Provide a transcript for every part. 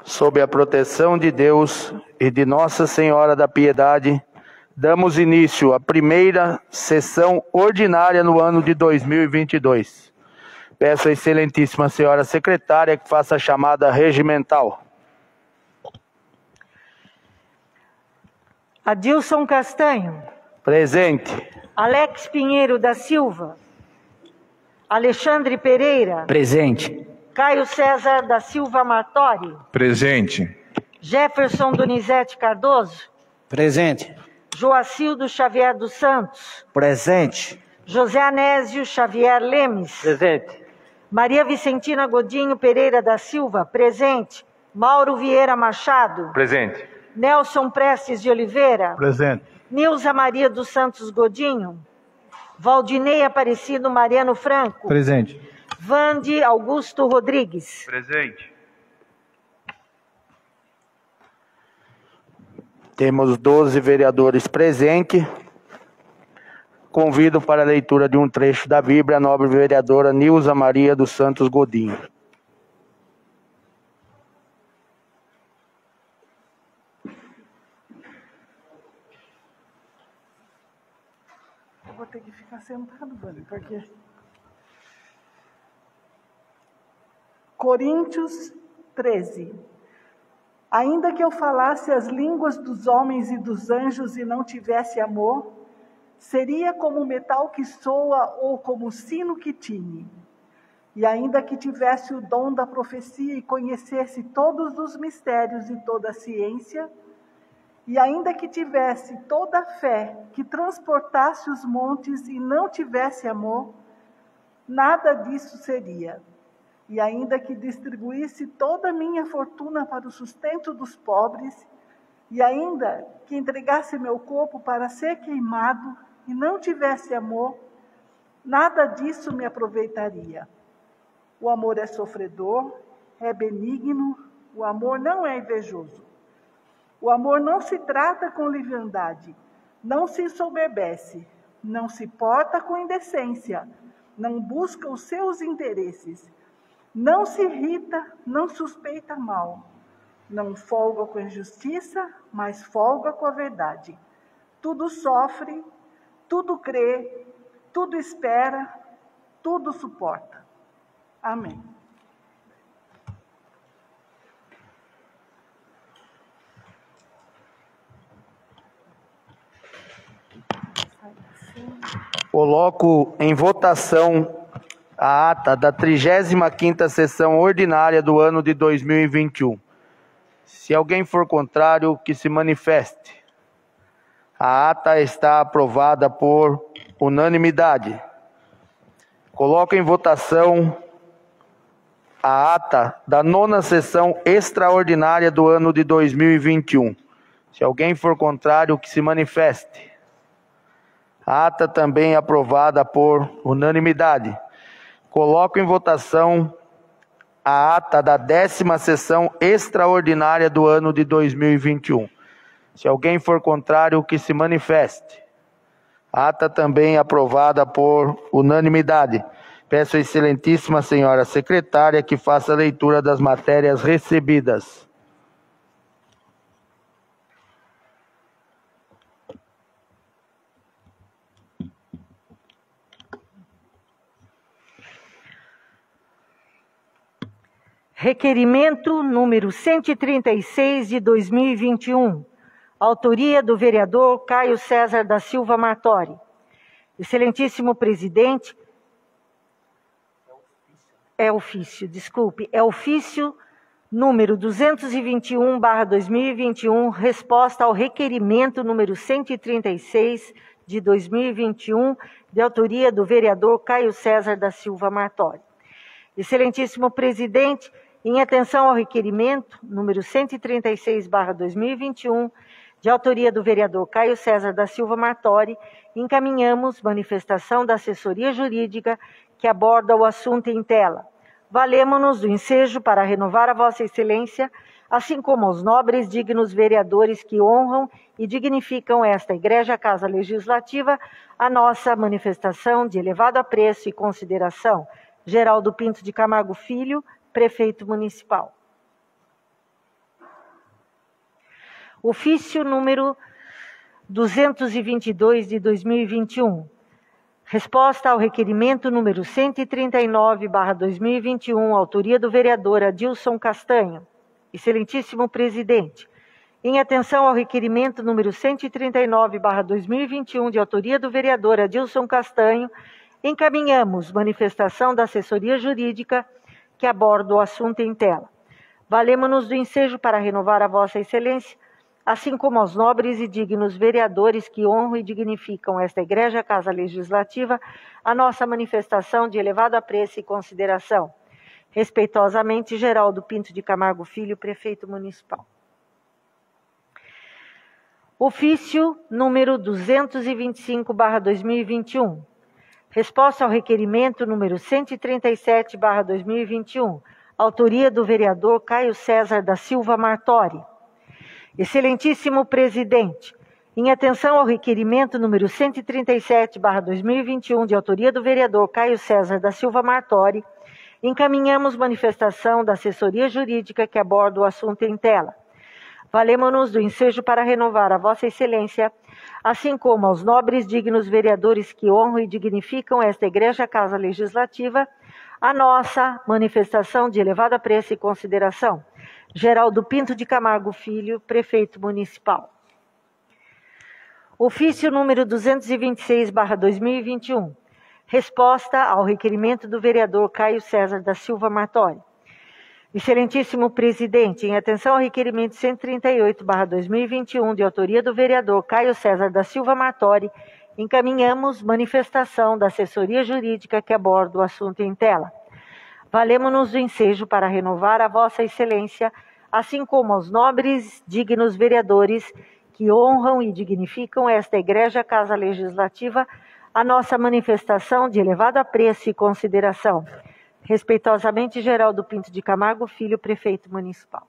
Sob a proteção de Deus e de Nossa Senhora da Piedade, damos início à primeira sessão ordinária no ano de 2022. Peço à excelentíssima senhora secretária que faça a chamada regimental. Adilson Castanho. Presente. Alex Pinheiro da Silva. Alexandre Pereira. Presente. Caio César da Silva Martori. Presente. Jefferson Donizete Cardoso. Presente. Joacildo Xavier dos Santos. Presente. José Anésio Xavier Lemes. Presente. Maria Vicentina Godinho Pereira da Silva. Presente. Mauro Vieira Machado. Presente. Nelson Prestes de Oliveira. Presente. Nilza Maria dos Santos Godinho. Valdinei Aparecido Mariano Franco. Presente. Vande Augusto Rodrigues. Presente. Temos 12 vereadores presentes. Convido para a leitura de um trecho da Bíblia a nobre vereadora Nilza Maria dos Santos Godinho. Eu vou ter que ficar sentado, porque... Coríntios 13. Ainda que eu falasse as línguas dos homens e dos anjos e não tivesse amor, seria como metal que soa ou como sino que tine. E ainda que tivesse o dom da profecia e conhecesse todos os mistérios e toda a ciência, e ainda que tivesse toda a fé que transportasse os montes e não tivesse amor, nada disso seria. E ainda que distribuísse toda a minha fortuna para o sustento dos pobres, e ainda que entregasse meu corpo para ser queimado e não tivesse amor, nada disso me aproveitaria. O amor é sofredor, é benigno, o amor não é invejoso. O amor não se trata com leviandade, não se ensoberbece, não se porta com indecência, não busca os seus interesses, não se irrita, não suspeita mal, não folga com a injustiça, mas folga com a verdade. Tudo sofre, tudo crê, tudo espera, tudo suporta. Amém. Coloco em votação a ata da 35ª sessão ordinária do ano de 2021. Se alguém for contrário, que se manifeste. A ata está aprovada por unanimidade. Coloco em votação a ata da 9ª sessão extraordinária do ano de 2021. Se alguém for contrário, que se manifeste. A ata também aprovada por unanimidade. Coloco em votação a ata da 10ª sessão extraordinária do ano de 2021. Se alguém for contrário, que se manifeste. A ata também aprovada por unanimidade. Peço à excelentíssima senhora secretária que faça a leitura das matérias recebidas. Requerimento número 136 de 2021. Autoria do vereador Caio César da Silva Martori. Excelentíssimo presidente, é ofício número 221/2021, resposta ao requerimento número 136 de 2021, de autoria do vereador Caio César da Silva Martori. Excelentíssimo presidente, em atenção ao requerimento número 136/2021, de autoria do vereador Caio César da Silva Martori, encaminhamos manifestação da assessoria jurídica que aborda o assunto em tela. Valemo-nos do ensejo para renovar a Vossa Excelência, assim como aos nobres dignos vereadores que honram e dignificam esta Igreja Casa Legislativa, a nossa manifestação de elevado apreço e consideração. Geraldo Pinto de Camargo Filho, Prefeito Municipal. Ofício número 222 de 2021. Resposta ao requerimento número 139/2021, autoria do vereador Adilson Castanho. Excelentíssimo presidente, em atenção ao requerimento número 139/2021, de autoria do vereador Adilson Castanho, encaminhamos manifestação da assessoria jurídica que aborda o assunto em tela. Valemo-nos do ensejo para renovar a Vossa Excelência, assim como aos nobres e dignos vereadores que honram e dignificam esta Egrégia Casa Legislativa, a nossa manifestação de elevado apreço e consideração. Respeitosamente, Geraldo Pinto de Camargo Filho, Prefeito Municipal. Ofício número 225/2021. Resposta ao requerimento número 137/2021, autoria do vereador Caio César da Silva Martori. Excelentíssimo presidente, em atenção ao requerimento número 137/2021, de autoria do vereador Caio César da Silva Martori, encaminhamos manifestação da assessoria jurídica que aborda o assunto em tela. Valemo-nos do ensejo para renovar a Vossa Excelência, assim como aos nobres dignos vereadores que honram e dignificam esta Egrégia Casa Legislativa, a nossa manifestação de elevado apreço e consideração. Geraldo Pinto de Camargo Filho, Prefeito Municipal. Ofício número 226/2021. Resposta ao requerimento do vereador Caio César da Silva Martori. Excelentíssimo presidente, em atenção ao requerimento 138/2021, de autoria do vereador Caio César da Silva Martori, encaminhamos manifestação da assessoria jurídica que aborda o assunto em tela. Valemo-nos do ensejo para renovar a Vossa Excelência, assim como aos nobres, dignos vereadores que honram e dignificam esta Egrégia Casa Legislativa, a nossa manifestação de elevado apreço e consideração. Respeitosamente, Geraldo Pinto de Camargo Filho, Prefeito Municipal.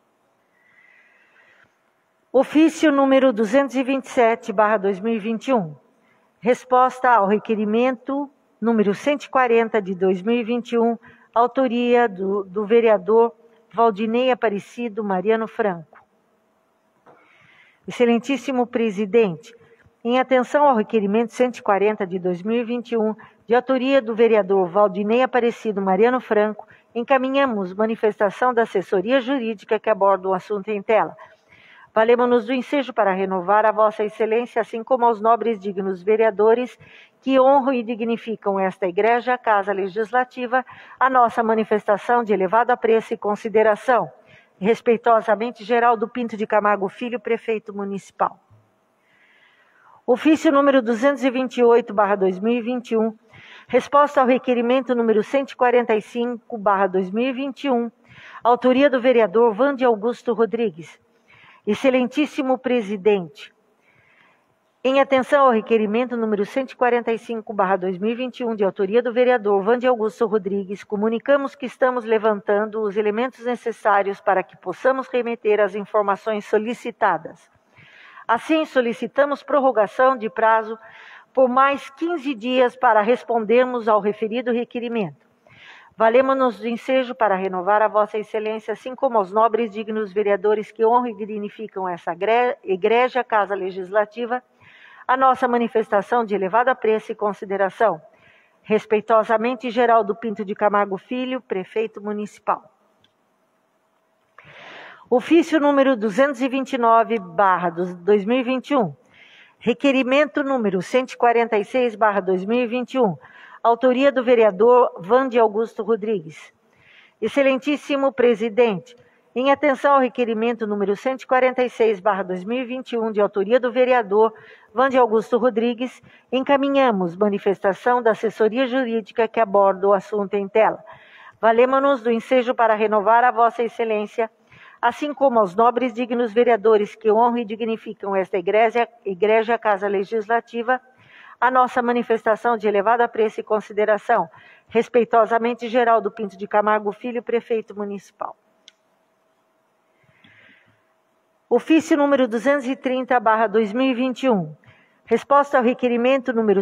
Ofício número 227/2021. Resposta ao requerimento número 140 de 2021, autoria do vereador Valdinei Aparecido Mariano Franco. Excelentíssimo presidente, em atenção ao requerimento 140 de 2021, de autoria do vereador Valdinei Aparecido Mariano Franco, encaminhamos manifestação da assessoria jurídica que aborda o assunto em tela. Valemo-nos do ensejo para renovar a Vossa Excelência, assim como aos nobres dignos vereadores que honram e dignificam esta Egrégia Casa Legislativa, a nossa manifestação de elevado apreço e consideração. Respeitosamente, Geraldo Pinto de Camargo Filho, Prefeito Municipal. Ofício número 228/2021, resposta ao requerimento número 145/2021, autoria do vereador Vande Augusto Rodrigues. Excelentíssimo presidente, em atenção ao requerimento número 145/2021, de autoria do vereador Vande Augusto Rodrigues, comunicamos que estamos levantando os elementos necessários para que possamos remeter as informações solicitadas. Assim, solicitamos prorrogação de prazo por mais 15 dias para respondermos ao referido requerimento. Valemo-nos do ensejo para renovar a Vossa Excelência, assim como aos nobres dignos vereadores que honram e dignificam essa Egrégia Casa Legislativa, a nossa manifestação de elevado apreço e consideração. Respeitosamente, Geraldo Pinto de Camargo Filho, Prefeito Municipal. Ofício número 229/2021. Requerimento número 146/2021. Autoria do vereador Vande Augusto Rodrigues. Excelentíssimo presidente, em atenção ao requerimento número 146/2021, de autoria do vereador Vande Augusto Rodrigues, encaminhamos manifestação da assessoria jurídica que aborda o assunto em tela. Valemo-nos do ensejo para renovar a Vossa Excelência, assim como aos nobres dignos vereadores que honram e dignificam esta Egrégia Casa Legislativa, a nossa manifestação de elevado apreço e consideração. Respeitosamente, Geraldo Pinto de Camargo Filho, Prefeito Municipal. Ofício número 230/2021. Resposta ao requerimento número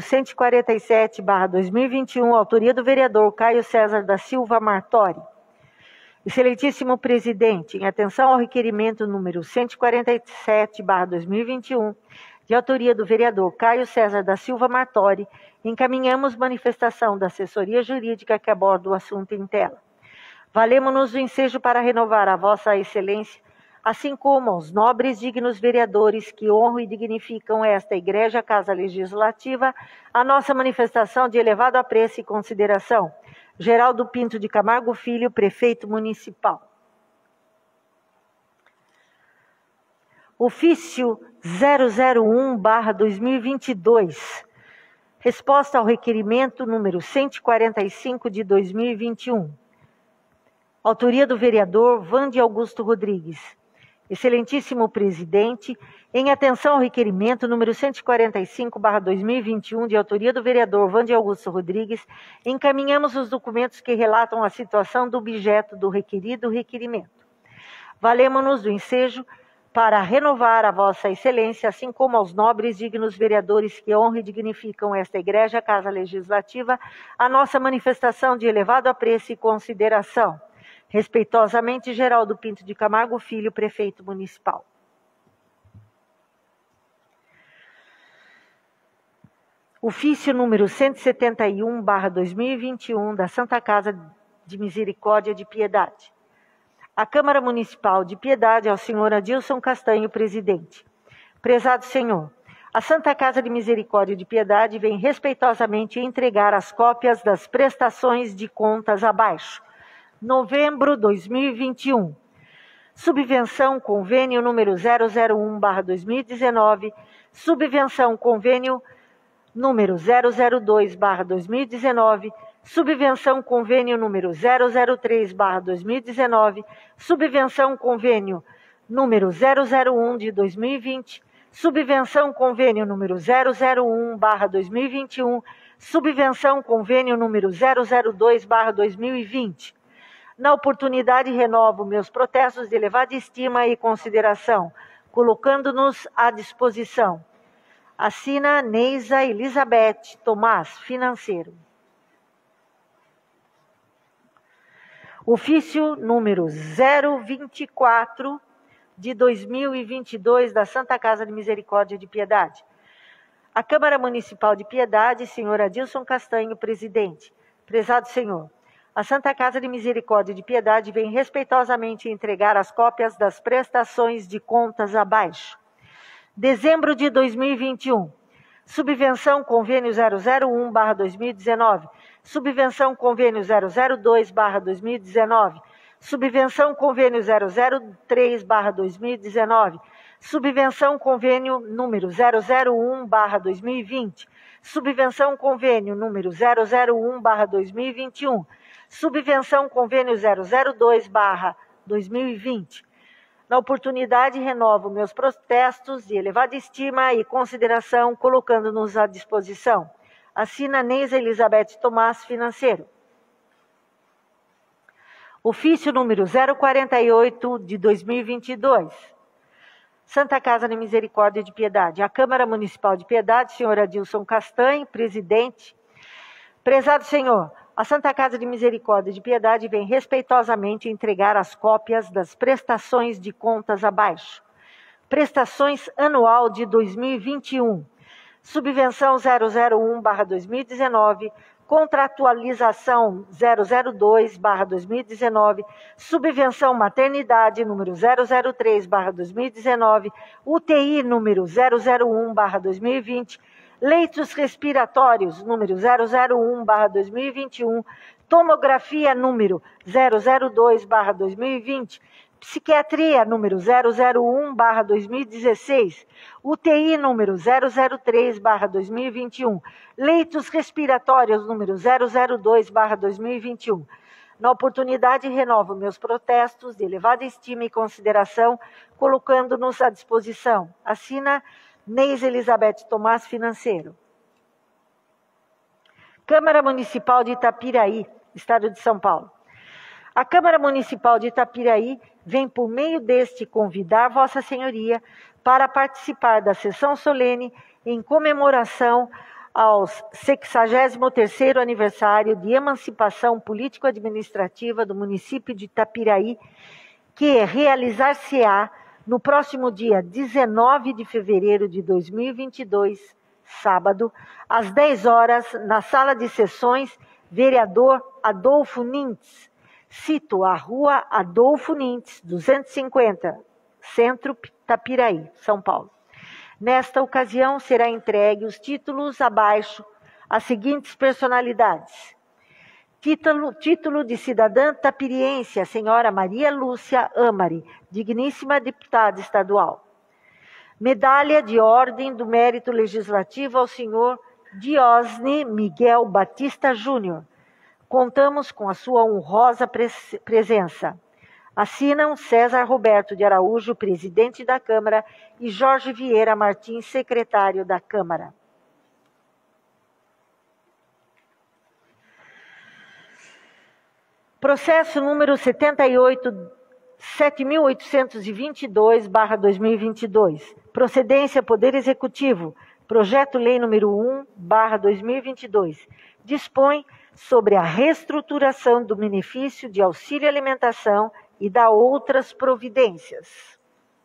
147/2021, autoria do vereador Caio César da Silva Martori. Excelentíssimo presidente, em atenção ao requerimento número 147/2021, de autoria do vereador Caio César da Silva Martori, encaminhamos manifestação da assessoria jurídica que aborda o assunto em tela. Valemo-nos do ensejo para renovar a vossa excelência, assim como aos nobres dignos vereadores que honram e dignificam esta Igreja Casa Legislativa, a nossa manifestação de elevado apreço e consideração. Geraldo Pinto de Camargo Filho, Prefeito Municipal. Ofício 001/2022. Resposta ao requerimento número 145 de 2021. Autoria do vereador Vande Augusto Rodrigues. Excelentíssimo presidente, em atenção ao requerimento número 145/2021, de autoria do vereador Vande Augusto Rodrigues, encaminhamos os documentos que relatam a situação do objeto do requerido requerimento. Valemo-nos do ensejo para renovar a vossa excelência, assim como aos nobres dignos vereadores que honram e dignificam esta Igreja Casa Legislativa, a nossa manifestação de elevado apreço e consideração. Respeitosamente, Geraldo Pinto de Camargo Filho, Prefeito Municipal. Ofício número 171/2021 da Santa Casa de Misericórdia de Piedade. A Câmara Municipal de Piedade, ao senhor Adilson Castanho, presidente. Prezado senhor, a Santa Casa de Misericórdia de Piedade vem respeitosamente entregar as cópias das prestações de contas abaixo. Novembro 2021. Subvenção convênio número 001/2019, subvenção convênio número 002/2019, subvenção convênio número 003/2019, subvenção convênio número 001 de 2020, subvenção convênio número 001/2021, subvenção convênio número 002/2020. Na oportunidade, renovo meus protestos de elevada estima e consideração, colocando-nos à disposição. Assina Neisa Elizabeth Tomás, financeiro. Ofício número 024 de 2022 da Santa Casa de Misericórdia de Piedade. A Câmara Municipal de Piedade, senhor Adilson Castanho, presidente. Prezado senhor, a Santa Casa de Misericórdia de Piedade vem respeitosamente entregar as cópias das prestações de contas abaixo. Dezembro de 2021. Subvenção convênio 001/2019. Subvenção convênio 002/2019. Subvenção convênio 003/2019. Subvenção convênio número 001/2020. Subvenção convênio número 001/2021. Subvenção convênio 002/2020. Na oportunidade, renovo meus protestos de elevada estima e consideração, colocando-nos à disposição. Assina Neisa Elizabeth Tomás, financeiro. Ofício número 048 de 2022. Santa Casa de Misericórdia de Piedade. A Câmara Municipal de Piedade, senhor Adilson Castanho, presidente. Prezado senhor, a Santa Casa de Misericórdia de Piedade vem respeitosamente entregar as cópias das prestações de contas abaixo. Prestações anual de 2021. Subvenção 001/2019, contratualização 002/2019, subvenção maternidade número 003/2019, UTI número 001/2020, leitos respiratórios número 001/2021, tomografia número 002/2020, psiquiatria número 001/2016, UTI número 003/2021, leitos respiratórios número 002/2021. Na oportunidade, renovo meus protestos de elevada estima e consideração, colocando-nos à disposição. Assina Neisa Elizabeth Tomás, financeiro. Câmara Municipal de Itapiraí, Estado de São Paulo. A Câmara Municipal de Itapiraí vem, por meio deste, convidar Vossa Senhoria para participar da sessão solene em comemoração ao 63º aniversário de emancipação político-administrativa do município de Itapiraí, que realizar-se-á no próximo dia 19 de fevereiro de 2022, sábado, às 10 horas, na sala de sessões Vereador Adolfo Nintz, cito a Rua Adolfo Nintz, 250, Centro Itapiraí, São Paulo. Nesta ocasião, será entregue os títulos abaixo às seguintes personalidades. Título de cidadã tapiriense, a senhora Maria Lúcia Amari, digníssima deputada estadual. Medalha de Ordem do Mérito Legislativo ao senhor Diosne Miguel Batista Júnior. Contamos com a sua honrosa presença. Assinam César Roberto de Araújo, presidente da Câmara, e Jorge Vieira Martins, secretário da Câmara. Processo número 78.822/2022. Procedência Poder Executivo. Projeto-Lei número 1/2022. Dispõe sobre a reestruturação do benefício de auxílio alimentação e da outras providências.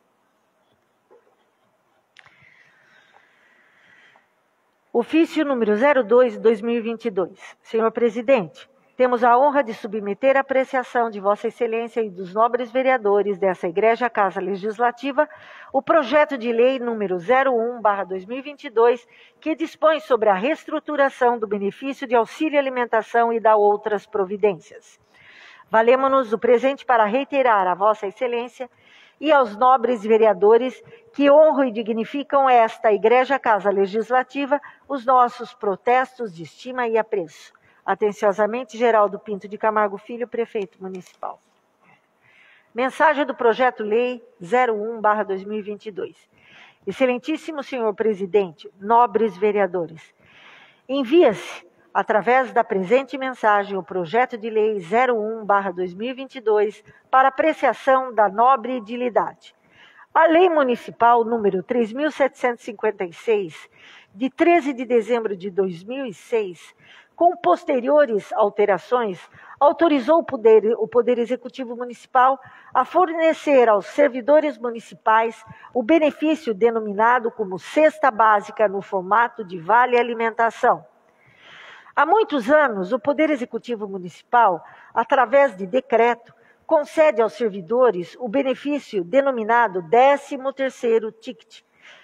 Ofício número 02/2022. Senhor Presidente, temos a honra de submeter à apreciação de Vossa Excelência e dos nobres vereadores dessa Igreja Casa Legislativa o projeto de lei número 01/2022, que dispõe sobre a reestruturação do benefício de auxílio alimentação e da outras providências. Valemo-nos do presente para reiterar a Vossa Excelência e aos nobres vereadores que honram e dignificam esta Igreja Casa Legislativa os nossos protestos de estima e apreço. Atenciosamente, Geraldo Pinto de Camargo Filho, Prefeito Municipal. Mensagem do Projeto-Lei 01/2022. Excelentíssimo Senhor Presidente, nobres vereadores, envia-se, através da presente mensagem, o projeto de lei 01/2022 para apreciação da nobre edilidade. A Lei Municipal número 3.756, de 13 de dezembro de 2006, com posteriores alterações, autorizou o Poder Executivo Municipal a fornecer aos servidores municipais o benefício denominado como cesta básica no formato de vale alimentação. Há muitos anos, o Poder Executivo Municipal, através de decreto, concede aos servidores o benefício denominado 13º ticket,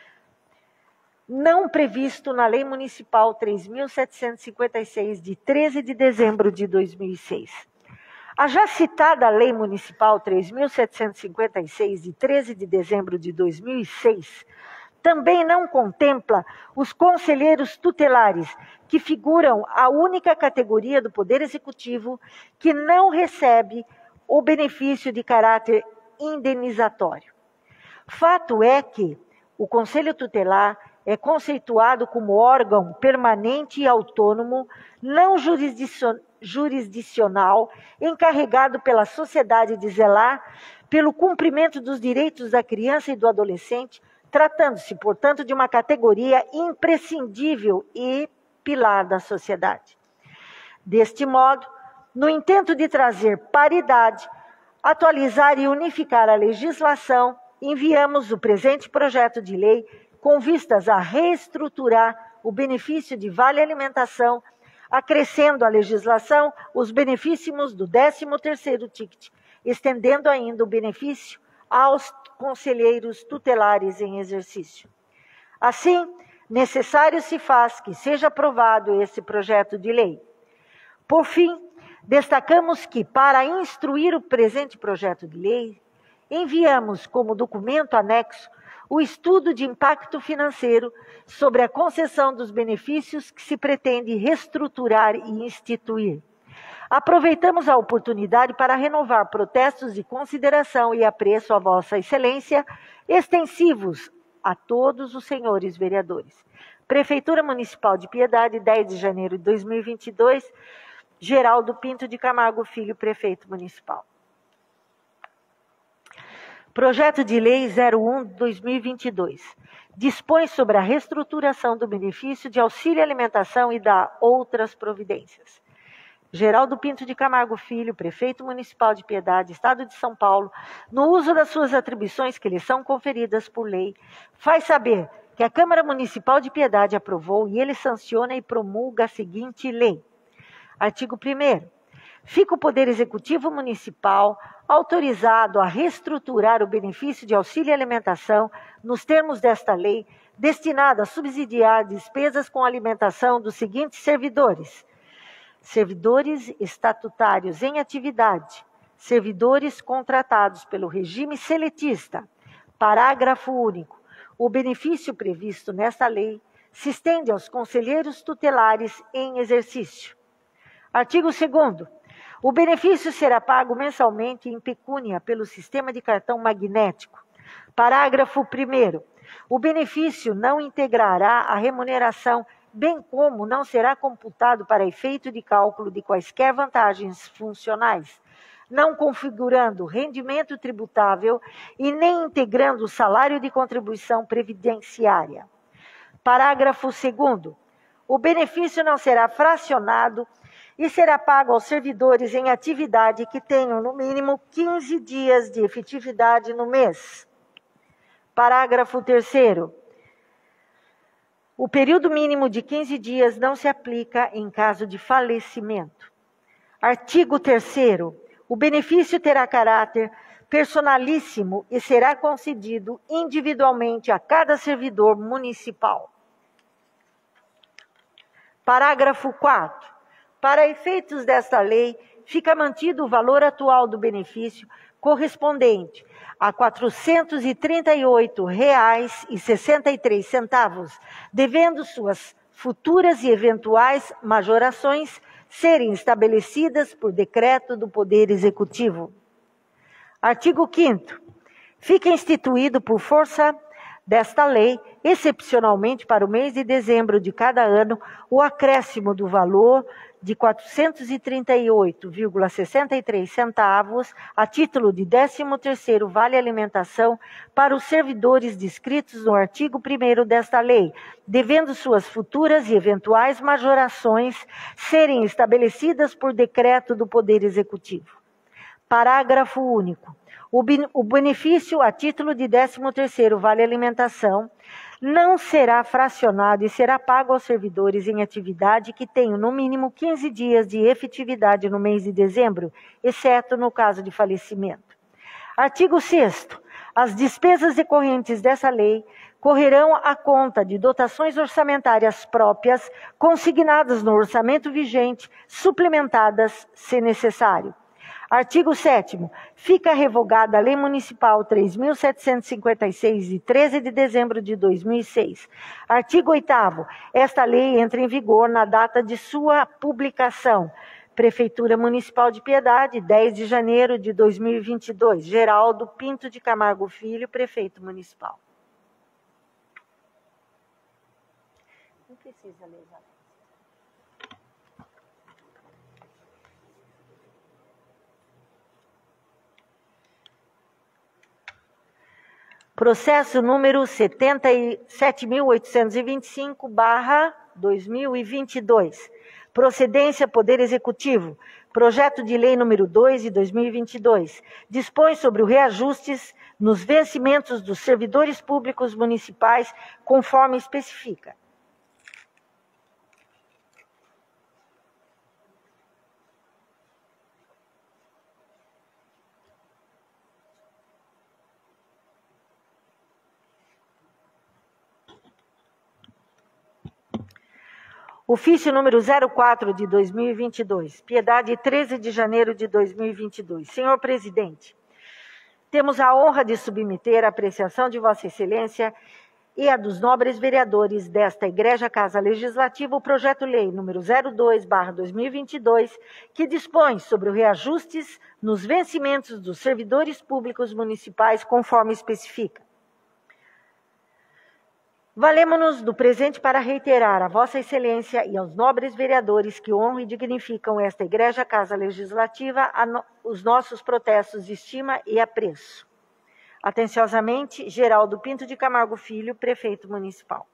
não previsto na Lei Municipal 3.756, de 13 de dezembro de 2006. A já citada Lei Municipal 3.756, de 13 de dezembro de 2006, também não contempla os conselheiros tutelares, que figuram a única categoria do Poder Executivo que não recebe o benefício de caráter indenizatório. Fato é que o Conselho Tutelar é conceituado como órgão permanente e autônomo, não jurisdicional, encarregado pela sociedade de zelar pelo cumprimento dos direitos da criança e do adolescente, tratando-se, portanto, de uma categoria imprescindível e pilar da sociedade. Deste modo, no intento de trazer paridade, atualizar e unificar a legislação, enviamos o presente projeto de lei com vistas a reestruturar o benefício de vale alimentação, acrescendo à legislação os benefícios do 13º ticket, estendendo ainda o benefício aos conselheiros tutelares em exercício. Assim, necessário se faz que seja aprovado esse projeto de lei. Por fim, destacamos que, para instruir o presente projeto de lei, enviamos como documento anexo o estudo de impacto financeiro sobre a concessão dos benefícios que se pretende reestruturar e instituir. Aproveitamos a oportunidade para renovar protestos de consideração e apreço a Vossa Excelência, extensivos a todos os senhores vereadores. Prefeitura Municipal de Piedade, 10 de janeiro de 2022, Geraldo Pinto de Camargo Filho, Prefeito Municipal. Projeto de Lei 01/2022. Dispõe sobre a reestruturação do benefício de auxílio alimentação e da outras providências. Geraldo Pinto de Camargo Filho, Prefeito Municipal de Piedade, Estado de São Paulo, no uso das suas atribuições que lhe são conferidas por lei, faz saber que a Câmara Municipal de Piedade aprovou e ele sanciona e promulga a seguinte lei. Artigo 1º. Fica o Poder Executivo Municipal autorizado a reestruturar o benefício de auxílio alimentação nos termos desta lei, destinado a subsidiar despesas com alimentação dos seguintes servidores: servidores estatutários em atividade, servidores contratados pelo regime seletista. Parágrafo único. O benefício previsto nesta lei se estende aos conselheiros tutelares em exercício. Artigo 2º. O benefício será pago mensalmente em pecúnia pelo sistema de cartão magnético. Parágrafo 1º. O benefício não integrará a remuneração, bem como não será computado para efeito de cálculo de quaisquer vantagens funcionais, não configurando rendimento tributável e nem integrando o salário de contribuição previdenciária. Parágrafo 2º. O benefício não será fracionado e será pago aos servidores em atividade que tenham no mínimo 15 dias de efetividade no mês. Parágrafo 3º. O período mínimo de 15 dias não se aplica em caso de falecimento. Artigo 3º. O benefício terá caráter personalíssimo e será concedido individualmente a cada servidor municipal. Parágrafo 4º. Para efeitos desta lei, fica mantido o valor atual do benefício correspondente a R$ 438,63, devendo suas futuras e eventuais majorações serem estabelecidas por decreto do Poder Executivo. Artigo 5º. Fica instituído por força desta lei, excepcionalmente para o mês de dezembro de cada ano, o acréscimo do valor de R$ 438,63 a título de 13º Vale Alimentação para os servidores descritos no artigo 1º desta lei, devendo suas futuras e eventuais majorações serem estabelecidas por decreto do Poder Executivo. Parágrafo único. O benefício a título de 13º Vale Alimentação não será fracionado e será pago aos servidores em atividade que tenham no mínimo 15 dias de efetividade no mês de dezembro, exceto no caso de falecimento. Artigo 6º. As despesas decorrentes dessa lei correrão à conta de dotações orçamentárias próprias consignadas no orçamento vigente, suplementadas se necessário. Artigo 7º. Fica revogada a Lei Municipal 3.756, de 13 de dezembro de 2006. Artigo 8º. Esta lei entra em vigor na data de sua publicação. Prefeitura Municipal de Piedade, 10 de janeiro de 2022. Geraldo Pinto de Camargo Filho, Prefeito Municipal. Não precisa ler, já. Processo número 77.825/2022. Procedência Poder Executivo. Projeto de Lei número 2 de 2022. Dispõe sobre o reajustes nos vencimentos dos servidores públicos municipais, conforme especifica. Ofício número 04 de 2022, Piedade, 13 de janeiro de 2022. Senhor Presidente, temos a honra de submeter à apreciação de Vossa Excelência e a dos nobres vereadores desta Igreja Casa Legislativa o projeto-lei número 02/2022, que dispõe sobre o reajustes nos vencimentos dos servidores públicos municipais, conforme especifica. Valemo-nos do presente para reiterar a Vossa Excelência e aos nobres vereadores que honram e dignificam esta Igreja Casa Legislativa os nossos protestos de estima e apreço. Atenciosamente, Geraldo Pinto de Camargo Filho, Prefeito Municipal.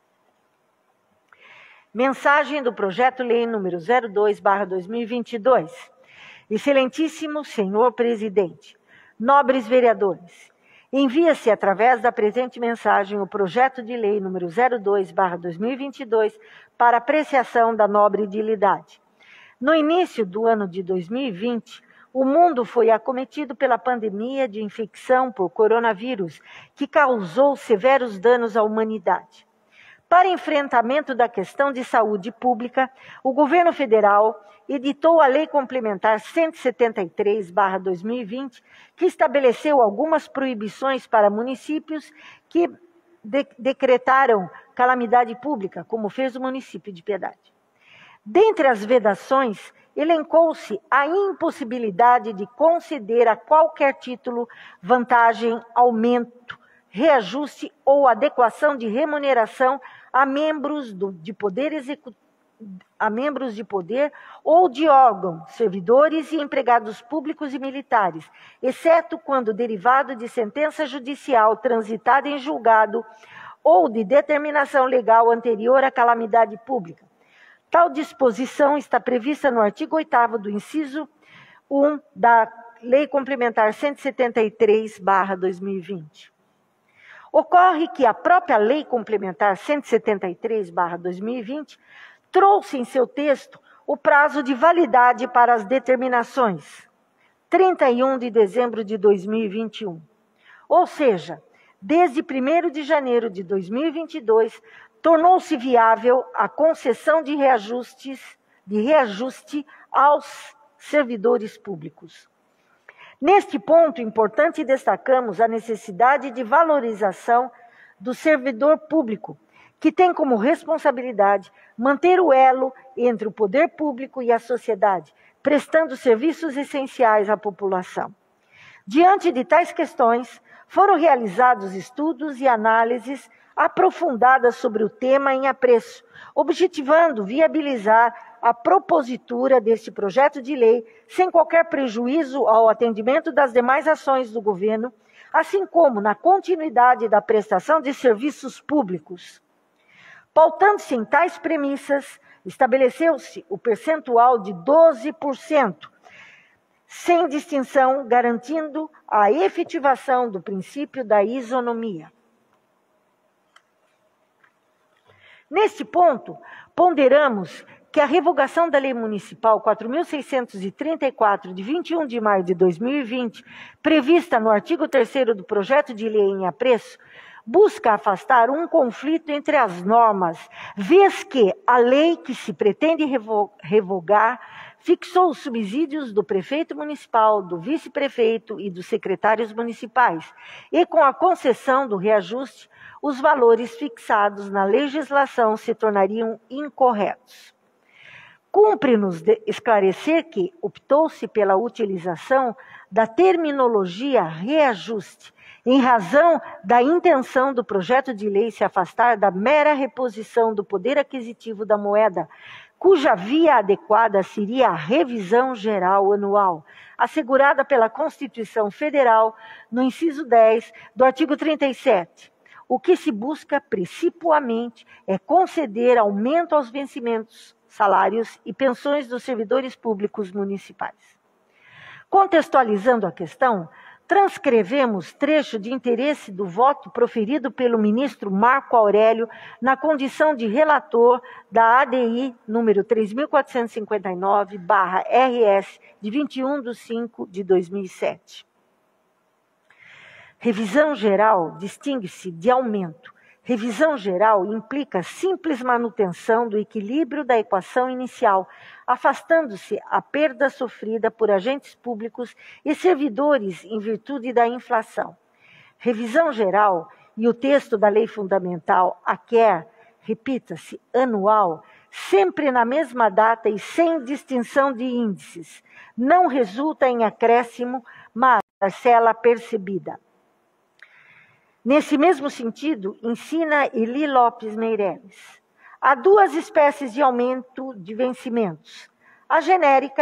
Mensagem do Projeto-Lei número 02/2022. Excelentíssimo Senhor Presidente, nobres vereadores, envia-se através da presente mensagem o Projeto de Lei número 02/2022 para apreciação da nobre idilidade. No início do ano de 2020, o mundo foi acometido pela pandemia de infecção por coronavírus, que causou severos danos à humanidade. Para enfrentamento da questão de saúde pública, o governo federal editou a Lei Complementar 173/2020, que estabeleceu algumas proibições para municípios que decretaram calamidade pública, como fez o município de Piedade. Dentre as vedações, elencou-se a impossibilidade de conceder a qualquer título vantagem, aumento, reajuste ou adequação de remuneração a membros de poder ou de órgão, servidores e empregados públicos e militares, exceto quando derivado de sentença judicial transitada em julgado ou de determinação legal anterior à calamidade pública. Tal disposição está prevista no artigo 8º do inciso 1 da Lei Complementar 173/2020. Ocorre que a própria Lei Complementar 173/2020 trouxe em seu texto o prazo de validade para as determinações, 31 de dezembro de 2021. Ou seja, desde 1º de janeiro de 2022, tornou-se viável a concessão de reajuste aos servidores públicos. Neste ponto importante, destacamos a necessidade de valorização do servidor público, que tem como responsabilidade manter o elo entre o poder público e a sociedade, prestando serviços essenciais à população. Diante de tais questões, foram realizados estudos e análises aprofundadas sobre o tema em apreço, objetivando viabilizar a propositura deste projeto de lei, sem qualquer prejuízo ao atendimento das demais ações do governo, assim como na continuidade da prestação de serviços públicos. Pautando-se em tais premissas, estabeleceu-se o percentual de 12%, sem distinção, garantindo a efetivação do princípio da isonomia. Neste ponto, ponderamos que a revogação da Lei Municipal 4.634, de 21 de maio de 2020, prevista no artigo 3º do projeto de lei em apreço, busca afastar um conflito entre as normas, vez que a lei que se pretende revogar fixou os subsídios do prefeito municipal, do vice-prefeito e dos secretários municipais, e com a concessão do reajuste, os valores fixados na legislação se tornariam incorretos. Cumpre-nos esclarecer que optou-se pela utilização da terminologia reajuste, em razão da intenção do projeto de lei se afastar da mera reposição do poder aquisitivo da moeda, cuja via adequada seria a revisão geral anual, assegurada pela Constituição Federal, no inciso 10 do artigo 37. O que se busca, principalmente, é conceder aumento aos vencimentos, salários e pensões dos servidores públicos municipais. Contextualizando a questão, transcrevemos trecho de interesse do voto proferido pelo ministro Marco Aurélio na condição de relator da ADI número 3.459/RS, de 21/5/2007. Revisão geral distingue-se de aumento. Revisão geral implica simples manutenção do equilíbrio da equação inicial, afastando-se a perda sofrida por agentes públicos e servidores em virtude da inflação. Revisão geral e o texto da lei fundamental, quer, repita-se, anual, sempre na mesma data e sem distinção de índices, não resulta em acréscimo, mas parcela percebida. Nesse mesmo sentido, ensina Eli Lopes Meireles, há duas espécies de aumento de vencimentos. A genérica,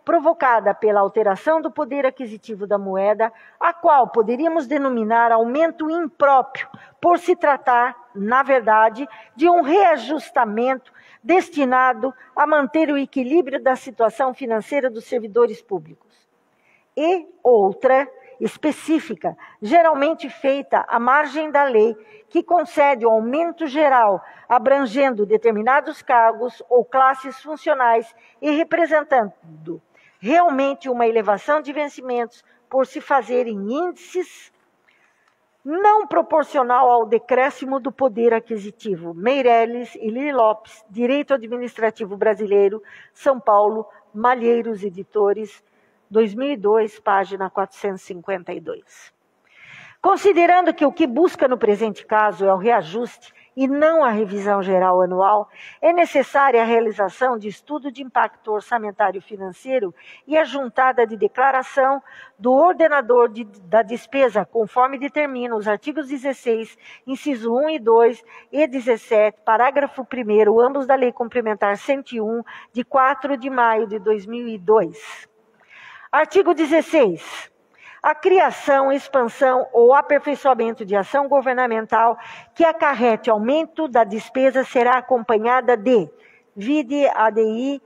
provocada pela alteração do poder aquisitivo da moeda, a qual poderíamos denominar aumento impróprio, por se tratar, na verdade, de um reajustamento destinado a manter o equilíbrio da situação financeira dos servidores públicos. E outra específica, geralmente feita à margem da lei, que concede o aumento geral, abrangendo determinados cargos ou classes funcionais e representando realmente uma elevação de vencimentos por se fazer em índices não proporcional ao decréscimo do poder aquisitivo. Meirelles e Lir Lopes, Direito Administrativo Brasileiro, São Paulo, Malheiros Editores, 2002, página 452. Considerando que o que busca no presente caso é o reajuste e não a revisão geral anual, é necessária a realização de estudo de impacto orçamentário financeiro e a juntada de declaração do ordenador da despesa, conforme determina os artigos 16, inciso 1 e 2 e 17, parágrafo 1º, ambos da Lei Complementar 101, de 4 de maio de 2002. Artigo 16. A criação, expansão ou aperfeiçoamento de ação governamental que acarrete aumento da despesa será acompanhada de, vide ADI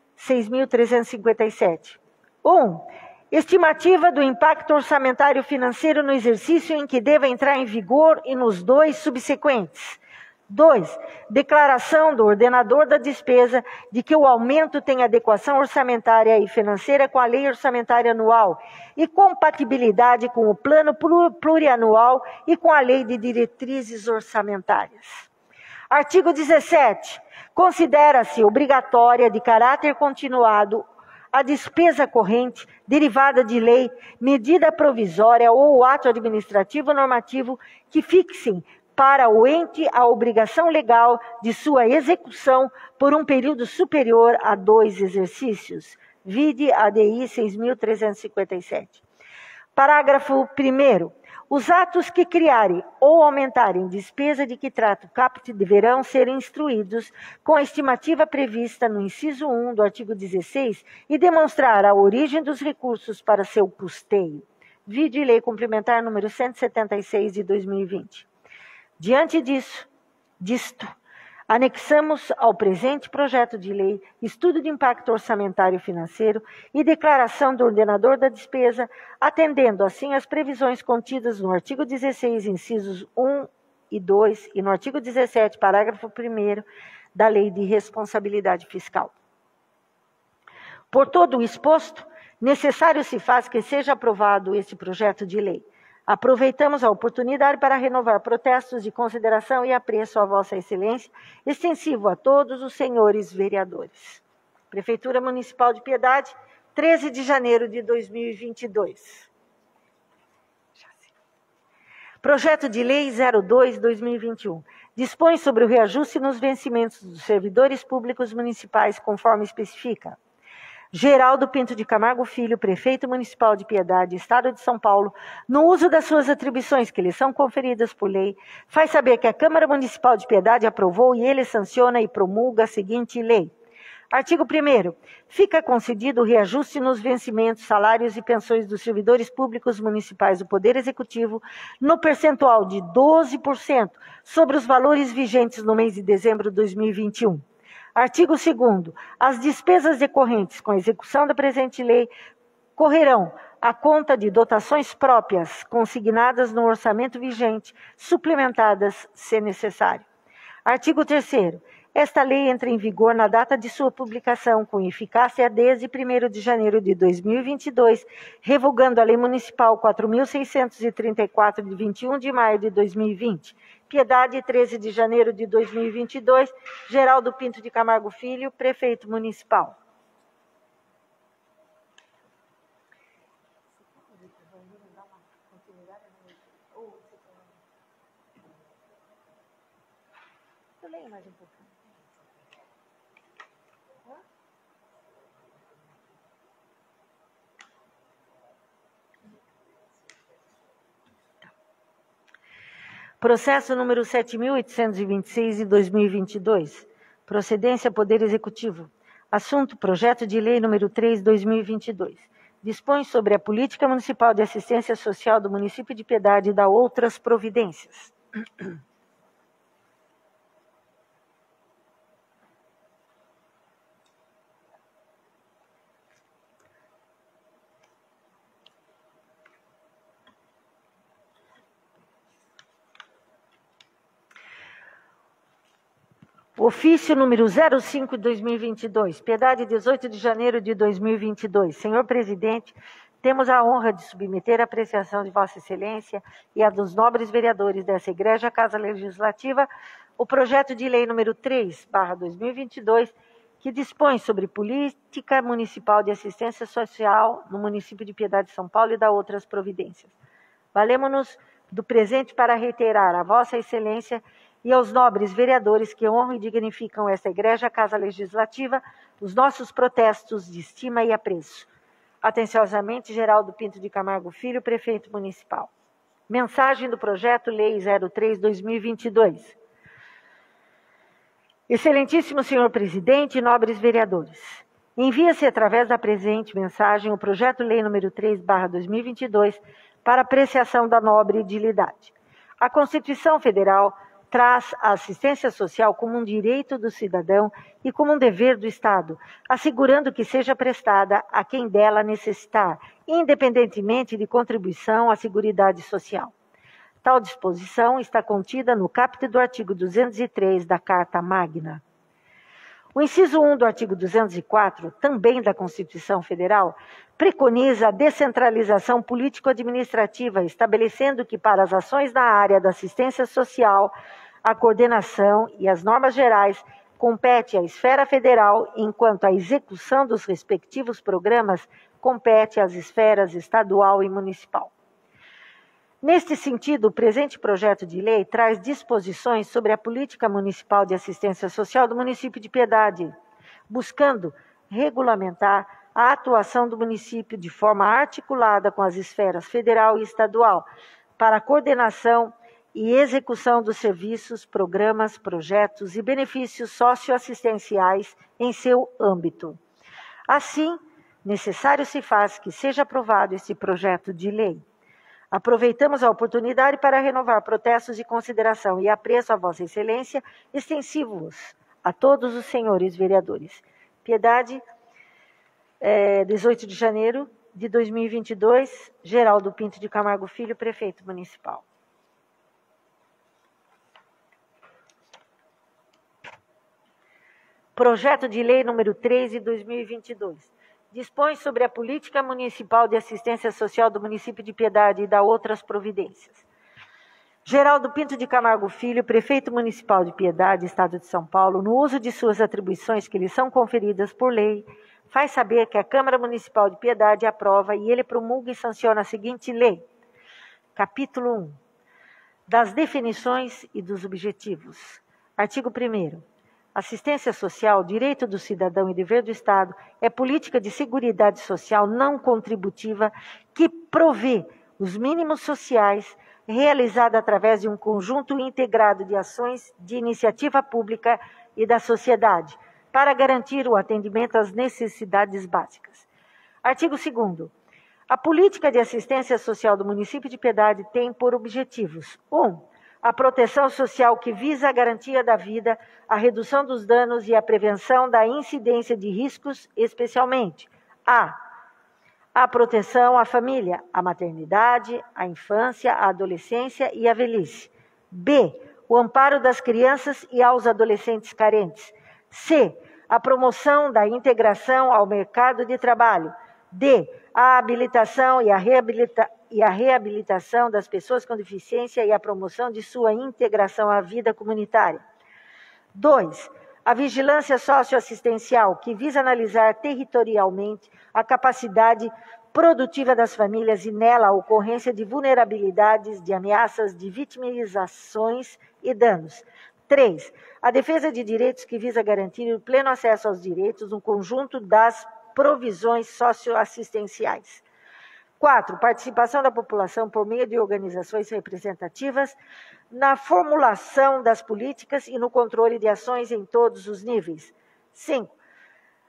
6.357. 1. Estimativa do impacto orçamentário financeiro no exercício em que deva entrar em vigor e nos 2 subsequentes. 2. Declaração do ordenador da despesa de que o aumento tem adequação orçamentária e financeira com a lei orçamentária anual e compatibilidade com o plano plurianual e com a lei de diretrizes orçamentárias. Artigo 17. Considera-se obrigatória de caráter continuado a despesa corrente derivada de lei, medida provisória ou ato administrativo normativo que fixem para o ente a obrigação legal de sua execução por um período superior a 2 exercícios. Vide ADI 6.357. Parágrafo 1º. Os atos que criarem ou aumentarem despesa de que trata o caput deverão ser instruídos com a estimativa prevista no inciso 1 do artigo 16 e demonstrar a origem dos recursos para seu custeio. Vide Lei Complementar número 176 de 2020. Diante disto, anexamos ao presente projeto de lei estudo de impacto orçamentário financeiro e declaração do ordenador da despesa, atendendo assim às previsões contidas no artigo 16, incisos 1 e 2 e no artigo 17, parágrafo 1º da Lei de Responsabilidade Fiscal. Por todo o exposto, necessário se faz que seja aprovado este projeto de lei. Aproveitamos a oportunidade para renovar protestos de consideração e apreço a Vossa Excelência, extensivo a todos os senhores vereadores. Prefeitura Municipal de Piedade, 13 de janeiro de 2022. Projeto de Lei 02/2021. Dispõe sobre o reajuste nos vencimentos dos servidores públicos municipais, conforme especifica. Geraldo Pinto de Camargo Filho, Prefeito Municipal de Piedade, Estado de São Paulo, no uso das suas atribuições que lhe são conferidas por lei, faz saber que a Câmara Municipal de Piedade aprovou e ele sanciona e promulga a seguinte lei. Artigo 1º. Fica concedido o reajuste nos vencimentos, salários e pensões dos servidores públicos municipais do Poder Executivo no percentual de 12% sobre os valores vigentes no mês de dezembro de 2021. Artigo 2º. As despesas decorrentes com a execução da presente lei correrão à conta de dotações próprias consignadas no orçamento vigente, suplementadas se necessário. Artigo 3º. Esta lei entra em vigor na data de sua publicação, com eficácia desde 1º de janeiro de 2022, revogando a Lei Municipal 4.634, de 21 de maio de 2020. Piedade, 13 de janeiro de 2022, Geraldo Pinto de Camargo Filho, Prefeito Municipal. Eu leio mais um pouquinho. Processo número 7.826 de 2022. Procedência Poder Executivo. Assunto: Projeto de Lei número 3/2022. Dispõe sobre a política municipal de assistência social do município de Piedade e dá outras providências. Ofício número 05/2022, Piedade, 18 de janeiro de 2022. Senhor presidente, temos a honra de submeter à apreciação de Vossa Excelência e a dos nobres vereadores dessa Igreja Casa Legislativa o projeto de lei número 3/2022, que dispõe sobre política municipal de assistência social no município de Piedade de São Paulo e dá outras providências. Valemo-nos do presente para reiterar a Vossa Excelência e aos nobres vereadores que honram e dignificam esta Igreja Casa Legislativa, os nossos protestos de estima e apreço. Atenciosamente, Geraldo Pinto de Camargo Filho, Prefeito Municipal. Mensagem do Projeto Lei 03/2022. Excelentíssimo Senhor Presidente e nobres vereadores, envia-se através da presente mensagem o Projeto Lei número 3/2022 para apreciação da nobre edilidade. A Constituição Federal traz a assistência social como um direito do cidadão e como um dever do Estado, assegurando que seja prestada a quem dela necessitar, independentemente de contribuição à Seguridade Social. Tal disposição está contida no caput do artigo 203 da Carta Magna. O inciso 1 do artigo 204, também da Constituição Federal, preconiza a descentralização político-administrativa, estabelecendo que para as ações na área da assistência social, a coordenação e as normas gerais compete à esfera federal, enquanto a execução dos respectivos programas compete às esferas estadual e municipal. Neste sentido, o presente projeto de lei traz disposições sobre a política municipal de assistência social do município de Piedade, buscando regulamentar a atuação do município de forma articulada com as esferas federal e estadual, para a coordenação e execução dos serviços, programas, projetos e benefícios socioassistenciais em seu âmbito. Assim, necessário se faz que seja aprovado este projeto de lei. Aproveitamos a oportunidade para renovar protestos de consideração e apreço a Vossa Excelência, extensivos a todos os senhores vereadores. Piedade, 18 de janeiro de 2022, Geraldo Pinto de Camargo Filho, Prefeito Municipal. Projeto de Lei número 3 de 2022. Dispõe sobre a política municipal de assistência social do município de Piedade e dá outras providências. Geraldo Pinto de Camargo Filho, Prefeito Municipal de Piedade, Estado de São Paulo, no uso de suas atribuições que lhe são conferidas por lei, faz saber que a Câmara Municipal de Piedade aprova e ele promulga e sanciona a seguinte lei. Capítulo 1. Das definições e dos objetivos. Artigo 1º. Assistência social, direito do cidadão e dever do Estado, é política de seguridade social não contributiva que provê os mínimos sociais realizada através de um conjunto integrado de ações de iniciativa pública e da sociedade, para garantir o atendimento às necessidades básicas. Artigo 2º. A política de assistência social do município de Piedade tem por objetivos: 1. A proteção social que visa a garantia da vida, a redução dos danos e a prevenção da incidência de riscos, especialmente a proteção à família, à maternidade, à infância, à adolescência e à velhice. B. O amparo das crianças e aos adolescentes carentes. C. A promoção da integração ao mercado de trabalho. D. A habilitação e a reabilitação das pessoas com deficiência e a promoção de sua integração à vida comunitária. 2. A vigilância socioassistencial, que visa analisar territorialmente a capacidade produtiva das famílias e nela a ocorrência de vulnerabilidades, de ameaças, de vitimizações e danos. 3. A defesa de direitos que visa garantir o pleno acesso aos direitos no conjunto das provisões socioassistenciais. 4. Participação da população por meio de organizações representativas na formulação das políticas e no controle de ações em todos os níveis. 5.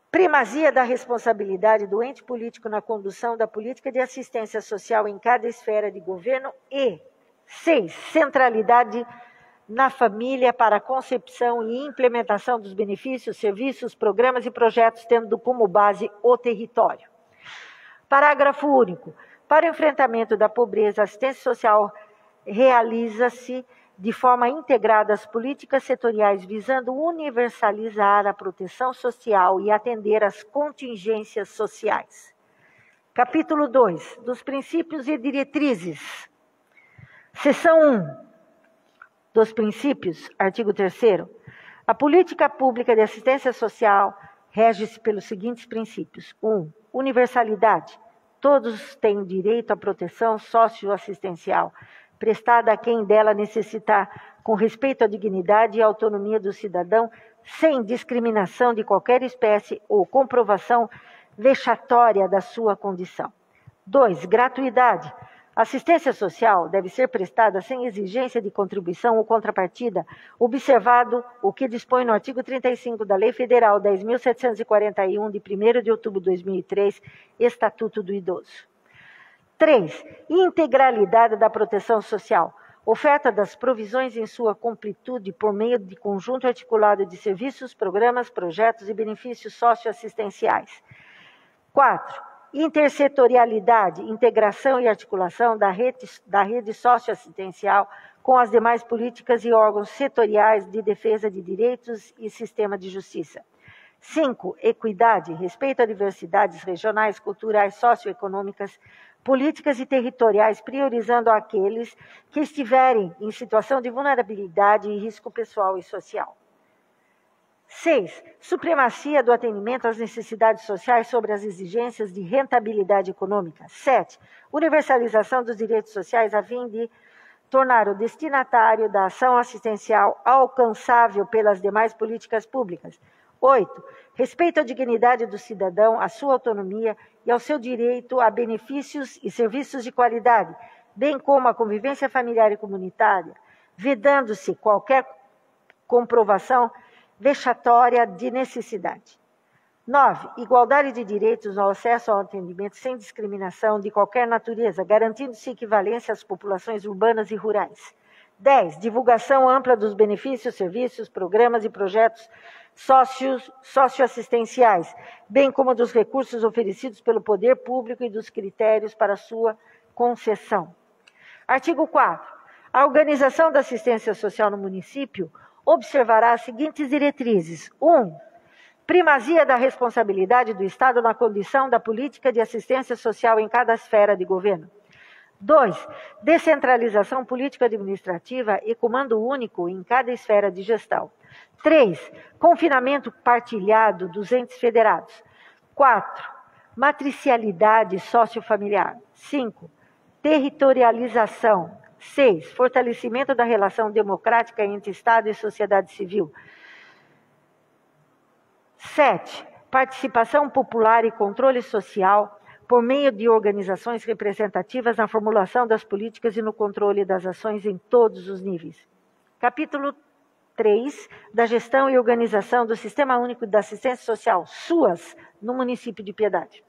Primazia da responsabilidade do ente político na condução da política de assistência social em cada esfera de governo. E 6. Centralidade na família para a concepção e implementação dos benefícios, serviços, programas e projetos, tendo como base o território. Parágrafo único. Para o enfrentamento da pobreza, a assistência social realiza-se de forma integrada as políticas setoriais visando universalizar a proteção social e atender às contingências sociais. Capítulo 2. Dos princípios e diretrizes. Seção 1. Dos princípios, artigo 3º. A política pública de assistência social rege-se pelos seguintes princípios. 1. Universalidade. Todos têm direito à proteção socioassistencial, prestada a quem dela necessitar, com respeito à dignidade e autonomia do cidadão, sem discriminação de qualquer espécie ou comprovação vexatória da sua condição. 2. Gratuidade. Assistência social deve ser prestada sem exigência de contribuição ou contrapartida, observado o que dispõe no artigo 35 da Lei Federal 10.741, de 1º de outubro de 2003, Estatuto do Idoso. 3. Integralidade da proteção social. Oferta das provisões em sua completude por meio de conjunto articulado de serviços, programas, projetos e benefícios socioassistenciais. 4. Intersetorialidade, integração e articulação da rede socioassistencial com as demais políticas e órgãos setoriais de defesa de direitos e sistema de justiça. 5. Equidade, respeito a diversidades regionais, culturais, socioeconômicas, políticas e territoriais, priorizando aqueles que estiverem em situação de vulnerabilidade e risco pessoal e social. 6. Supremacia do atendimento às necessidades sociais sobre as exigências de rentabilidade econômica. 7. Universalização dos direitos sociais a fim de tornar o destinatário da ação assistencial alcançável pelas demais políticas públicas. 8. Respeito à dignidade do cidadão, à sua autonomia e ao seu direito a benefícios e serviços de qualidade, bem como a convivência familiar e comunitária, vedando-se qualquer comprovação vexatória de necessidade. 9. Igualdade de direitos no acesso ao atendimento sem discriminação de qualquer natureza, garantindo-se equivalência às populações urbanas e rurais. 10. Divulgação ampla dos benefícios, serviços, programas e projetos socioassistenciais, bem como dos recursos oferecidos pelo poder público e dos critérios para sua concessão. Artigo 4. A organização da assistência social no município observará as seguintes diretrizes. 1. Primazia da responsabilidade do Estado na condução da política de assistência social em cada esfera de governo. 2. Descentralização político-administrativa e comando único em cada esfera de gestão. 3. Confinamento partilhado dos entes federados. 4. Matricialidade sociofamiliar. 5. Territorialização. 6. Fortalecimento da relação democrática entre Estado e sociedade civil. 7. Participação popular e controle social por meio de organizações representativas na formulação das políticas e no controle das ações em todos os níveis. Capítulo 3. Da gestão e organização do Sistema Único da Assistência Social, SUAS, no município de Piedade.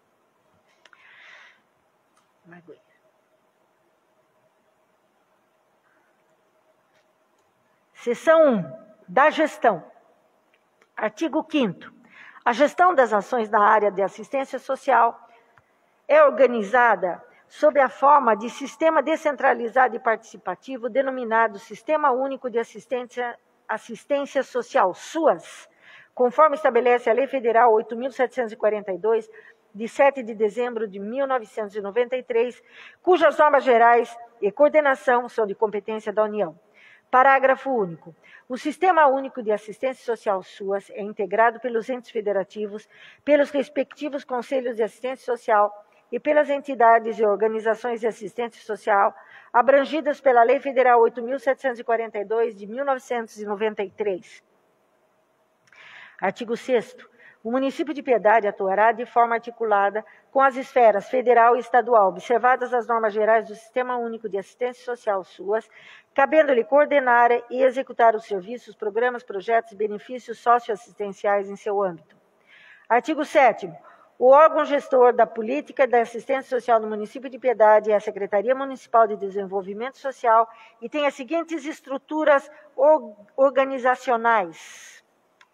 Seção 1. Da gestão. Artigo 5º. A gestão das ações na área de assistência social é organizada sob a forma de sistema descentralizado e participativo denominado Sistema Único de Assistência Social, SUAS, conforme estabelece a Lei Federal 8.742, de 7 de dezembro de 1993, cujas normas gerais e coordenação são de competência da União. Parágrafo único. O Sistema Único de Assistência Social, SUAS, é integrado pelos entes federativos, pelos respectivos conselhos de assistência social e pelas entidades e organizações de assistência social abrangidas pela Lei Federal 8.742, de 1993. Artigo 6º. O município de Piedade atuará de forma articulada com as esferas federal e estadual, observadas as normas gerais do Sistema Único de Assistência Social, SUAS, cabendo-lhe coordenar e executar os serviços, programas, projetos e benefícios socioassistenciais em seu âmbito. Artigo 7º. O órgão gestor da política da assistência social no município de Piedade é a Secretaria Municipal de Desenvolvimento Social e tem as seguintes estruturas organizacionais.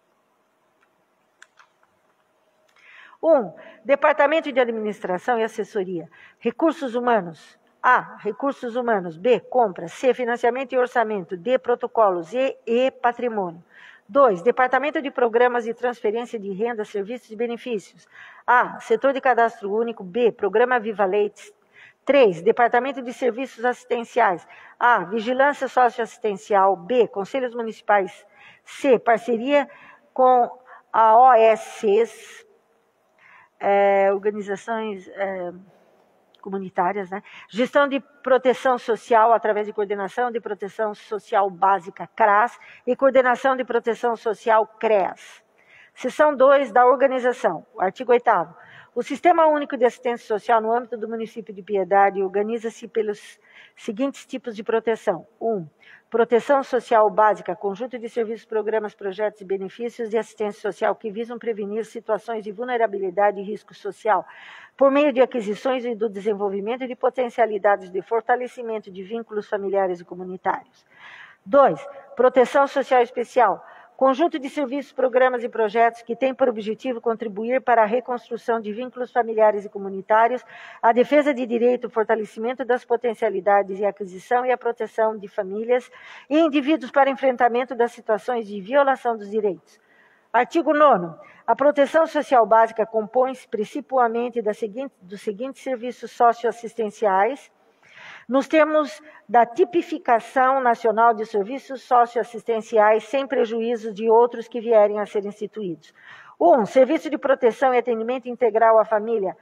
1. Departamento de Administração e Assessoria. Recursos humanos. A. Recursos humanos. B. Compras. C. Financiamento e orçamento. D. Protocolos. E. Patrimônio. 2. Departamento de Programas de Transferência de Renda, Serviços e Benefícios. A. Setor de Cadastro Único. B. Programa Viva Leite. 3. Departamento de Serviços Assistenciais. A. Vigilância Socioassistencial. B. Conselhos Municipais. C. Parceria com a OSCs, organizações comunitárias, né? Gestão de proteção social através de coordenação de proteção social básica, CRAS, e coordenação de proteção social, CREAS. Seção 2 da organização, artigo 8º. O Sistema Único de Assistência Social no âmbito do município de Piedade organiza-se pelos seguintes tipos de proteção. 1. Proteção social básica, conjunto de serviços, programas, projetos e benefícios de assistência social que visam prevenir situações de vulnerabilidade e risco social, por meio de aquisições e do desenvolvimento de potencialidades de fortalecimento de vínculos familiares e comunitários. 2. Proteção social especial, conjunto de serviços, programas e projetos que têm por objetivo contribuir para a reconstrução de vínculos familiares e comunitários, a defesa de direito, o fortalecimento das potencialidades e a aquisição e a proteção de famílias e indivíduos para enfrentamento das situações de violação dos direitos. Artigo 9º. A proteção social básica compõe-se principalmente dos seguintes serviços socioassistenciais, nos termos da tipificação nacional de serviços socioassistenciais, sem prejuízo de outros que vierem a ser instituídos. 1. Serviço de proteção e atendimento integral à família,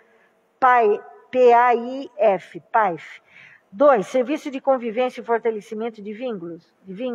PAIF. 2. Serviço de convivência e fortalecimento de vínculos,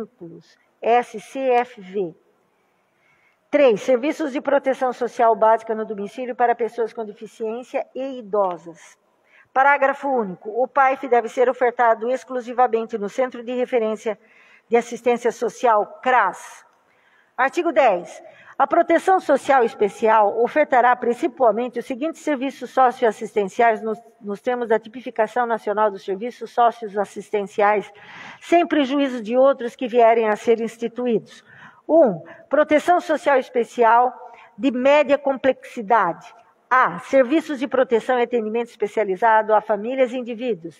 SCFV. 3. Serviços de proteção social básica no domicílio para pessoas com deficiência e idosas. Parágrafo único. O PAIF deve ser ofertado exclusivamente no Centro de Referência de Assistência Social, CRAS. Artigo 10. A proteção social especial ofertará principalmente os seguintes serviços socioassistenciais nos termos da tipificação nacional dos serviços socioassistenciais, sem prejuízo de outros que vierem a ser instituídos. 1. Proteção social especial de média complexidade. A. Serviços de proteção e atendimento especializado a famílias e indivíduos,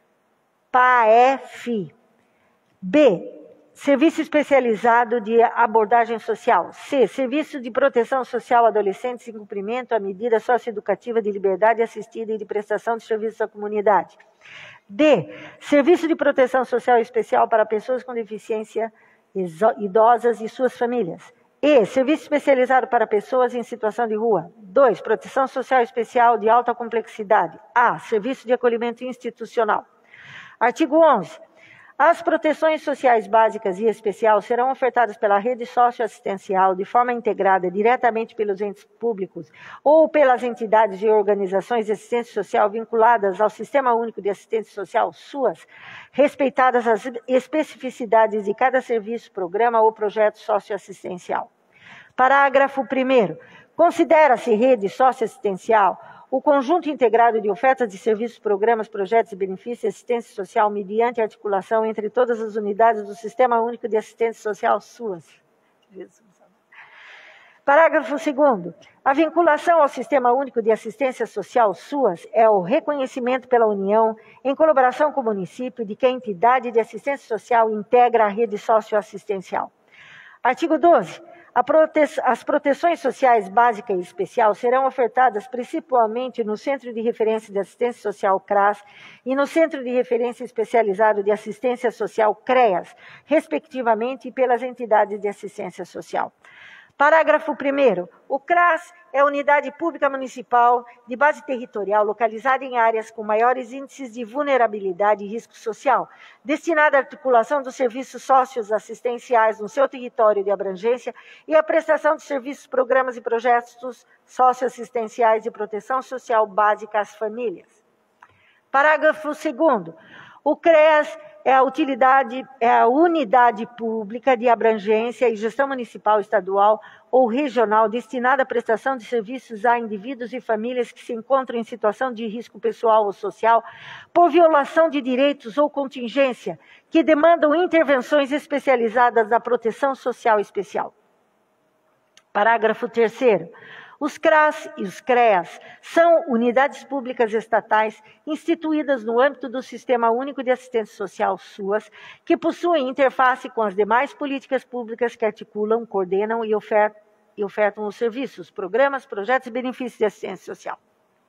PAEF. B. Serviço especializado de abordagem social. C. Serviço de proteção social a adolescentes em cumprimento à medida socioeducativa de liberdade assistida e de prestação de serviços à comunidade. D. Serviço de proteção social especial para pessoas com deficiência idosas e suas famílias. E. Serviço especializado para pessoas em situação de rua. 2. Proteção social especial de alta complexidade. A. Serviço de acolhimento institucional. Artigo 11. As proteções sociais básicas e especial serão ofertadas pela rede socioassistencial de forma integrada diretamente pelos entes públicos ou pelas entidades e organizações de assistência social vinculadas ao Sistema Único de Assistência Social, SUAS, respeitadas as especificidades de cada serviço, programa ou projeto socioassistencial. Parágrafo 1º. Considera-se rede socioassistencial o conjunto integrado de ofertas de serviços, programas, projetos e benefícios de assistência social mediante articulação entre todas as unidades do Sistema Único de Assistência Social, SUAS. Parágrafo 2º. A vinculação ao Sistema Único de Assistência Social, SUAS, é o reconhecimento pela União, em colaboração com o município, de que a entidade de assistência social integra a rede socioassistencial. Artigo 12. As proteções sociais básica e especial serão ofertadas principalmente no Centro de Referência de Assistência Social, CRAS, e no Centro de Referência Especializado de Assistência Social, CREAS, respectivamente, e pelas entidades de assistência social. Parágrafo 1º. O CRAS é a unidade pública municipal de base territorial localizada em áreas com maiores índices de vulnerabilidade e risco social, destinada à articulação dos serviços socioassistenciais no seu território de abrangência e à prestação de serviços, programas e projetos socioassistenciais de proteção social básica às famílias. Parágrafo 2º. O CREAS é a unidade pública de abrangência e gestão municipal, estadual ou regional destinada à prestação de serviços a indivíduos e famílias que se encontram em situação de risco pessoal ou social por violação de direitos ou contingência que demandam intervenções especializadas da proteção social especial. Parágrafo 3º. Os CRAS e os CREAS são unidades públicas estatais instituídas no âmbito do Sistema Único de Assistência Social, SUAS, que possuem interface com as demais políticas públicas que articulam, coordenam e ofertam os serviços, programas, projetos e benefícios de assistência social.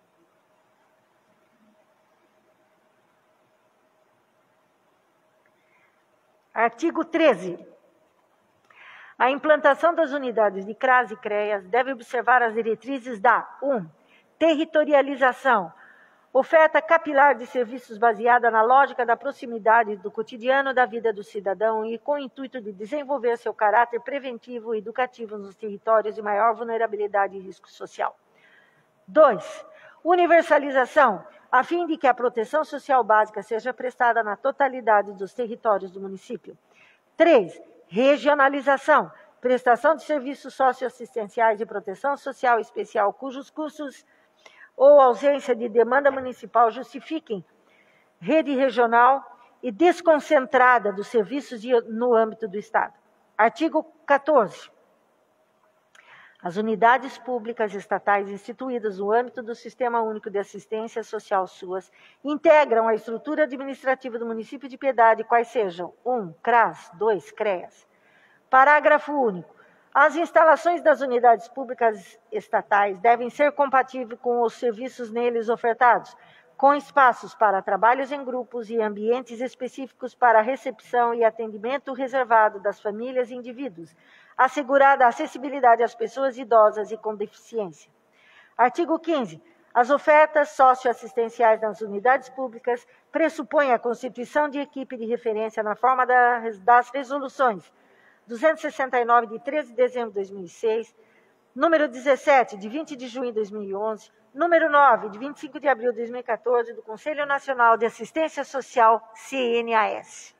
Artigo 13. A implantação das unidades de CRAS e CREAS deve observar as diretrizes da 1. Territorialização, oferta capilar de serviços baseada na lógica da proximidade do cotidiano da vida do cidadão e com o intuito de desenvolver seu caráter preventivo e educativo nos territórios de maior vulnerabilidade e risco social. 2. Universalização, a fim de que a proteção social básica seja prestada na totalidade dos territórios do município. 3. Regionalização, prestação de serviços socioassistenciais de proteção social especial cujos custos ou ausência de demanda municipal justifiquem rede regional e desconcentrada dos serviços no âmbito do Estado. Artigo 14. As unidades públicas estatais instituídas no âmbito do Sistema Único de Assistência Social, SUAS, integram a estrutura administrativa do município de Piedade, quais sejam 1. CRAS, 2. CREAS. Parágrafo único. As instalações das unidades públicas estatais devem ser compatíveis com os serviços neles ofertados, com espaços para trabalhos em grupos e ambientes específicos para recepção e atendimento reservado das famílias e indivíduos, assegurada a acessibilidade às pessoas idosas e com deficiência. Artigo 15. As ofertas socioassistenciais nas unidades públicas pressupõem a constituição de equipe de referência na forma das resoluções 269, de 13 de dezembro de 2006, número 17, de 20 de junho de 2011, número 9, de 25 de abril de 2014, do Conselho Nacional de Assistência Social, CNAS.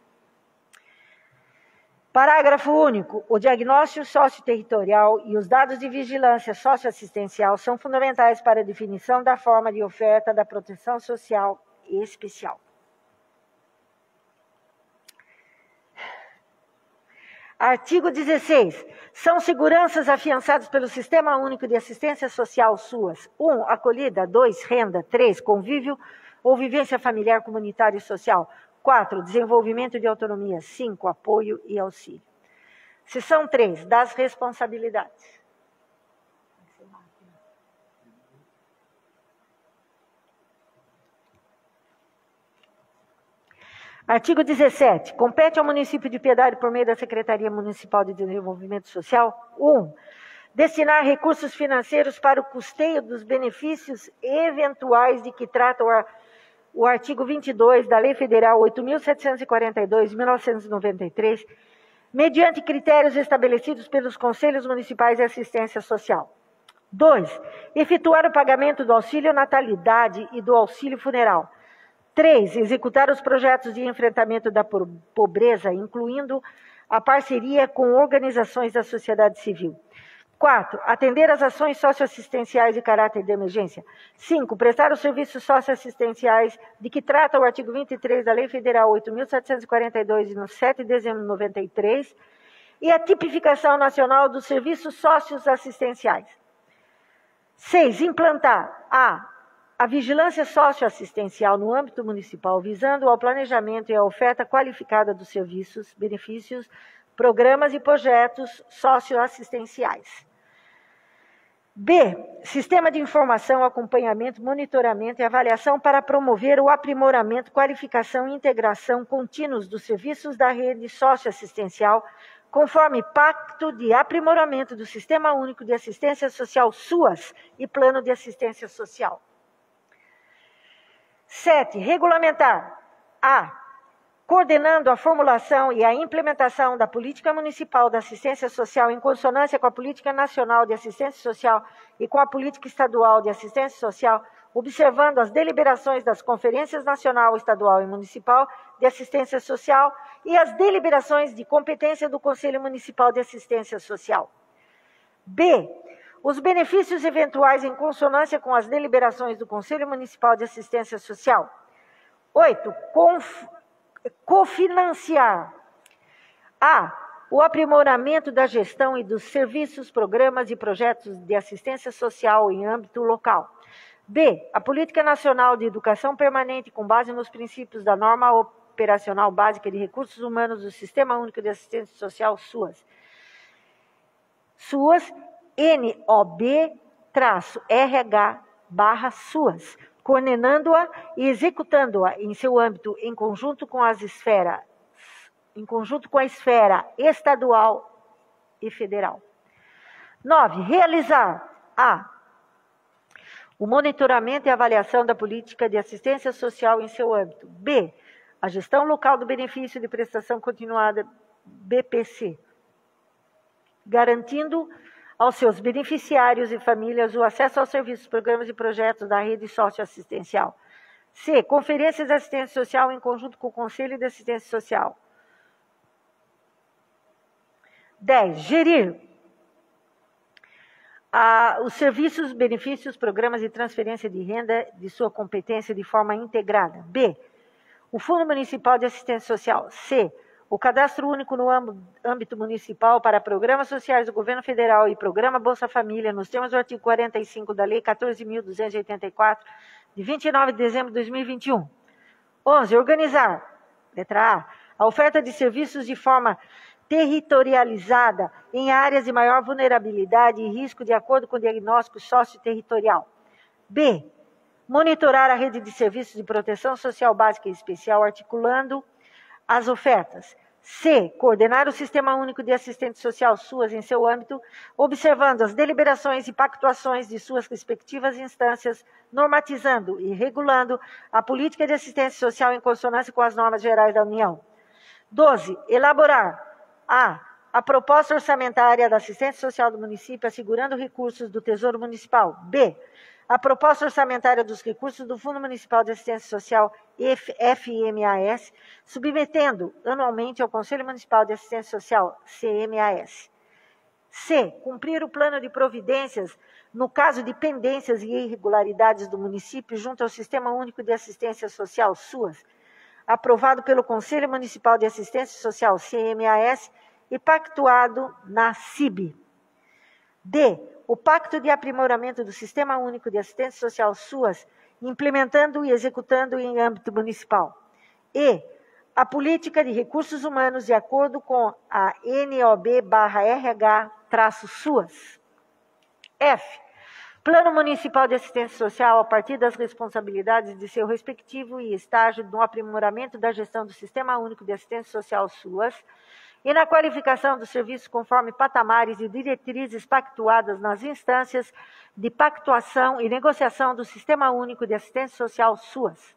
Parágrafo único. O diagnóstico socioterritorial e os dados de vigilância socioassistencial são fundamentais para a definição da forma de oferta da proteção social especial. Artigo 16. São seguranças afiançadas pelo Sistema Único de Assistência Social, SUAS. 1. Acolhida. 2. Renda. 3. Convívio ou vivência familiar, comunitária e social. 4. Desenvolvimento de autonomia. 5. Apoio e auxílio. Seção 3. Das responsabilidades. Artigo 17. Compete ao município de Piedade, por meio da Secretaria Municipal de Desenvolvimento Social, 1. Destinar recursos financeiros para o custeio dos benefícios eventuais de que trata o artigo 22 da Lei Federal 8.742, de 1993, mediante critérios estabelecidos pelos Conselhos Municipais de Assistência Social. 2. Efetuar o pagamento do auxílio natalidade e do auxílio funeral. 3. Executar os projetos de enfrentamento da pobreza, incluindo a parceria com organizações da sociedade civil. 4. Atender às ações socioassistenciais de caráter de emergência. 5. Prestar os serviços socioassistenciais de que trata o artigo 23 da Lei Federal 8.742, de 7 de dezembro de 93, e a tipificação nacional dos serviços socioassistenciais. 6. Implantar a vigilância socioassistencial no âmbito municipal, visando ao planejamento e à oferta qualificada dos serviços, benefícios, programas e projetos socioassistenciais. B. Sistema de informação, acompanhamento, monitoramento e avaliação para promover o aprimoramento, qualificação e integração contínuos dos serviços da rede socioassistencial, conforme Pacto de Aprimoramento do Sistema Único de Assistência Social, SUAS, e Plano de Assistência Social. 7. Regulamentar. Coordenando a formulação e a implementação da Política Municipal da Assistência Social em consonância com a Política Nacional de Assistência Social e com a Política Estadual de Assistência Social, observando as deliberações das Conferências Nacional, Estadual e Municipal de Assistência Social e as deliberações de competência do Conselho Municipal de Assistência Social. B. Os benefícios eventuais em consonância com as deliberações do Conselho Municipal de Assistência Social. 8. Cofinanciar. A. O aprimoramento da gestão e dos serviços, programas e projetos de assistência social em âmbito local. B. A Política Nacional de Educação Permanente com base nos princípios da Norma Operacional Básica de Recursos Humanos do Sistema Único de Assistência Social, SUAS. SUAS, NOB-RH/SUAS, coordenando-a e executando-a em seu âmbito em conjunto com a esfera estadual e federal. 9. Realizar o monitoramento e avaliação da política de assistência social em seu âmbito. B. A gestão local do benefício de prestação continuada, BPC, garantindo aos seus beneficiários e famílias o acesso aos serviços, programas e projetos da rede socioassistencial. C. Conferências de assistência social em conjunto com o Conselho de Assistência Social. 10. Gerir os serviços, benefícios, programas de transferência de renda de sua competência de forma integrada. B. O Fundo Municipal de Assistência Social. C. O Cadastro Único no âmbito municipal para programas sociais do Governo Federal e Programa Bolsa Família, nos termos do artigo 45 da Lei 14.284, de 29 de dezembro de 2021. 11. Organizar, letra A oferta de serviços de forma territorializada em áreas de maior vulnerabilidade e risco de acordo com o diagnóstico socio-territorial. B. Monitorar a rede de serviços de proteção social básica e especial, articulando as ofertas. C. Coordenar o Sistema Único de Assistência Social, SUAS, em seu âmbito, observando as deliberações e pactuações de suas respectivas instâncias, normatizando e regulando a política de assistência social em consonância com as normas gerais da União. 12. Elaborar a proposta orçamentária da assistência social do município, assegurando recursos do Tesouro Municipal. B. A proposta orçamentária dos recursos do Fundo Municipal de Assistência Social, FMAS, submetendo anualmente ao Conselho Municipal de Assistência Social, CMAS. C. Cumprir o plano de providências no caso de pendências e irregularidades do município junto ao Sistema Único de Assistência Social, SUAS, aprovado pelo Conselho Municipal de Assistência Social, CMAS, e pactuado na CIB. D. O Pacto de Aprimoramento do Sistema Único de Assistência Social, SUAS, implementando e executando em âmbito municipal. E. A política de recursos humanos de acordo com a NOB/RH-SUAS. F. Plano Municipal de Assistência Social a partir das responsabilidades de seu respectivo e estágio no aprimoramento da gestão do Sistema Único de Assistência Social, SUAS, e na qualificação dos serviços conforme patamares e diretrizes pactuadas nas instâncias de pactuação e negociação do Sistema Único de Assistência Social, SUAS.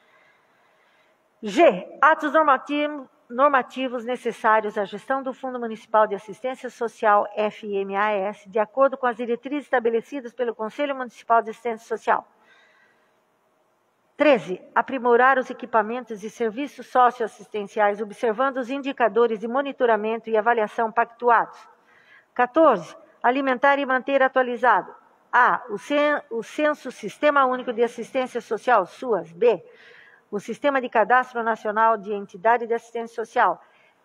G. Atos normativos necessários à gestão do Fundo Municipal de Assistência Social, FMAS, de acordo com as diretrizes estabelecidas pelo Conselho Municipal de Assistência Social. 13. Aprimorar os equipamentos e serviços socioassistenciais, observando os indicadores de monitoramento e avaliação pactuados. 14. Alimentar e manter atualizado. A. O Censo Sistema Único de Assistência Social, SUAS. B. O Sistema de Cadastro Nacional de Entidade de Assistência Social,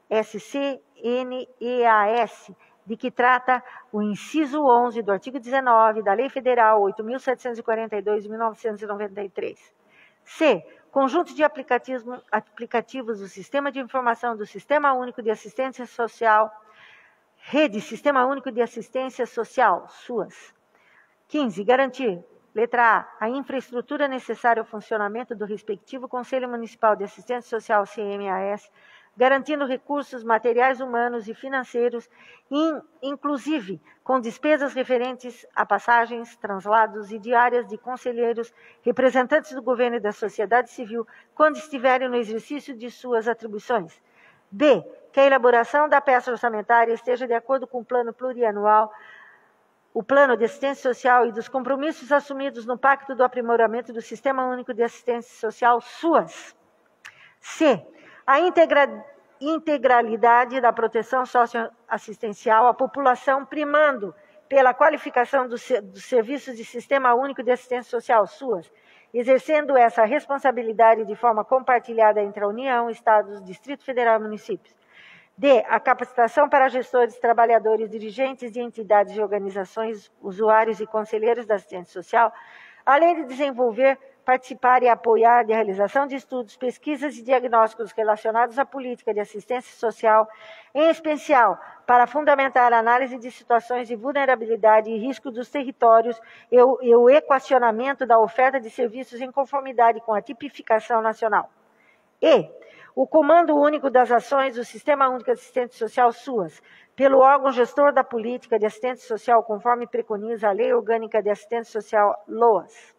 SCNEAS, de que trata o inciso 11 do artigo 19 da Lei Federal 8.742 de 1993. C. Conjunto de aplicativos do Sistema de Informação do Sistema Único de Assistência Social, Rede Sistema Único de Assistência Social, SUAS. 15. Garantir, letra A infraestrutura necessária ao funcionamento do respectivo Conselho Municipal de Assistência Social, CMAS, garantindo recursos materiais, humanos e financeiros, inclusive com despesas referentes a passagens, translados e diárias de conselheiros, representantes do governo e da sociedade civil, quando estiverem no exercício de suas atribuições. B. Que a elaboração da peça orçamentária esteja de acordo com o plano plurianual o Plano de Assistência Social e dos compromissos assumidos no Pacto do Aprimoramento do Sistema Único de Assistência Social, SUAS. C. A integralidade da proteção socioassistencial à população, primando pela qualificação dos serviços de Sistema Único de Assistência Social, SUAS, exercendo essa responsabilidade de forma compartilhada entre a União, Estados, Distrito Federal e municípios. D. A capacitação para gestores, trabalhadores, dirigentes de entidades e organizações, usuários e conselheiros da assistência social, além de desenvolver, participar e apoiar a realização de estudos, pesquisas e diagnósticos relacionados à política de assistência social, em especial para fundamentar a análise de situações de vulnerabilidade e risco dos territórios e o equacionamento da oferta de serviços em conformidade com a tipificação nacional. E. O Comando Único das Ações do Sistema Único de Assistência Social, SUAS, pelo órgão gestor da política de assistência social, conforme preconiza a Lei Orgânica de Assistência Social, LOAS.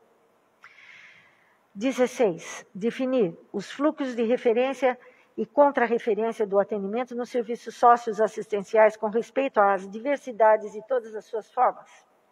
16. Definir os fluxos de referência e contra-referência do atendimento nos serviços socioassistenciais com respeito às diversidades e todas as suas formas.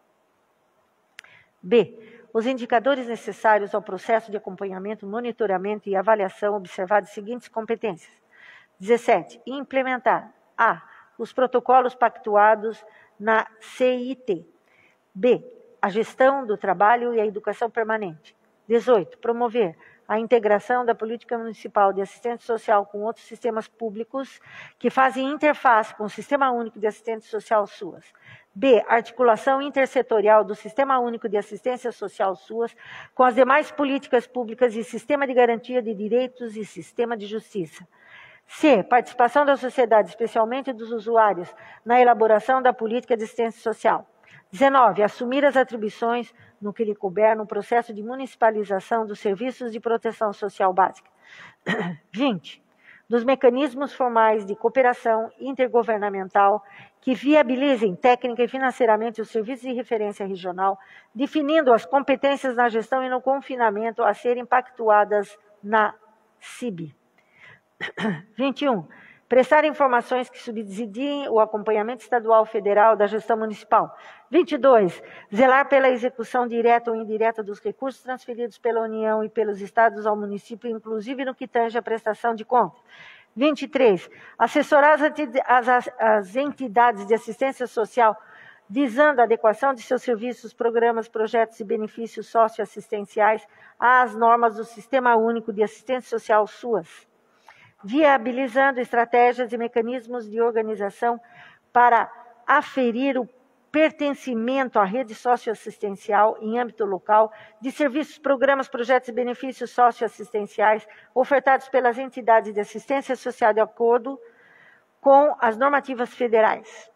B. Os indicadores necessários ao processo de acompanhamento, monitoramento e avaliação, observadas as seguintes competências. 17. Implementar. A. Os protocolos pactuados na CIT. B. A gestão do trabalho e a educação permanente. 18. Promover a integração da política municipal de assistência social com outros sistemas públicos que fazem interface com o Sistema Único de Assistência Social, SUAS. B. Articulação intersetorial do Sistema Único de Assistência Social, SUAS, com as demais políticas públicas e sistema de garantia de direitos e sistema de justiça. C. Participação da sociedade, especialmente dos usuários, na elaboração da política de assistência social. 19. Assumir as atribuições, no que lhe couber, no processo de municipalização dos serviços de proteção social básica. 20. Dos mecanismos formais de cooperação intergovernamental que viabilizem técnica e financeiramente os serviços de referência regional, definindo as competências na gestão e no confinamento a serem pactuadas na CIB. 21. Prestar informações que subsidiem o acompanhamento estadual federal da gestão municipal. 22. Zelar pela execução direta ou indireta dos recursos transferidos pela União e pelos estados ao município, inclusive no que tange à prestação de contas. 23. Assessorar as entidades de assistência social, visando a adequação de seus serviços, programas, projetos e benefícios socioassistenciais às normas do Sistema Único de Assistência Social, SUAS. Viabilizando estratégias e mecanismos de organização para aferir o pertencimento à rede socioassistencial em âmbito local de serviços, programas, projetos e benefícios socioassistenciais ofertados pelas entidades de assistência social de acordo com as normativas federais.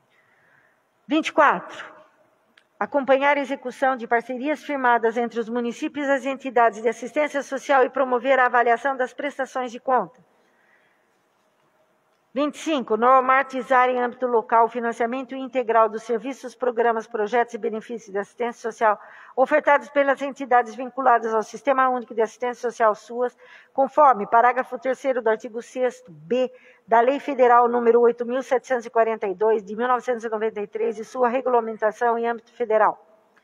24. Acompanhar a execução de parcerias firmadas entre os municípios e as entidades de assistência social e promover a avaliação das prestações de conta. 25. Normatizar em âmbito local o financiamento integral dos serviços, programas, projetos e benefícios de assistência social ofertados pelas entidades vinculadas ao Sistema Único de Assistência Social, SUAS, conforme parágrafo 3º do artigo 6º-B da Lei Federal nº 8.742, de 1993, e sua regulamentação em âmbito federal.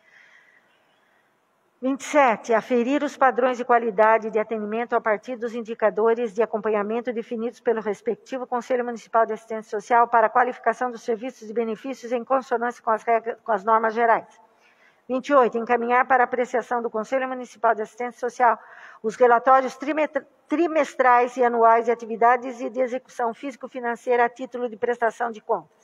27. Aferir os padrões de qualidade de atendimento a partir dos indicadores de acompanhamento definidos pelo respectivo Conselho Municipal de Assistência Social para a qualificação dos serviços e benefícios em consonância com as normas gerais. 28. Encaminhar para apreciação do Conselho Municipal de Assistência Social os relatórios trimestrais e anuais de atividades e de execução físico-financeira a título de prestação de contas.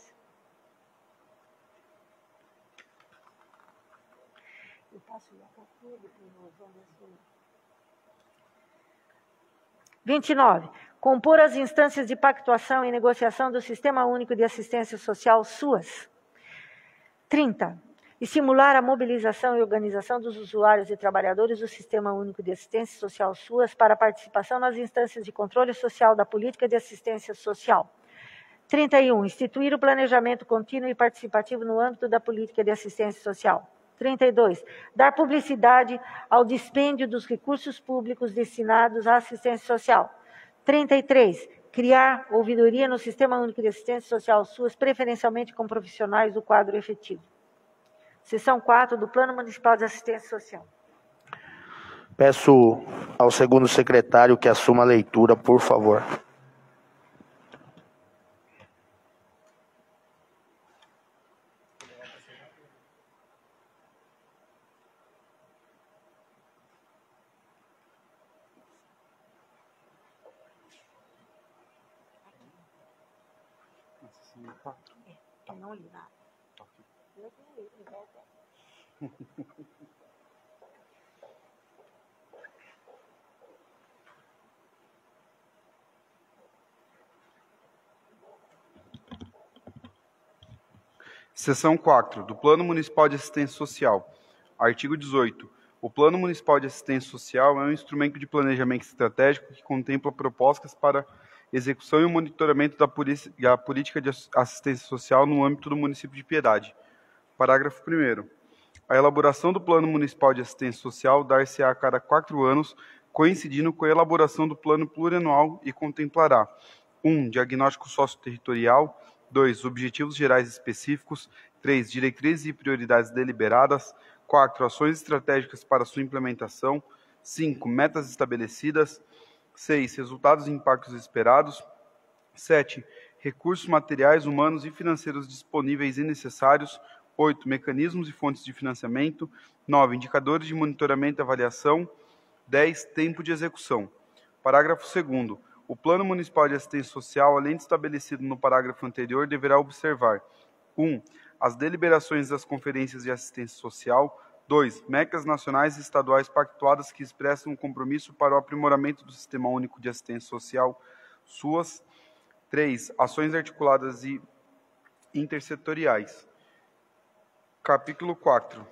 29. Compor as instâncias de pactuação e negociação do Sistema Único de Assistência Social, SUAS. 30. Estimular a mobilização e organização dos usuários e trabalhadores do Sistema Único de Assistência Social, SUAS, para a participação nas instâncias de controle social da política de assistência social. 31. Instituir o planejamento contínuo e participativo no âmbito da política de assistência social. 32. Dar publicidade ao dispêndio dos recursos públicos destinados à assistência social. 33. Criar ouvidoria no Sistema Único de Assistência Social, SUAS, preferencialmente com profissionais do quadro efetivo. Seção 4 do Plano Municipal de Assistência Social. Peço ao segundo secretário que assuma a leitura, por favor. Eu não li nada. Seção 4 do Plano Municipal de Assistência Social. Artigo 18. O Plano Municipal de Assistência Social é um instrumento de planejamento estratégico que contempla propostas para execução e monitoramento da política de assistência social no âmbito do município de Piedade. Parágrafo 1º. A elaboração do Plano Municipal de Assistência Social dar-se-á a cada 4 anos, coincidindo com a elaboração do Plano Plurianual e contemplará 1. Diagnóstico socioterritorial, 2. Objetivos gerais específicos, 3. Diretrizes e prioridades deliberadas, 4. Ações estratégicas para sua implementação, 5. Metas estabelecidas, 6. Resultados e impactos esperados, 7. Recursos materiais, humanos e financeiros disponíveis e necessários, 8. Mecanismos e fontes de financiamento, 9. Indicadores de monitoramento e avaliação, 10. Tempo de execução. Parágrafo 2º. O Plano Municipal de Assistência Social, além de estabelecido no parágrafo anterior, deverá observar 1. As deliberações das conferências de assistência social, 2. Metas nacionais e estaduais pactuadas que expressam um compromisso para o aprimoramento do Sistema Único de Assistência Social, SUAS, 3. Ações articuladas e intersetoriais. Capítulo 4.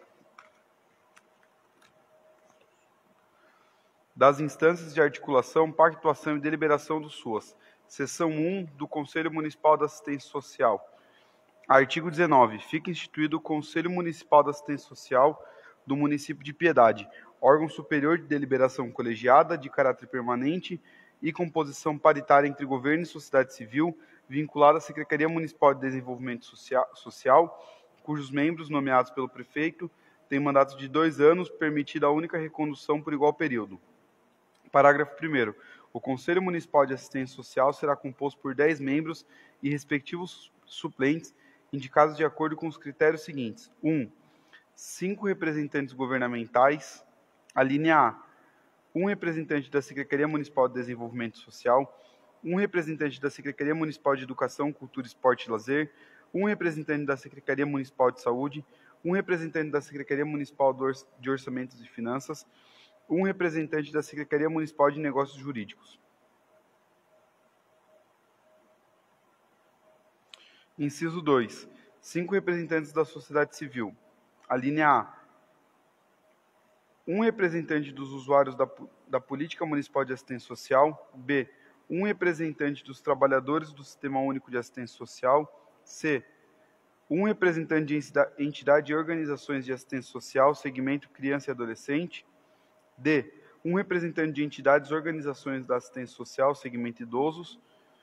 Das instâncias de articulação, pactuação e deliberação do SUAS. Seção 1 do Conselho Municipal da Assistência Social. Artigo 19. Fica instituído o Conselho Municipal da Assistência Social do município de Piedade, órgão superior de deliberação colegiada, de caráter permanente e composição paritária entre governo e sociedade civil, vinculada à Secretaria Municipal de Desenvolvimento Social, cujos membros, nomeados pelo prefeito, têm mandato de 2 anos, permitida a única recondução por igual período. Parágrafo 1º. O Conselho Municipal de Assistência Social será composto por 10 membros e respectivos suplentes, indicados de acordo com os critérios seguintes. 1. 5 representantes governamentais. A linha A. 1 representante da Secretaria Municipal de Desenvolvimento Social. 1 representante da Secretaria Municipal de Educação, Cultura, Esporte e Lazer. 1 representante da Secretaria Municipal de Saúde. 1 representante da Secretaria Municipal de Orçamentos e Finanças. 1 representante da Secretaria Municipal de Negócios Jurídicos. Inciso 2. 5 representantes da sociedade civil. A linha A. 1 representante dos usuários da Política Municipal de Assistência Social. B. 1 representante dos trabalhadores do Sistema Único de Assistência Social. C. 1 representante de entidade e organizações de assistência social, segmento criança e adolescente. D. 1 representante de entidades e organizações da assistência social, segmento idosos.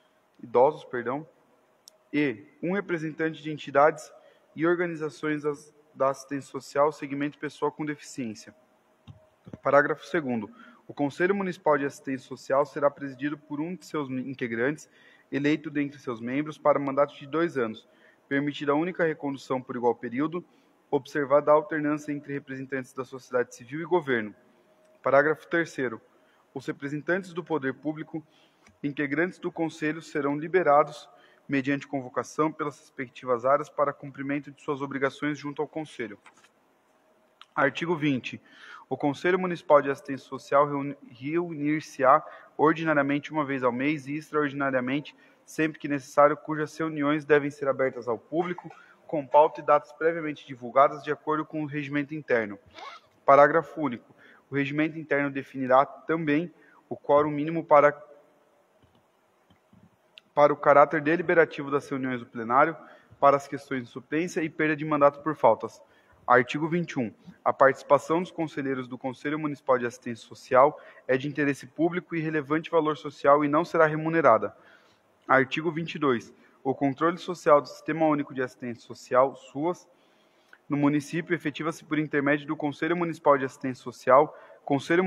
E. 1 representante de entidades e organizações da assistência social, segmento pessoa com deficiência. Parágrafo 2º. O Conselho Municipal de Assistência Social será presidido por um de seus integrantes, eleito dentre seus membros, para mandato de 2 anos, permitida a única recondução por igual período, observada a alternância entre representantes da sociedade civil e governo. Parágrafo 3º. Os representantes do poder público, integrantes do Conselho, serão liberados, mediante convocação, pelas respectivas áreas para cumprimento de suas obrigações junto ao Conselho. Artigo 20. O Conselho Municipal de Assistência Social reunir-se-á ordinariamente uma vez ao mês e extraordinariamente, sempre que necessário, cujas reuniões devem ser abertas ao público, com pauta e datas previamente divulgadas de acordo com o regimento interno. Parágrafo único. O regimento interno definirá também o quórum mínimo para o caráter deliberativo das reuniões do plenário, para as questões de suplência e perda de mandato por faltas. Artigo 21. A participação dos conselheiros do Conselho Municipal de Assistência Social é de interesse público e relevante valor social e não será remunerada. Artigo 22. O controle social do Sistema Único de Assistência Social, SUAS, no município efetiva-se por intermédio do Conselho Municipal de Assistência Social, Conselho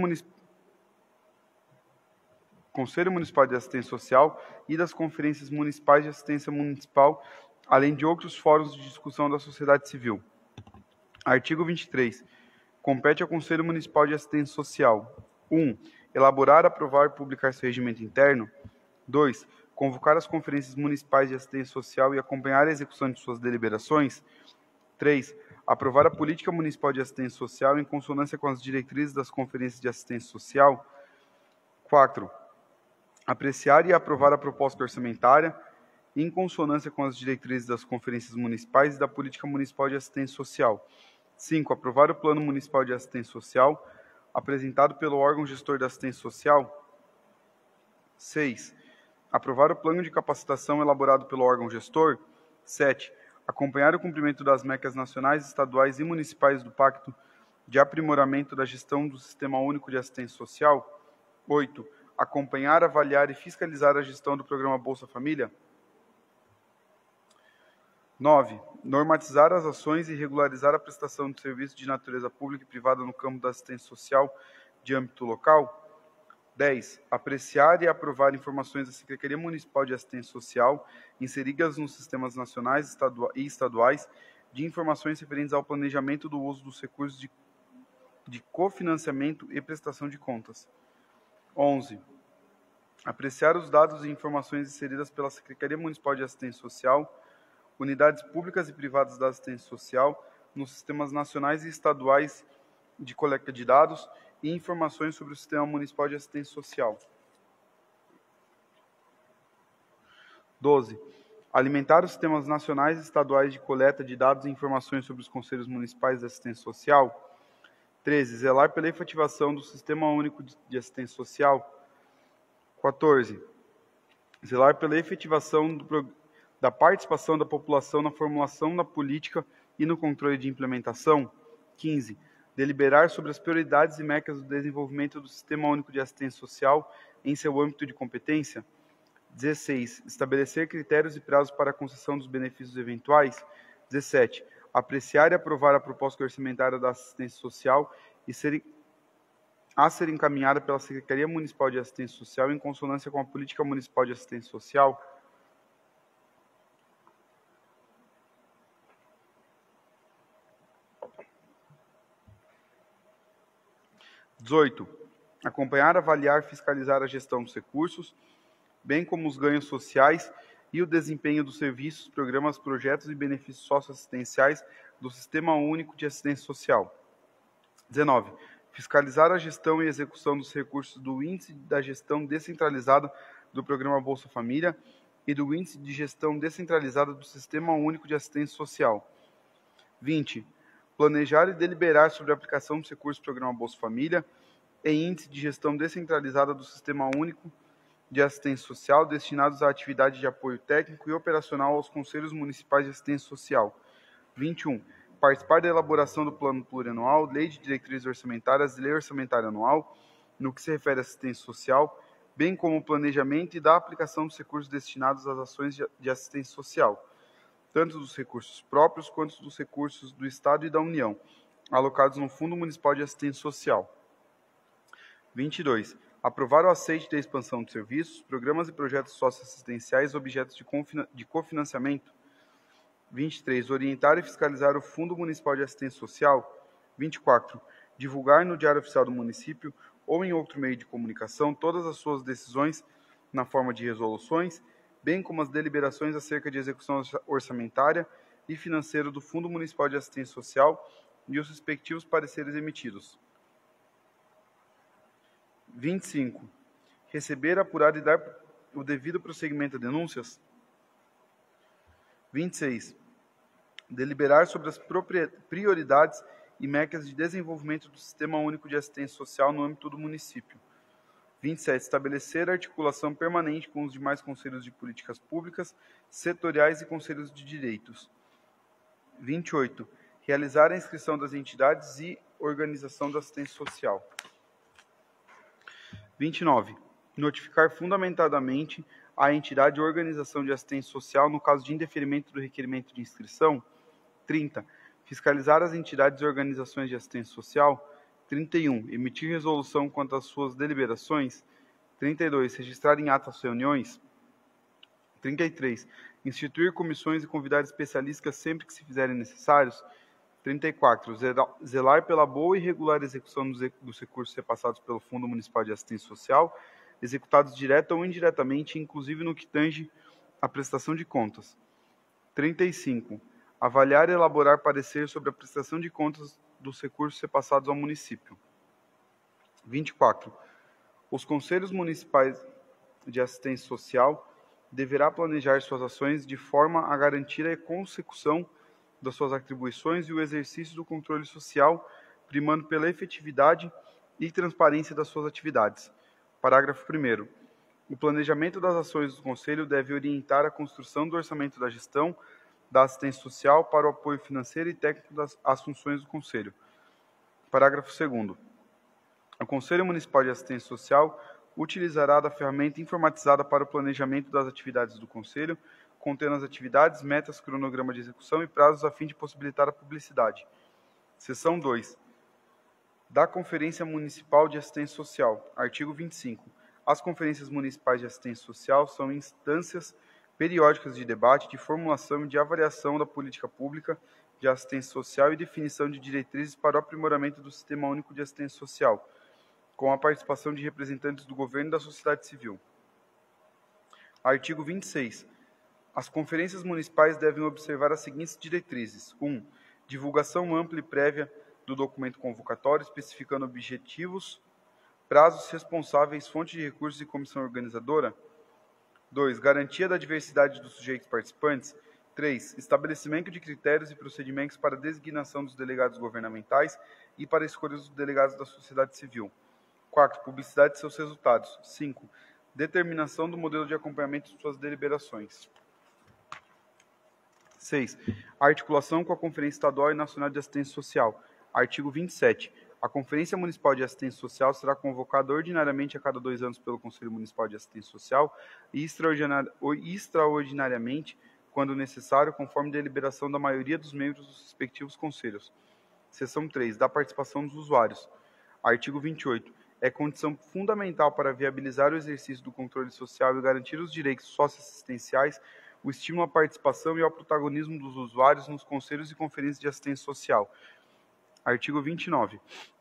Municipal de Assistência Social e das Conferências Municipais de Assistência Municipal, além de outros fóruns de discussão da sociedade civil. Artigo 23. Compete ao Conselho Municipal de Assistência Social: 1. Elaborar, aprovar e publicar seu regimento interno. 2. Convocar as conferências municipais de assistência social e acompanhar a execução de suas deliberações. 3. Aprovar a política municipal de assistência social em consonância com as diretrizes das conferências de assistência social. 4. Apreciar e aprovar a proposta orçamentária em consonância com as diretrizes das conferências municipais e da política municipal de assistência social. 5. Aprovar o plano municipal de assistência social apresentado pelo órgão gestor da assistência social. 6. Aprovar o plano de capacitação elaborado pelo órgão gestor. 7. Acompanhar o cumprimento das metas nacionais, estaduais e municipais do Pacto de Aprimoramento da Gestão do Sistema Único de Assistência Social. 8. Acompanhar, avaliar e fiscalizar a gestão do Programa Bolsa Família. 9. Normatizar as ações e regularizar a prestação de serviços de natureza pública e privada no campo da assistência social de âmbito local. 10. Apreciar e aprovar informações da Secretaria Municipal de Assistência Social inseridas nos sistemas nacionais e estaduais de informações referentes ao planejamento do uso dos recursos de cofinanciamento e prestação de contas. 11. Apreciar os dados e informações inseridas pela Secretaria Municipal de Assistência Social, unidades públicas e privadas da assistência social, nos sistemas nacionais e estaduais de coleta de dados e informações sobre o Sistema Municipal de Assistência Social. 12. Alimentar os sistemas nacionais e estaduais de coleta de dados e informações sobre os Conselhos Municipais de Assistência Social. 13. Zelar pela efetivação do Sistema Único de Assistência Social. 14. Zelar pela efetivação da participação da população na formulação da política e no controle de implementação. 15. Deliberar sobre as prioridades e metas do desenvolvimento do Sistema Único de Assistência Social em seu âmbito de competência. 16. Estabelecer critérios e prazos para a concessão dos benefícios eventuais. 17. Apreciar e aprovar a proposta orçamentária da assistência social a ser encaminhada pela Secretaria Municipal de Assistência Social em consonância com a Política Municipal de Assistência Social. 18. Acompanhar, avaliar, fiscalizar a gestão dos recursos, bem como os ganhos sociais e o desempenho dos serviços, programas, projetos e benefícios socioassistenciais do Sistema Único de Assistência Social. 19. Fiscalizar a gestão e execução dos recursos do Índice da Gestão Descentralizada do Programa Bolsa Família e do Índice de Gestão Descentralizada do Sistema Único de Assistência Social. 20. Planejar e deliberar sobre a aplicação dos recursos do Programa Bolsa Família e Índice de Gestão Descentralizada do Sistema Único de Assistência Social destinados à atividade de apoio técnico e operacional aos Conselhos Municipais de Assistência Social. 21. Participar da elaboração do Plano Plurianual, Lei de Diretrizes Orçamentárias e Lei Orçamentária Anual, no que se refere à assistência social, bem como o planejamento e da aplicação dos recursos destinados às ações de assistência social, tanto dos recursos próprios quanto dos recursos do Estado e da União, alocados no Fundo Municipal de Assistência Social. 22. Aprovar o aceite da expansão de serviços, programas e projetos socioassistenciais objetos de cofinanciamento. 23. Orientar e fiscalizar o Fundo Municipal de Assistência Social. 24. Divulgar no Diário Oficial do Município ou em outro meio de comunicação todas as suas decisões na forma de resoluções, bem como as deliberações acerca de execução orçamentária e financeira do Fundo Municipal de Assistência Social e os respectivos pareceres emitidos. 25. Receber, apurar e dar o devido prosseguimento a denúncias. 26. Deliberar sobre as prioridades e metas de desenvolvimento do Sistema Único de Assistência Social no âmbito do município. 27. Estabelecer articulação permanente com os demais conselhos de políticas públicas, setoriais e conselhos de direitos. 28. Realizar a inscrição das entidades e organização da assistência social. 29. Notificar fundamentadamente a entidade ou organização de assistência social no caso de indeferimento do requerimento de inscrição. 30. fiscalizar as entidades e organizações de assistência social. 31. Emitir resolução quanto às suas deliberações. 32. Registrar em atas as reuniões. 33. Instituir comissões e convidar especialistas sempre que se fizerem necessários. 34. Zelar pela boa e regular execução dos recursos repassados pelo Fundo Municipal de Assistência Social, executados direta ou indiretamente, inclusive no que tange à prestação de contas. 35. Avaliar e elaborar parecer sobre a prestação de contas dos recursos repassados ao município. 24. Os Conselhos Municipais de Assistência Social deverá planejar suas ações de forma a garantir a consecução das suas atribuições e o exercício do controle social, primando pela efetividade e transparência das suas atividades. Parágrafo 1º. O planejamento das ações do Conselho deve orientar a construção do orçamento da gestão da assistência social para o apoio financeiro e técnico às funções do Conselho. Parágrafo 2º. O Conselho Municipal de Assistência Social utilizará da ferramenta informatizada para o planejamento das atividades do Conselho, contendo as atividades, metas, cronograma de execução e prazos a fim de possibilitar a publicidade. Seção 2. Da Conferência Municipal de Assistência Social. Artigo 25. As conferências municipais de assistência social são instâncias periódicas de debate, de formulação e de avaliação da política pública de assistência social e definição de diretrizes para o aprimoramento do Sistema Único de Assistência Social, com a participação de representantes do governo e da sociedade civil. Artigo 26. As conferências municipais devem observar as seguintes diretrizes. 1. Divulgação ampla e prévia do documento convocatório, especificando objetivos, prazos, responsáveis, fonte de recursos e comissão organizadora. 2. Garantia da diversidade dos sujeitos participantes. 3. Estabelecimento de critérios e procedimentos para a designação dos delegados governamentais e para a escolha dos delegados da sociedade civil. 4. Publicidade de seus resultados. 5. Determinação do modelo de acompanhamento de suas deliberações. 6. Articulação com a Conferência Estadual e Nacional de Assistência Social. Artigo 27. A Conferência Municipal de Assistência Social será convocada ordinariamente a cada 2 anos pelo Conselho Municipal de Assistência Social e extraordinariamente, quando necessário, conforme deliberação da maioria dos membros dos respectivos conselhos. Seção 3. Da participação dos usuários. Artigo 28. É condição fundamental para viabilizar o exercício do controle social e garantir os direitos socioassistenciais o estímulo à participação e ao protagonismo dos usuários nos conselhos e conferências de assistência social. Artigo 29.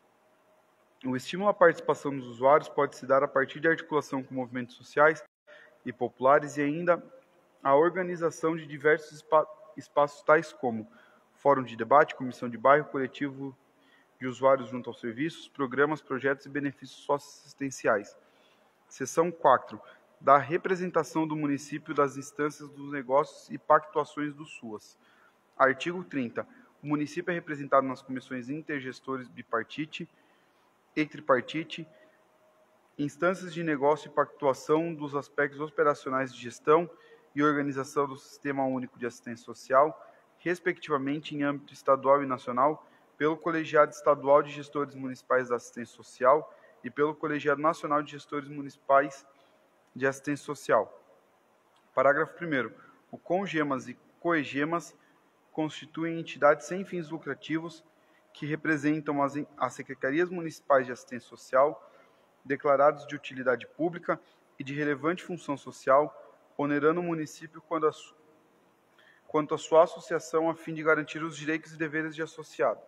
O estímulo à participação dos usuários pode se dar a partir de articulação com movimentos sociais e populares e ainda a organização de diversos espaços tais como fórum de debate, comissão de bairro, coletivo de usuários junto aos serviços, programas, projetos e benefícios socioassistenciais. Seção 4. Da representação do município das instâncias dos negócios e pactuações do SUAS. Artigo 30. O município é representado nas comissões intergestores bipartite e tripartite, instâncias de negócio e pactuação dos aspectos operacionais de gestão e organização do Sistema Único de Assistência Social, respectivamente em âmbito estadual e nacional, pelo Colegiado Estadual de Gestores Municipais da Assistência Social e pelo Colegiado Nacional de Gestores Municipais de Assistência Social. Parágrafo 1º. O CONGEMAS e COEGEMAS constituem entidades sem fins lucrativos que representam as Secretarias Municipais de Assistência Social, declarados de utilidade pública e de relevante função social, onerando o município quanto à sua associação a fim de garantir os direitos e deveres de associado.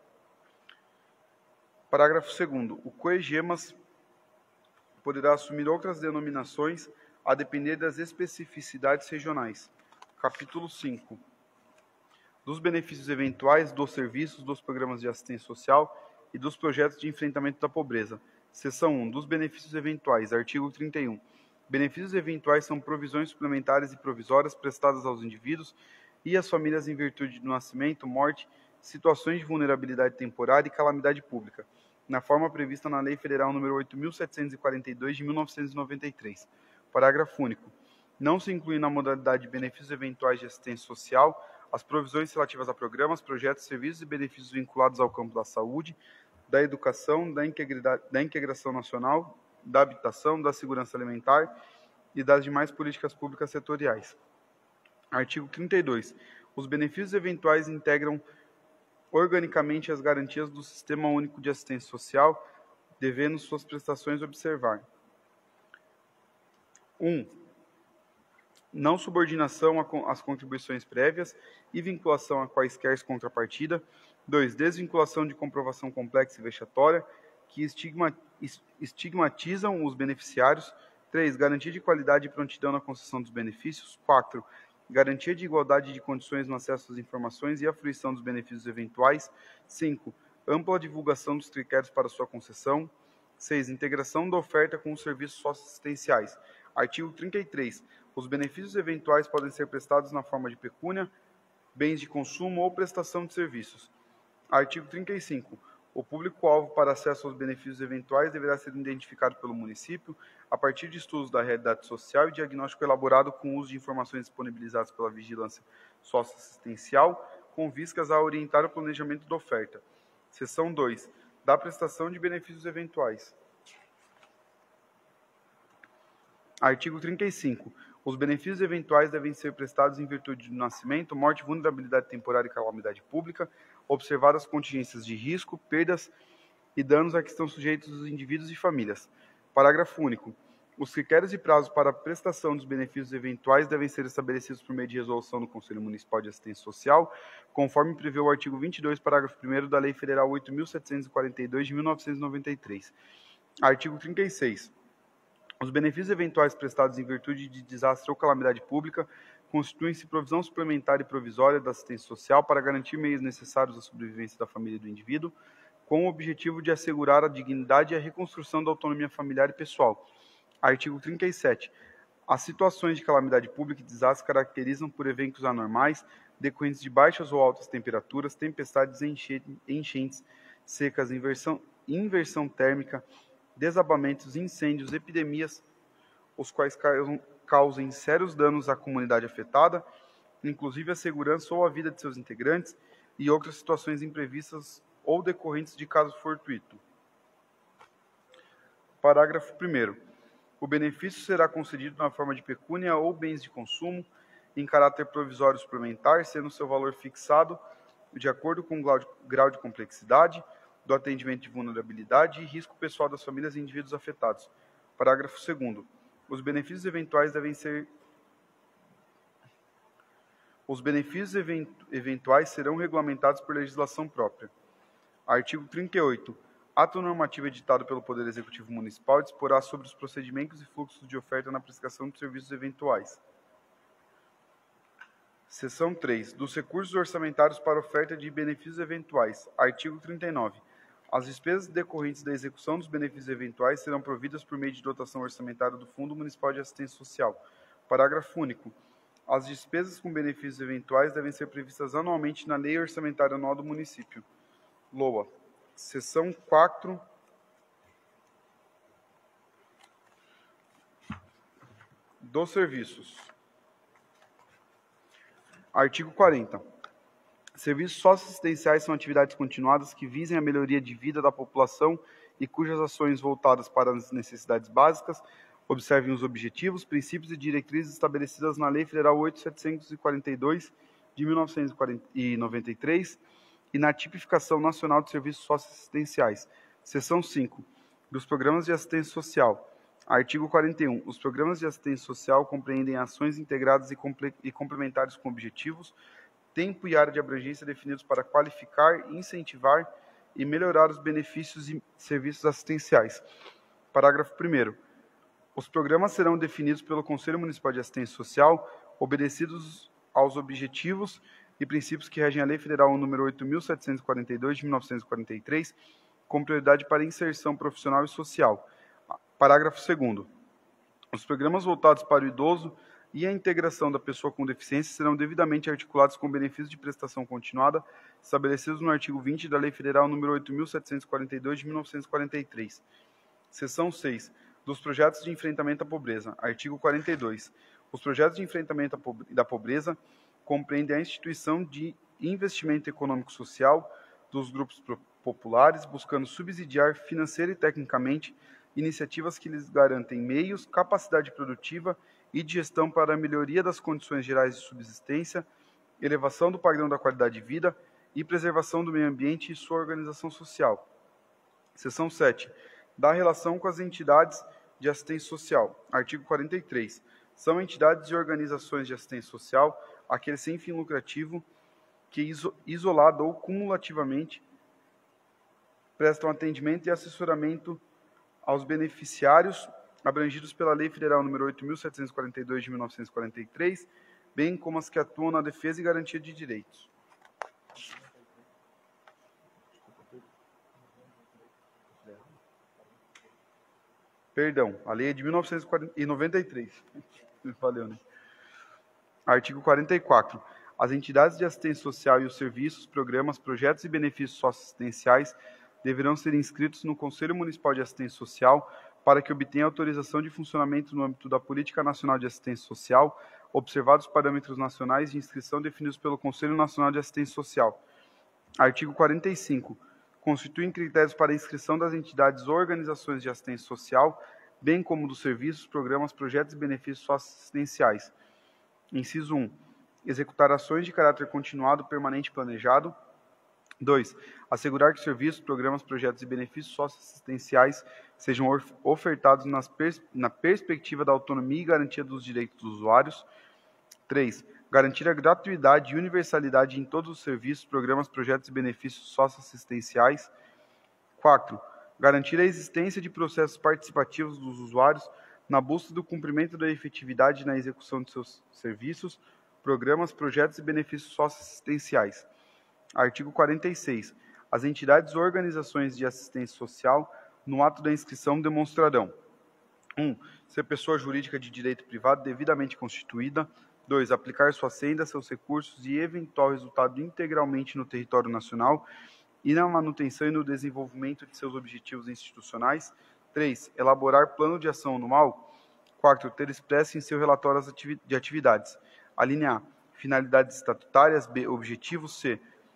Parágrafo 2º. O COEGEMAS poderá assumir outras denominações a depender das especificidades regionais. Capítulo 5. Dos benefícios eventuais dos serviços, dos programas de assistência social e dos projetos de enfrentamento da pobreza. Seção 1. Dos benefícios eventuais. Artigo 31. Benefícios eventuais são provisões suplementares e provisórias prestadas aos indivíduos e às famílias em virtude do nascimento, morte, situações de vulnerabilidade temporária e calamidade pública, na forma prevista na Lei Federal nº 8.742, de 1993. Parágrafo único. Não se inclui na modalidade de benefícios eventuais de assistência social as provisões relativas a programas, projetos, serviços e benefícios vinculados ao campo da saúde, da educação, da integração nacional, da habitação, da segurança alimentar e das demais políticas públicas setoriais. Artigo 32. Os benefícios eventuais integram organicamente as garantias do Sistema Único de Assistência Social, devendo suas prestações observar. 1. Não subordinação às contribuições prévias e vinculação a quaisquer contrapartida. 2. Desvinculação de comprovação complexa e vexatória, que estigmatizam os beneficiários. 3. Garantia de qualidade e prontidão na concessão dos benefícios. 4. Garantia de igualdade de condições no acesso às informações e a fruição dos benefícios eventuais. 5. Ampla divulgação dos critérios para sua concessão. 6. Integração da oferta com os serviços socioassistenciais. Artigo 33. Os benefícios eventuais podem ser prestados na forma de pecúnia, bens de consumo ou prestação de serviços. Artigo 35. O público-alvo para acesso aos benefícios eventuais deverá ser identificado pelo município a partir de estudos da realidade social e diagnóstico elaborado com o uso de informações disponibilizadas pela vigilância socioassistencial, com vistas a orientar o planejamento da oferta. Seção 2. Da prestação de benefícios eventuais. Artigo 35. Os benefícios eventuais devem ser prestados em virtude do nascimento, morte, vulnerabilidade temporária e calamidade pública, observadas contingências de risco, perdas e danos a que estão sujeitos os indivíduos e famílias. Parágrafo único. Os critérios e prazos para a prestação dos benefícios eventuais devem ser estabelecidos por meio de resolução do Conselho Municipal de Assistência Social, conforme prevê o artigo 22, parágrafo 1º da Lei Federal 8.742, de 1993. Artigo 36. Os benefícios eventuais prestados em virtude de desastre ou calamidade pública constituem-se provisão suplementar e provisória da assistência social para garantir meios necessários à sobrevivência da família e do indivíduo, com o objetivo de assegurar a dignidade e a reconstrução da autonomia familiar e pessoal. Artigo 37. As situações de calamidade pública e desastre caracterizam por eventos anormais, decorrentes de baixas ou altas temperaturas, tempestades, enchentes, secas, inversão térmica, desabamentos, incêndios, epidemias, os quais causem sérios danos à comunidade afetada, inclusive à segurança ou à vida de seus integrantes, e outras situações imprevistas ou decorrentes de caso fortuito. Parágrafo 1º. O benefício será concedido na forma de pecúnia ou bens de consumo, em caráter provisório suplementar, sendo seu valor fixado de acordo com o grau de complexidade, do atendimento de vulnerabilidade e risco pessoal das famílias e indivíduos afetados. Parágrafo 2º. Os benefícios eventuais serão regulamentados por legislação própria. Artigo 38. Ato normativo editado pelo Poder Executivo Municipal disporá sobre os procedimentos e fluxos de oferta na prestação de serviços eventuais. Seção 3. Dos recursos orçamentários para oferta de benefícios eventuais. Artigo 39. As despesas decorrentes da execução dos benefícios eventuais serão providas por meio de dotação orçamentária do Fundo Municipal de Assistência Social. Parágrafo único. As despesas com benefícios eventuais devem ser previstas anualmente na Lei Orçamentária Anual do Município. LOA. Seção 4. Dos serviços. Artigo 40. Serviços socioassistenciais são atividades continuadas que visem a melhoria de vida da população e cujas ações voltadas para as necessidades básicas observem os objetivos, princípios e diretrizes estabelecidas na Lei Federal 8.742, de 1993, e na Tipificação Nacional de Serviços Socioassistenciais. Seção 5. Dos Programas de Assistência Social. Artigo 41. Os programas de assistência social compreendem ações integradas e complementares com objetivos, tempo e área de abrangência definidos para qualificar, incentivar e melhorar os benefícios e serviços assistenciais. Parágrafo 1º. Os programas serão definidos pelo Conselho Municipal de Assistência Social, obedecidos aos objetivos e princípios que regem a Lei Federal nº 8.742, de 1943, com prioridade para inserção profissional e social. Parágrafo 2º. Os programas voltados para o idoso e a integração da pessoa com deficiência serão devidamente articulados com benefícios de prestação continuada estabelecidos no artigo 20 da Lei Federal nº 8.742, de 1943. Seção 6. Dos projetos de enfrentamento à pobreza. Artigo 42. Os projetos de enfrentamento da pobreza compreendem a instituição de investimento econômico-social dos grupos populares, buscando subsidiar financeira e tecnicamente iniciativas que lhes garantem meios, capacidade produtiva e de gestão para a melhoria das condições gerais de subsistência, elevação do padrão da qualidade de vida e preservação do meio ambiente e sua organização social. Seção 7. Da relação com as entidades de assistência social. Artigo 43. São entidades e organizações de assistência social aqueles sem fim lucrativo que, isolado ou cumulativamente, prestam atendimento e assessoramento aos beneficiários abrangidos pela Lei Federal nº 8.742, de 1943, bem como as que atuam na defesa e garantia de direitos. Perdão, a lei é de 1993. Valeu, né? Artigo 44. As entidades de assistência social e os serviços, programas, projetos e benefícios socioassistenciais deverão ser inscritos no Conselho Municipal de Assistência Social para que obtenha autorização de funcionamento no âmbito da Política Nacional de Assistência Social, observados os parâmetros nacionais de inscrição definidos pelo Conselho Nacional de Assistência Social. Artigo 45. Constituem critérios para a inscrição das entidades ou organizações de assistência social, bem como dos serviços, programas, projetos e benefícios socioassistenciais. Inciso 1. Executar ações de caráter continuado, permanente e planejado. 2. Assegurar que serviços, programas, projetos e benefícios socioassistenciais sejam ofertados na perspectiva da autonomia e garantia dos direitos dos usuários. 3. Garantir a gratuidade e universalidade em todos os serviços, programas, projetos e benefícios socioassistenciais. 4. Garantir a existência de processos participativos dos usuários na busca do cumprimento da efetividade na execução de seus serviços, programas, projetos e benefícios socioassistenciais. Artigo 46. As entidades ou organizações de assistência social, no ato da inscrição, demonstrarão: 1. Ser pessoa jurídica de direito privado devidamente constituída. 2. Aplicar sua senda, seus recursos e eventual resultado integralmente no território nacional e na manutenção e no desenvolvimento de seus objetivos institucionais. 3. Elaborar plano de ação anual. 4. Ter expresso em seu relatório de atividades. Alínea A. Finalidades estatutárias. B. Objetivos. C.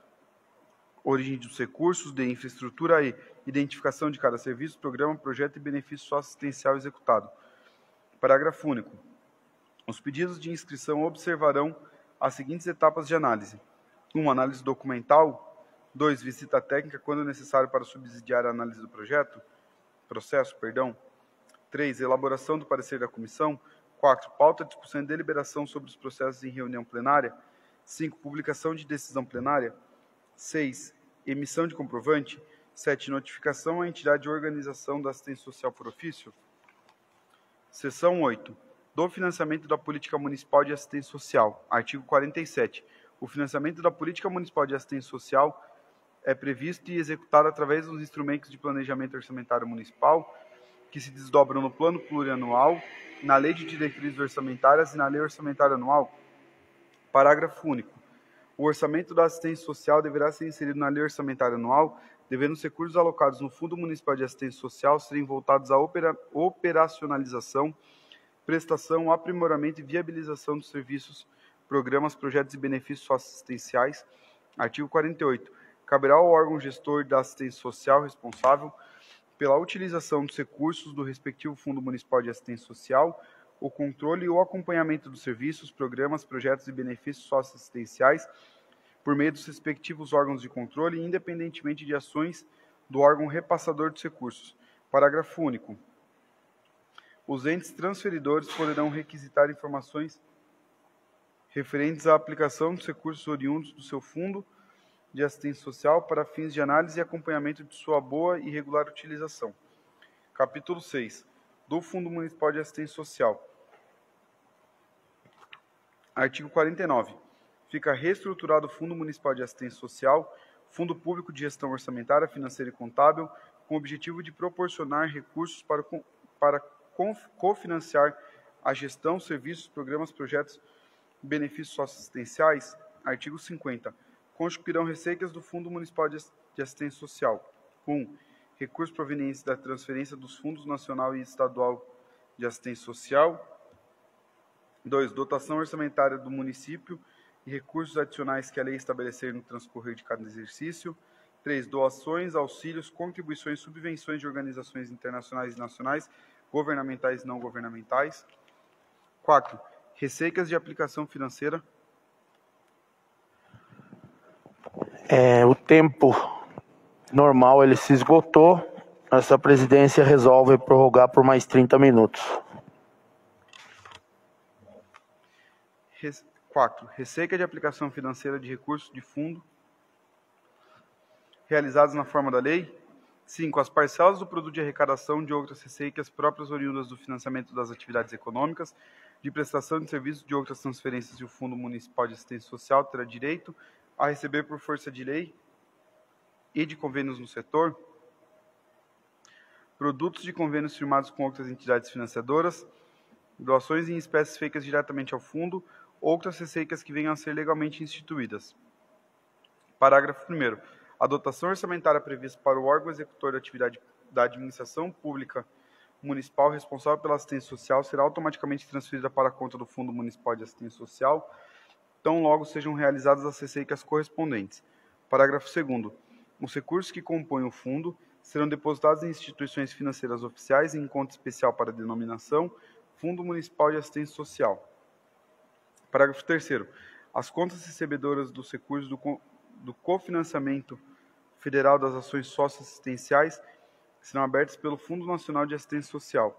Origem dos recursos. D. Infraestrutura. E. Identificação de cada serviço, programa, projeto e benefício socioassistencial executado. Parágrafo único. Os pedidos de inscrição observarão as seguintes etapas de análise. 1. Análise documental. 2. Visita técnica, quando necessário para subsidiar a análise do processo. 3. Elaboração do parecer da comissão. 4. Pauta, discussão e deliberação sobre os processos em reunião plenária. 5. Publicação de decisão plenária. 6. Emissão de comprovante. 7. Notificação à entidade ou organização da assistência social por ofício. Seção 8. Do financiamento da Política Municipal de Assistência Social. Artigo 47. O financiamento da Política Municipal de Assistência Social é previsto e executado através dos instrumentos de planejamento orçamentário municipal, que se desdobram no Plano Plurianual, na Lei de Diretrizes Orçamentárias e na Lei Orçamentária Anual. Parágrafo único. O orçamento da assistência social deverá ser inserido na Lei Orçamentária Anual, devendo os recursos alocados no Fundo Municipal de Assistência Social serem voltados à operacionalização, prestação, aprimoramento e viabilização dos serviços, programas, projetos e benefícios assistenciais. Artigo 48. Caberá ao órgão gestor da assistência social responsável pela utilização dos recursos do respectivo Fundo Municipal de Assistência Social, o controle e o acompanhamento dos serviços, programas, projetos e benefícios socioassistenciais por meio dos respectivos órgãos de controle, independentemente de ações do órgão repassador dos recursos. Parágrafo único. Os entes transferidores poderão requisitar informações referentes à aplicação dos recursos oriundos do seu Fundo de Assistência Social para fins de análise e acompanhamento de sua boa e regular utilização. Capítulo 6. Do Fundo Municipal de Assistência Social. Artigo 49. Fica reestruturado o Fundo Municipal de Assistência Social, Fundo Público de Gestão Orçamentária, Financeira e Contábil, com o objetivo de proporcionar recursos para cofinanciar a gestão, serviços, programas, projetos e benefícios socioassistenciais. Artigo 50. Constituirão receitas do Fundo Municipal de Assistência Social. 1. Recursos provenientes da transferência dos Fundos Nacional e Estadual de Assistência Social. 2. Dotação orçamentária do município e recursos adicionais que a lei estabelecer no transcorrer de cada exercício. 3. Doações, auxílios, contribuições, subvenções de organizações internacionais e nacionais, governamentais e não governamentais. 4. Receitas de aplicação financeira. O tempo normal ele se esgotou. Essa presidência resolve prorrogar por mais 30 minutos. 4. Receita de aplicação financeira de recursos de fundo realizados na forma da lei. 5. As parcelas do produto de arrecadação de outras receitas próprias oriundas do financiamento das atividades econômicas, de prestação de serviços de outras transferências e o Fundo Municipal de Assistência Social terá direito a receber por força de lei e de convênios no setor, produtos de convênios firmados com outras entidades financiadoras, doações em espécies feitas diretamente ao fundo, outras receitas que venham a ser legalmente instituídas. Parágrafo 1º. A dotação orçamentária prevista para o órgão executor da atividade da administração pública municipal responsável pela assistência social será automaticamente transferida para a conta do Fundo Municipal de Assistência Social, tão logo sejam realizadas as receitas correspondentes. Parágrafo 2º. Os recursos que compõem o fundo serão depositados em instituições financeiras oficiais em conta especial para denominação Fundo Municipal de Assistência Social. Parágrafo 3º. As contas recebedoras dos recursos do cofinanciamento federal das ações socioassistenciais serão abertas pelo Fundo Nacional de Assistência Social.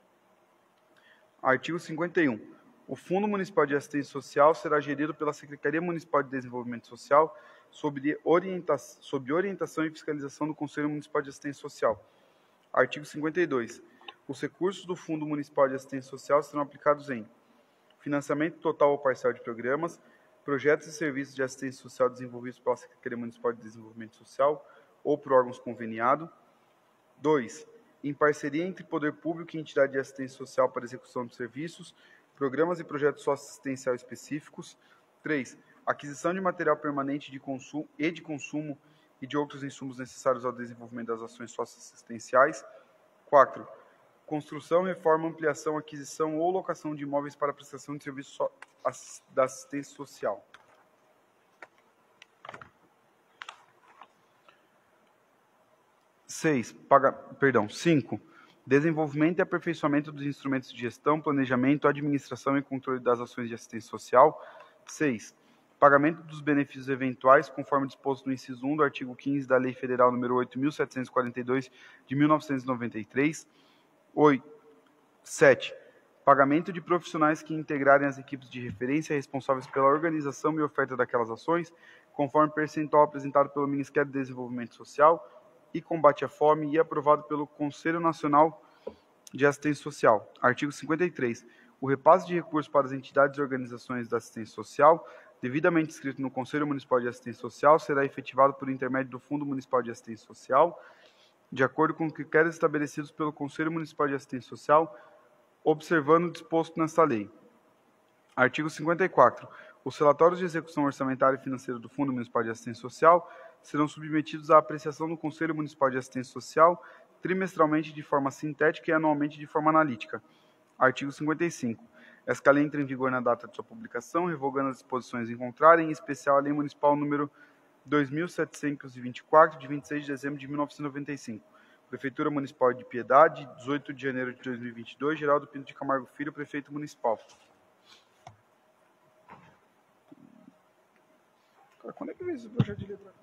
Artigo 51. O Fundo Municipal de Assistência Social será gerido pela Secretaria Municipal de Desenvolvimento Social sob orientação e fiscalização do Conselho Municipal de Assistência Social. Artigo 52. Os recursos do Fundo Municipal de Assistência Social serão aplicados em financiamento total ou parcial de programas, projetos e serviços de assistência social desenvolvidos pela Secretaria Municipal de Desenvolvimento Social ou por órgãos conveniados. 2. Em parceria entre poder público e entidade de assistência social para execução de serviços, programas e projetos socioassistencial específicos. 3. Aquisição de material permanente de consumo e de outros insumos necessários ao desenvolvimento das ações socioassistenciais. 4. Construção, reforma, ampliação, aquisição ou locação de imóveis para prestação de serviços da assistência social. Cinco. Desenvolvimento e aperfeiçoamento dos instrumentos de gestão, planejamento, administração e controle das ações de assistência social. 6. Pagamento dos benefícios eventuais, conforme disposto no inciso 1 do artigo 15 da Lei Federal nº 8.742, de 1993. 7. Pagamento de profissionais que integrarem as equipes de referência responsáveis pela organização e oferta daquelas ações, conforme percentual apresentado pelo Ministério do Desenvolvimento Social e Combate à Fome e aprovado pelo Conselho Nacional de Assistência Social. Artigo 53. O repasse de recursos para as entidades e organizações da assistência social, devidamente inscrito no Conselho Municipal de Assistência Social, será efetivado por intermédio do Fundo Municipal de Assistência Social, de acordo com critérios estabelecidos pelo Conselho Municipal de Assistência Social, observando o disposto nesta lei. Artigo 54. Os relatórios de execução orçamentária e financeira do Fundo Municipal de Assistência Social serão submetidos à apreciação do Conselho Municipal de Assistência Social trimestralmente de forma sintética e anualmente de forma analítica. Artigo 55. Esta lei entra em vigor na data de sua publicação, revogando as disposições em contrário, em especial a Lei Municipal número 2.724, de 26 de dezembro de 1995. Prefeitura Municipal de Piedade, 18 de janeiro de 2022, Geraldo Pinto de Camargo Filho, Prefeito Municipal. Cara, quando é que vem esse projeto de lei pra cá?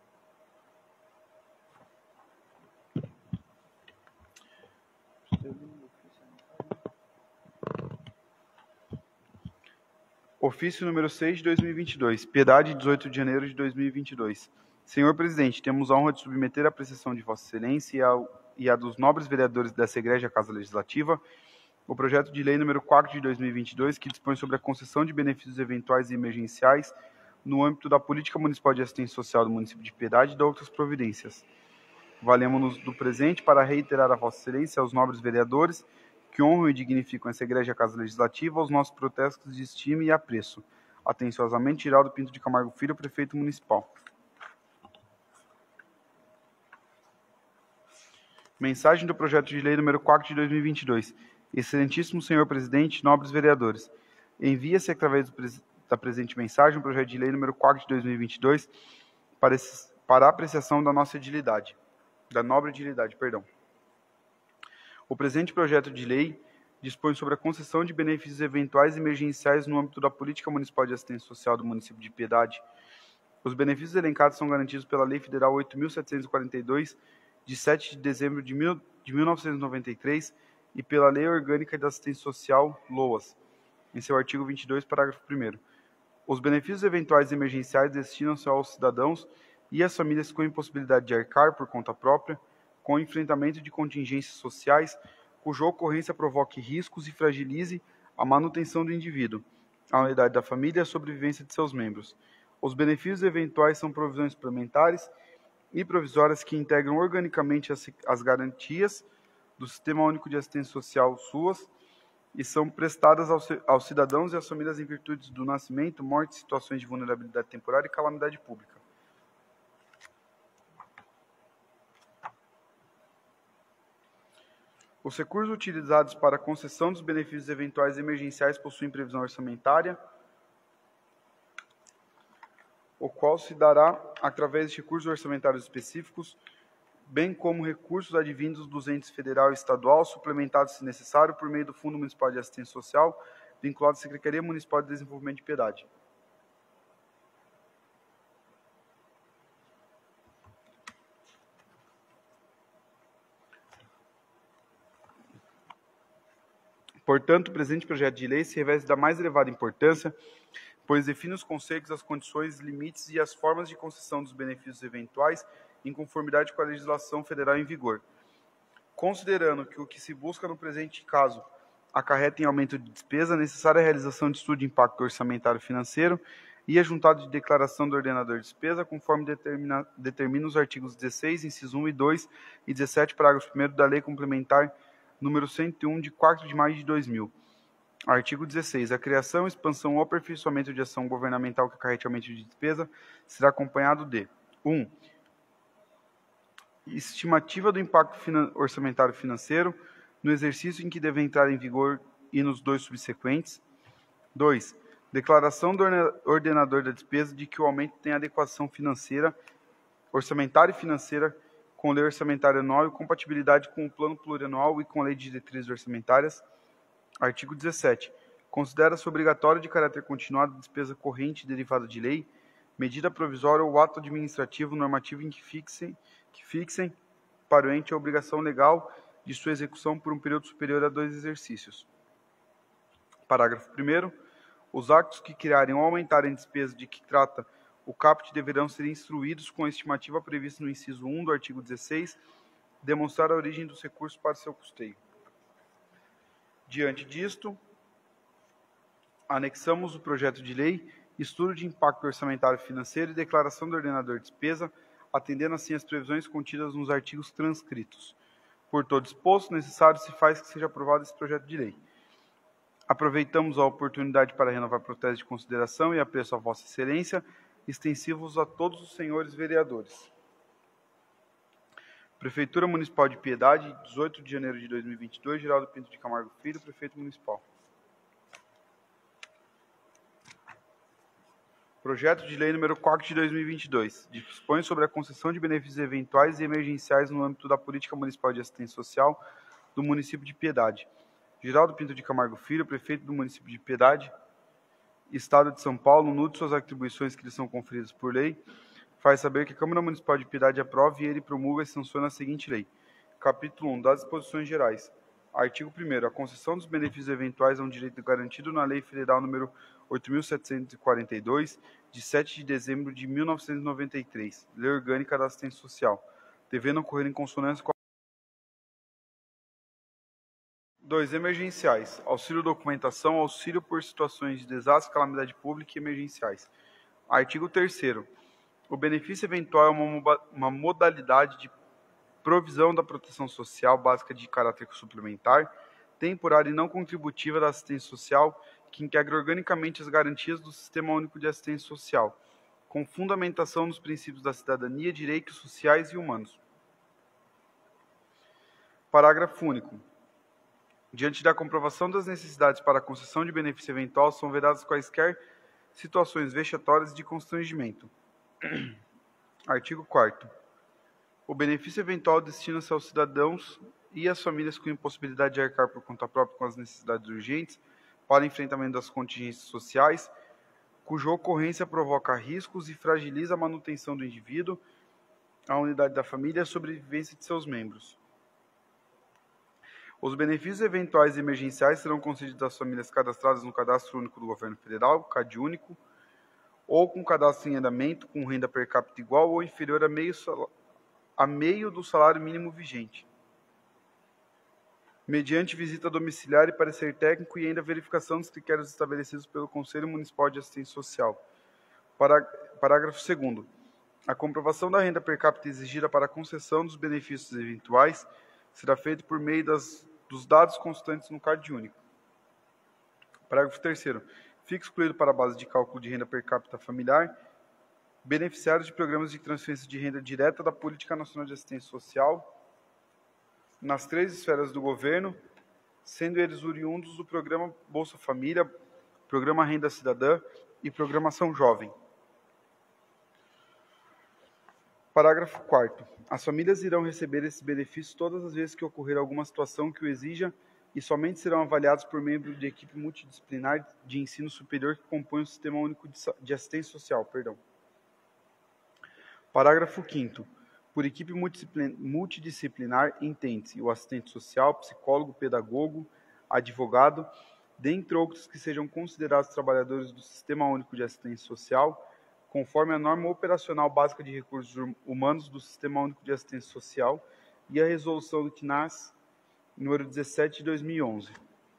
Ofício número 6 de 2022, Piedade, 18 de janeiro de 2022. Senhor Presidente, temos a honra de submeter à apreciação de Vossa Excelência e a dos nobres vereadores dessa Igreja Casa Legislativa o projeto de lei número 4 de 2022, que dispõe sobre a concessão de benefícios eventuais e emergenciais no âmbito da Política Municipal de Assistência Social do município de Piedade e de outras providências. Valemos-nos do presente para reiterar a Vossa Excelência e aos nobres vereadores que honram e dignificam essa Igreja Casa Legislativa os nossos protestos de estima e apreço. Atenciosamente, Geraldo Pinto de Camargo Filho, Prefeito Municipal. Mensagem do projeto de lei número 4 de 2022. Excelentíssimo Senhor Presidente, nobres vereadores, envia-se através da presente mensagem o projeto de lei número 4 de 2022 para a apreciação da nossa edilidade, da nobre edilidade, perdão. O presente projeto de lei dispõe sobre a concessão de benefícios eventuais e emergenciais no âmbito da Política Municipal de Assistência Social do município de Piedade. Os benefícios elencados são garantidos pela Lei Federal 8.742, de 7 de dezembro de 1993, e pela Lei Orgânica de Assistência Social, LOAS, em seu artigo 22, parágrafo 1º. Os benefícios eventuais emergenciais destinam-se aos cidadãos e às famílias com impossibilidade de arcar por conta própria, com o enfrentamento de contingências sociais, cuja ocorrência provoque riscos e fragilize a manutenção do indivíduo, a unidade da família e a sobrevivência de seus membros. Os benefícios eventuais são provisões suplementares e provisórias que integram organicamente as garantias do Sistema Único de Assistência Social, SUAS, e são prestadas aos cidadãos e às famílias em virtude do nascimento, morte, situações de vulnerabilidade temporária e calamidade pública. Os recursos utilizados para a concessão dos benefícios eventuais emergenciais possuem previsão orçamentária, o qual se dará através de recursos orçamentários específicos, bem como recursos advindos dos entes federal e estadual, suplementados, se necessário, por meio do Fundo Municipal de Assistência Social, vinculado à Secretaria Municipal de Desenvolvimento de Piedade. Portanto, o presente projeto de lei se reveste da mais elevada importância, pois define os conceitos, as condições, limites e as formas de concessão dos benefícios eventuais em conformidade com a legislação federal em vigor. Considerando que o que se busca no presente caso acarreta em aumento de despesa, é necessária a realização de estudo de impacto orçamentário financeiro e a juntada de declaração do ordenador de despesa, conforme determina os artigos 16, inciso 1 e 2 e 17, parágrafo 1º da Lei Complementar número 101, de 4 de maio de 2000. Artigo 16. A criação, expansão ou aperfeiçoamento de ação governamental que acarrete aumento de despesa será acompanhado de 1. Estimativa do impacto orçamentário financeiro no exercício em que deve entrar em vigor e nos 2 subsequentes. 2. Declaração do ordenador da despesa de que o aumento tem adequação orçamentária e financeira com a lei orçamentária anual e compatibilidade com o plano plurianual e com a lei de diretrizes orçamentárias. Artigo 17. Considera-se obrigatório de caráter continuado a despesa corrente derivada de lei, medida provisória ou ato administrativo normativo em que fixem para o ente a obrigação legal de sua execução por um período superior a 2 exercícios. Parágrafo 1º. Os atos que criarem ou aumentarem a despesa de que trata o caput deverão ser instruídos com a estimativa prevista no inciso 1 do artigo 16, demonstrar a origem dos recursos para seu custeio. Diante disto, anexamos o projeto de lei, estudo de impacto orçamentário financeiro e declaração do ordenador de despesa, atendendo assim as previsões contidas nos artigos transcritos. Por todo exposto, necessário se faz que seja aprovado esse projeto de lei. Aproveitamos a oportunidade para renovar protestos de consideração e apreço a Vossa Excelência, extensivos a todos os senhores vereadores. Prefeitura Municipal de Piedade, 18 de janeiro de 2022, Geraldo Pinto de Camargo Filho, Prefeito Municipal. Projeto de Lei número 4 de 2022, dispõe sobre a concessão de benefícios eventuais e emergenciais no âmbito da Política Municipal de Assistência Social do município de Piedade. Geraldo Pinto de Camargo Filho, Prefeito do município de Piedade, Estado de São Paulo, nutre suas atribuições que lhe são conferidas por lei, faz saber que a Câmara Municipal de Piedade aprove e ele promulga e sanciona a seguinte lei. Capítulo 1. Das disposições gerais. Artigo 1º. A concessão dos benefícios eventuais é um direito garantido na Lei Federal número 8.742, de 7 de dezembro de 1993, Lei Orgânica da Assistência Social, devendo ocorrer em consonância com 2. Emergenciais. Auxílio documentação, auxílio por situações de desastre, calamidade pública e emergenciais. Artigo 3º. O benefício eventual é uma modalidade de provisão da proteção social básica de caráter suplementar, temporária e não contributiva da assistência social, que integra organicamente as garantias do Sistema Único de Assistência Social, com fundamentação nos princípios da cidadania, direitos sociais e humanos. Parágrafo único. Diante da comprovação das necessidades para a concessão de benefício eventual, são vedadas quaisquer situações vexatórias de constrangimento. Artigo 4º. O benefício eventual destina-se aos cidadãos e às famílias com impossibilidade de arcar por conta própria com as necessidades urgentes para enfrentamento das contingências sociais, cuja ocorrência provoca riscos e fragiliza a manutenção do indivíduo, a unidade da família e a sobrevivência de seus membros. Os benefícios eventuais e emergenciais serão concedidos às famílias cadastradas no Cadastro Único do Governo Federal, CadÚnico, ou com cadastro em andamento com renda per capita igual ou inferior a meio do salário mínimo vigente, mediante visita domiciliar e parecer técnico e ainda verificação dos critérios estabelecidos pelo Conselho Municipal de Assistência Social. Parágrafo 2º. A comprovação da renda per capita exigida para a concessão dos benefícios eventuais será feita por meio dos dados constantes no CadÚnico. Parágrafo 3º. Fica excluído para a base de cálculo de renda per capita familiar beneficiários de programas de transferência de renda direta da Política Nacional de Assistência Social nas 3 esferas do governo, sendo eles oriundos do Programa Bolsa Família, Programa Renda Cidadã e Programação Jovem. Parágrafo 4º. As famílias irão receber esses benefícios todas as vezes que ocorrer alguma situação que o exija e somente serão avaliados por membros de equipe multidisciplinar de ensino superior que compõe o Sistema Único de Assistência Social. Parágrafo 5º. Por equipe multidisciplinar, entende-se o assistente social, psicólogo, pedagogo, advogado, dentre outros que sejam considerados trabalhadores do Sistema Único de Assistência Social, conforme a norma operacional básica de recursos humanos do Sistema Único de Assistência Social e a resolução do CNAS, número 17 de 2011.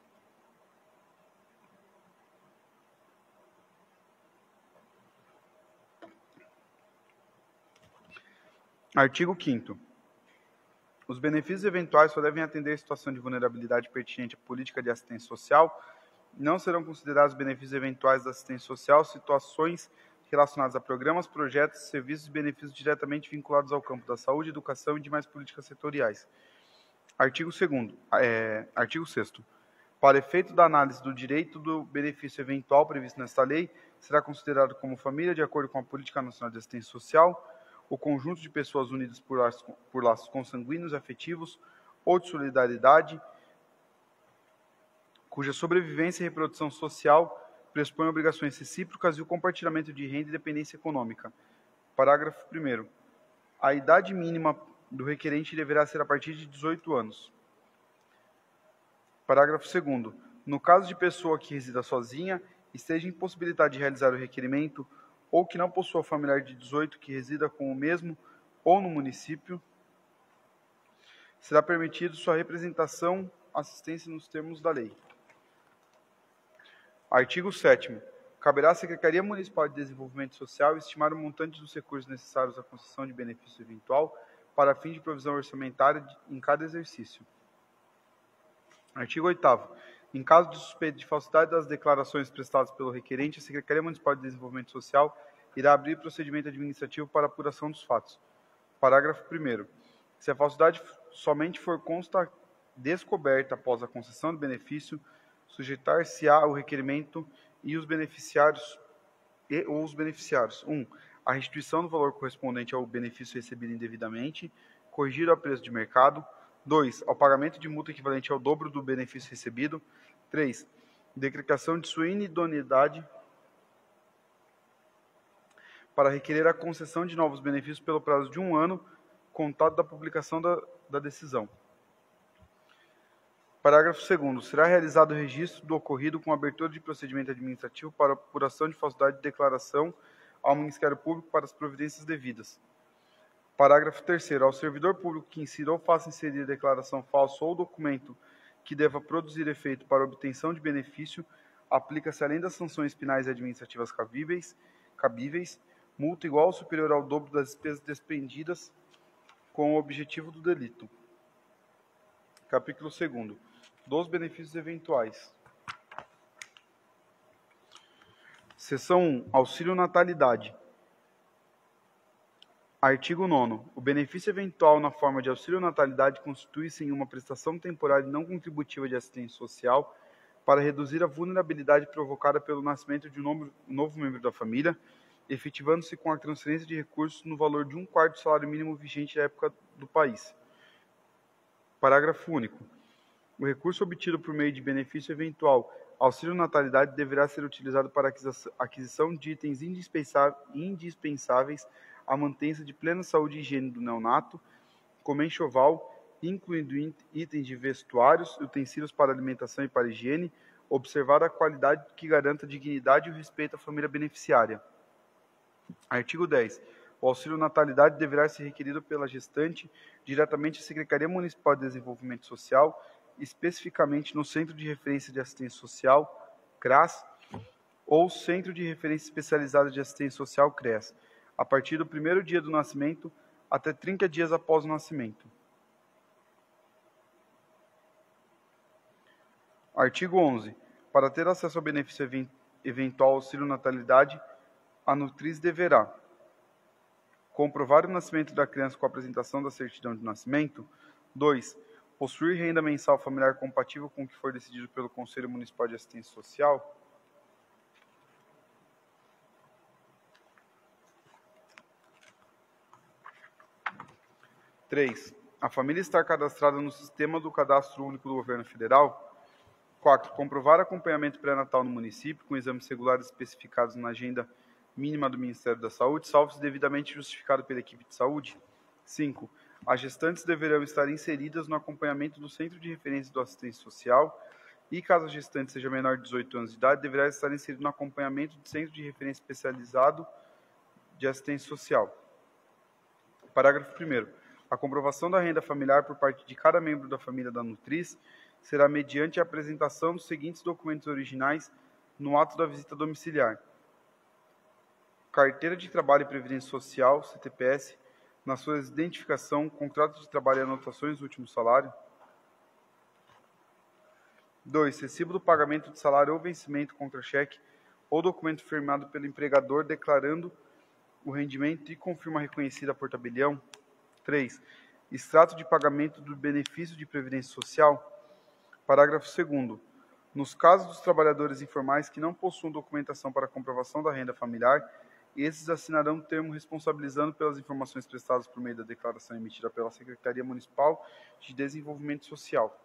Artigo 5º. Os benefícios eventuais só devem atender a situação de vulnerabilidade pertinente à política de assistência social. Não serão considerados benefícios eventuais da assistência social situações relacionadas a programas, projetos, serviços e benefícios diretamente vinculados ao campo da saúde, educação e demais políticas setoriais. Artigo 6º. Para efeito da análise do direito do benefício eventual previsto nesta lei, será considerado como família, de acordo com a Política Nacional de Assistência Social, o conjunto de pessoas unidas por laços consanguíneos, afetivos ou de solidariedade, cuja sobrevivência e reprodução social pressupõem obrigações recíprocas e o compartilhamento de renda e dependência econômica. Parágrafo 1º. A idade mínima do requerente deverá ser a partir de 18 anos. Parágrafo 2º. No caso de pessoa que resida sozinha, esteja impossibilitada de realizar o requerimento, ou que não possua familiar de 18 que resida com o mesmo ou no município, será permitido sua representação, assistência nos termos da lei. Artigo 7º. Caberá à Secretaria Municipal de Desenvolvimento Social estimar o montante dos recursos necessários à concessão de benefício eventual para fim de provisão orçamentária em cada exercício. Artigo 8º. Em caso de suspeita de falsidade das declarações prestadas pelo requerente, a Secretaria Municipal de Desenvolvimento Social irá abrir procedimento administrativo para apuração dos fatos. Parágrafo 1º. Se a falsidade somente for descoberta após a concessão do benefício, sujeitar-se-á o requerimento e os beneficiários. 1. A restituição do valor correspondente ao benefício recebido indevidamente, corrigido a preço de mercado. 2. Ao pagamento de multa equivalente ao dobro do benefício recebido. 3. Decretação de sua inidoneidade para requerer a concessão de novos benefícios pelo prazo de 1 ano, contado da publicação da decisão. Parágrafo 2º. Será realizado o registro do ocorrido com abertura de procedimento administrativo para apuração de falsidade de declaração ao Ministério Público para as providências devidas. Parágrafo 3º. Ao servidor público que insira ou faça inserir declaração falsa ou documento que deva produzir efeito para obtenção de benefício, aplica-se, além das sanções penais e administrativas cabíveis, multa igual ou superior ao dobro das despesas despendidas com o objetivo do delito. Capítulo 2º. Dos benefícios eventuais. Seção 1. Auxílio natalidade. Artigo 9º. O benefício eventual na forma de auxílio natalidade constitui-se em uma prestação temporária não contributiva de assistência social para reduzir a vulnerabilidade provocada pelo nascimento de um novo membro da família, efetivando-se com a transferência de recursos no valor de 1/4 do salário mínimo vigente da época do país. Parágrafo único. O recurso obtido por meio de benefício eventual auxílio natalidade deverá ser utilizado para aquisição de itens indispensáveis à mantença de plena saúde e higiene do neonato, como enxoval, incluindo itens de vestuários, utensílios para alimentação e para higiene, observada a qualidade que garanta a dignidade e o respeito à família beneficiária. Artigo 10. O auxílio natalidade deverá ser requerido pela gestante diretamente à Secretaria Municipal de Desenvolvimento Social, especificamente no Centro de Referência de Assistência Social, CRAS, ou Centro de Referência Especializada de Assistência Social, CREAS, a partir do primeiro dia do nascimento até 30 dias após o nascimento. Artigo 11. Para ter acesso ao benefício eventual auxílio natalidade, a nutriz deverá comprovar o nascimento da criança com a apresentação da certidão de nascimento. 2. Possuir renda mensal familiar compatível com o que for decidido pelo Conselho Municipal de Assistência Social. 3. A família estar cadastrada no Sistema do Cadastro Único do Governo Federal. 4. Comprovar acompanhamento pré-natal no município, com exames regulares especificados na agenda mínima do Ministério da Saúde, salvo se devidamente justificado pela equipe de saúde. 5. As gestantes deverão estar inseridas no acompanhamento do Centro de Referência do Assistência Social e, caso a gestante seja menor de 18 anos de idade, deverá estar inserido no acompanhamento do Centro de Referência Especializado de Assistência Social. Parágrafo 1º. A comprovação da renda familiar por parte de cada membro da família da nutriz será mediante a apresentação dos seguintes documentos originais no ato da visita domiciliar: carteira de trabalho e previdência social, CTPS, na sua identificação, contrato de trabalho e anotações do último salário. 2. Recibo do pagamento de salário ou vencimento contra cheque ou documento firmado pelo empregador declarando o rendimento e confirma reconhecida por tabelião. 3. Extrato de pagamento do benefício de previdência social. Parágrafo 2º. Nos casos dos trabalhadores informais que não possuam documentação para comprovação da renda familiar, esses assinarão um termo responsabilizando pelas informações prestadas por meio da declaração emitida pela Secretaria Municipal de Desenvolvimento Social.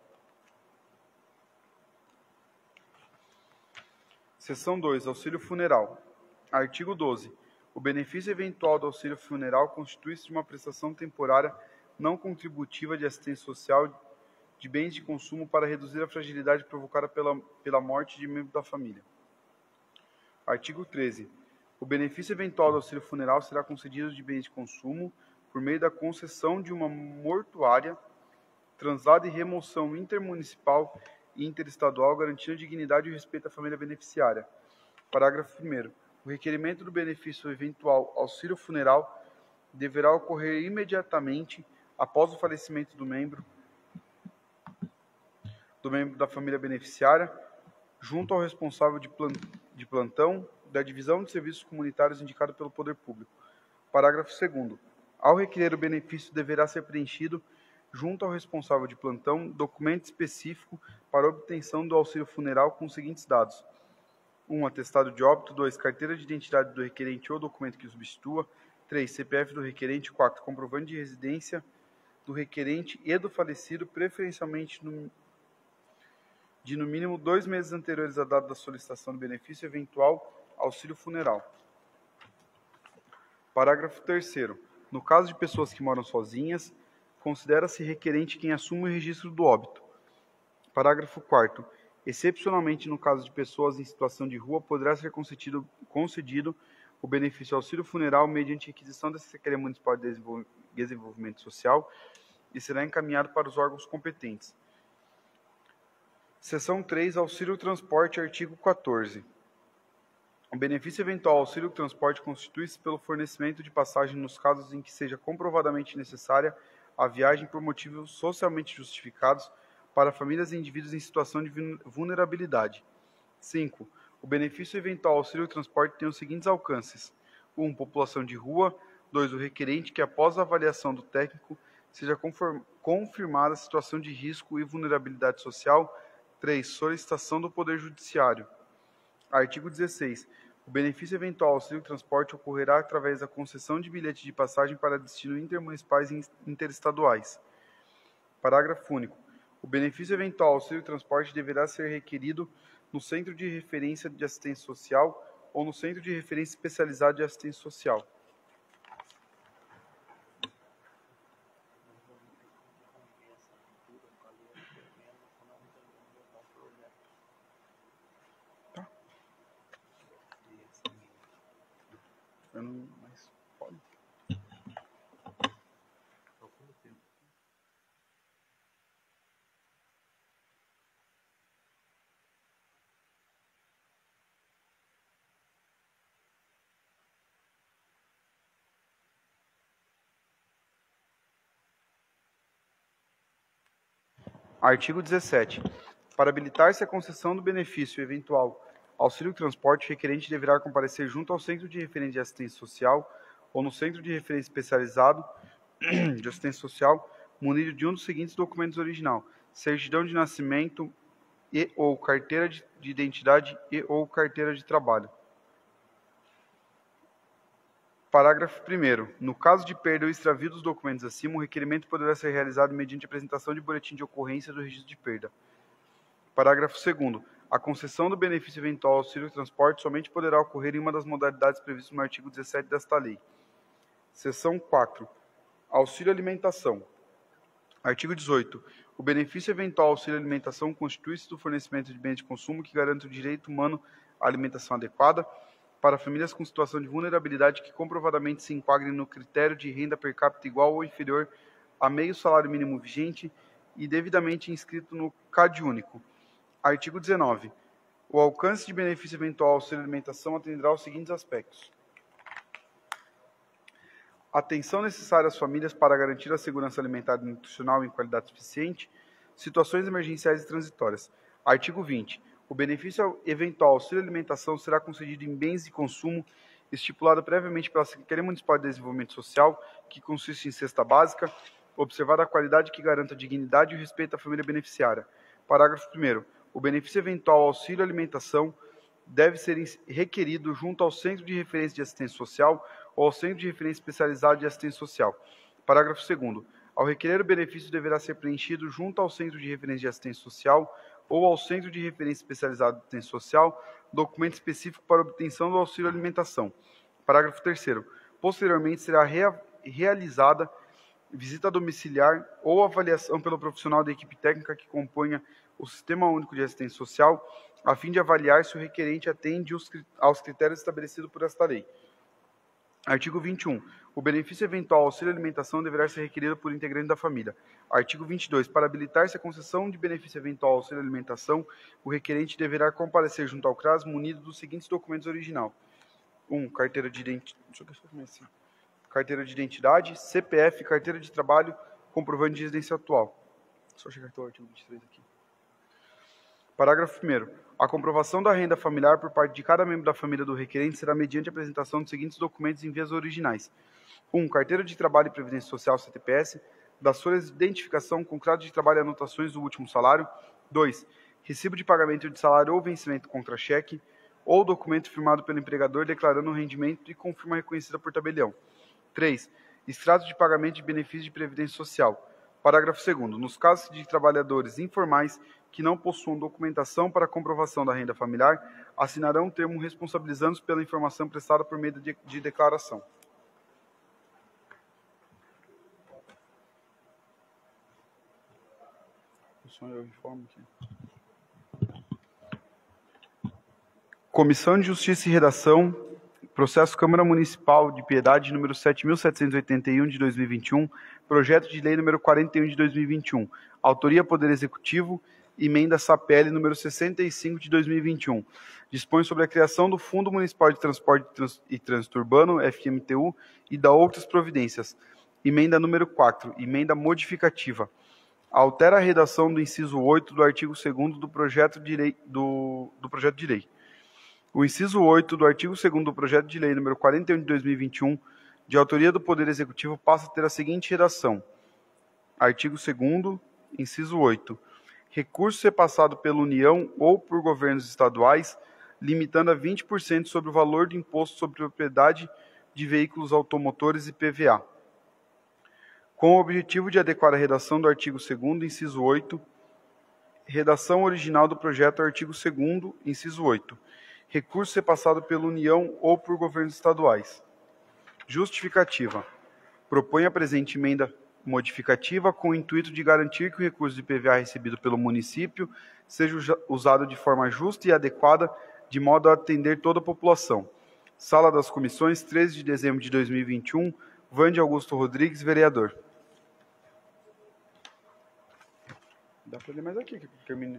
Seção 2. Auxílio funeral. Artigo 12. O benefício eventual do auxílio funeral constitui-se de uma prestação temporária não contributiva de assistência social de bens de consumo para reduzir a fragilidade provocada pela morte de membro da família. Artigo 13. O benefício eventual do auxílio funeral será concedido de bens de consumo por meio da concessão de uma mortuária, translado e remoção intermunicipal e interestadual, garantindo a dignidade e o respeito à família beneficiária. Parágrafo 1º. O requerimento do benefício eventual auxílio funeral deverá ocorrer imediatamente após o falecimento do membro da família beneficiária, junto ao responsável de plantão da Divisão de Serviços Comunitários indicado pelo Poder Público. Parágrafo 2º. Ao requerer o benefício, deverá ser preenchido, junto ao responsável de plantão, documento específico para obtenção do auxílio funeral com os seguintes dados: 1. Atestado de óbito. 2. Carteira de identidade do requerente ou documento que o substitua. 3. CPF do requerente. 4. Comprovante de residência do requerente e do falecido, preferencialmente no mínimo 2 meses anteriores à data da solicitação do benefício eventual auxílio funeral. Parágrafo 3º. No caso de pessoas que moram sozinhas, considera-se requerente quem assume o registro do óbito. Parágrafo 4º. Excepcionalmente, no caso de pessoas em situação de rua, poderá ser concedido o benefício auxílio funeral mediante requisição da Secretaria Municipal de Desenvolvimento Social e será encaminhado para os órgãos competentes. Seção 3. Auxílio transporte. Artigo 14. O benefício eventual auxílio transporte constitui-se pelo fornecimento de passagem nos casos em que seja comprovadamente necessária a viagem por motivos socialmente justificados para famílias e indivíduos em situação de vulnerabilidade. 5. O benefício eventual auxílio transporte tem os seguintes alcances: 1. População de rua. 2. O requerente que, após a avaliação do técnico, seja confirmada a situação de risco e vulnerabilidade social. 3. Solicitação do Poder Judiciário. Artigo 16. O benefício eventual auxílio transporte ocorrerá através da concessão de bilhete de passagem para destino intermunicipais e interestaduais. Parágrafo único. O benefício eventual auxílio transporte deverá ser requerido no Centro de Referência de Assistência Social ou no Centro de Referência Especializado de Assistência Social. Tá. Eu não, mas pode. Artigo 17. Para habilitar-se a concessão do benefício eventual auxílio transporte, o requerente deverá comparecer junto ao Centro de Referência de Assistência Social ou no Centro de Referência Especializado de Assistência Social, munido de um dos seguintes documentos original: certidão de nascimento e ou carteira de identidade e ou carteira de trabalho. Parágrafo 1º. No caso de perda ou extravio dos documentos acima, o requerimento poderá ser realizado mediante apresentação de boletim de ocorrência do registro de perda. Parágrafo 2º. A concessão do benefício eventual auxílio transporte somente poderá ocorrer em uma das modalidades previstas no artigo 17 desta lei. Seção 4. Auxílio alimentação. Artigo 18. O benefício eventual auxílio alimentação constitui-se do fornecimento de bens de consumo que garante o direito humano à alimentação adequada para famílias com situação de vulnerabilidade que comprovadamente se enquadrem no critério de renda per capita igual ou inferior a meio salário mínimo vigente e devidamente inscrito no CAD único. Artigo 19. O alcance de benefício eventual auxílio alimentação atenderá aos seguintes aspectos: atenção necessária às famílias para garantir a segurança alimentar e nutricional em qualidade suficiente, situações emergenciais e transitórias. Artigo 20. O benefício eventual auxílio alimentação será concedido em bens de consumo estipulado previamente pela Secretaria Municipal de Desenvolvimento Social, que consiste em cesta básica, observada a qualidade que garanta a dignidade e o respeito à família beneficiária. Parágrafo 1º. O benefício eventual auxílio alimentação deve ser requerido junto ao Centro de Referência de Assistência Social ou ao Centro de Referência Especializado de Assistência Social. Parágrafo 2º. Ao requerer o benefício, deverá ser preenchido junto ao Centro de Referência de Assistência Social ou ao Centro de Referência Especializado de Assistência Social documento específico para obtenção do auxílio alimentação. Parágrafo 3º. Posteriormente, será realizada visita domiciliar ou avaliação pelo profissional da equipe técnica que componha o Sistema Único de Assistência Social, a fim de avaliar se o requerente atende aos critérios estabelecidos por esta lei. Artigo 21. O benefício eventual auxílio alimentação deverá ser requerido por integrante da família. Artigo 22. Para habilitar-se a concessão de benefício eventual auxílio alimentação, o requerente deverá comparecer junto ao CRAS munido dos seguintes documentos original: 1. Carteira de identidade, CPF, carteira de trabalho, comprovante de residência atual. Só chegar até o artigo 23 aqui. Parágrafo 1º. A comprovação da renda familiar por parte de cada membro da família do requerente será mediante a apresentação dos seguintes documentos em vias originais: 1. Carteira de trabalho e previdência social, CTPS, das folhas de identificação, contrato de trabalho e anotações do último salário. 2. Recibo de pagamento de salário ou vencimento contra cheque, ou documento firmado pelo empregador declarando o rendimento e com firma reconhecida por tabelião. 3. Extrato de pagamento de benefício de previdência social. Parágrafo 2º. Nos casos de trabalhadores informais que não possuam documentação para comprovação da renda familiar, assinarão um termo responsabilizando-os pela informação prestada por meio de declaração. Comissão de Justiça e Redação, processo Câmara Municipal de Piedade, número 7.781 de 2021, projeto de lei número 41 de 2021, autoria Poder Executivo, emenda SAPL número 65 de 2021, dispõe sobre a criação do Fundo Municipal de Transporte e Trânsito Urbano, FMTU, e da outras providências. Emenda número 4, emenda modificativa. Altera a redação do inciso 8 do artigo 2º do projeto de lei. O inciso 8 do artigo 2º do projeto de lei número 41 de 2021, de autoria do Poder Executivo, passa a ter a seguinte redação: artigo 2º, inciso 8. Recurso repassado pela União ou por governos estaduais, limitando a 20% sobre o valor do imposto sobre propriedade de veículos automotores e PVA. Com o objetivo de adequar a redação do artigo 2º, inciso 8, Redação original do projeto, artigo 2º, inciso 8. Recurso repassado pela União ou por governos estaduais. Justificativa. Propõe a presente emenda modificativa com o intuito de garantir que o recurso de PVA recebido pelo município seja usado de forma justa e adequada, de modo a atender toda a população. Sala das Comissões, 13 de dezembro de 2021, Vande Augusto Rodrigues, vereador. Dá para ler mais aqui, que termina.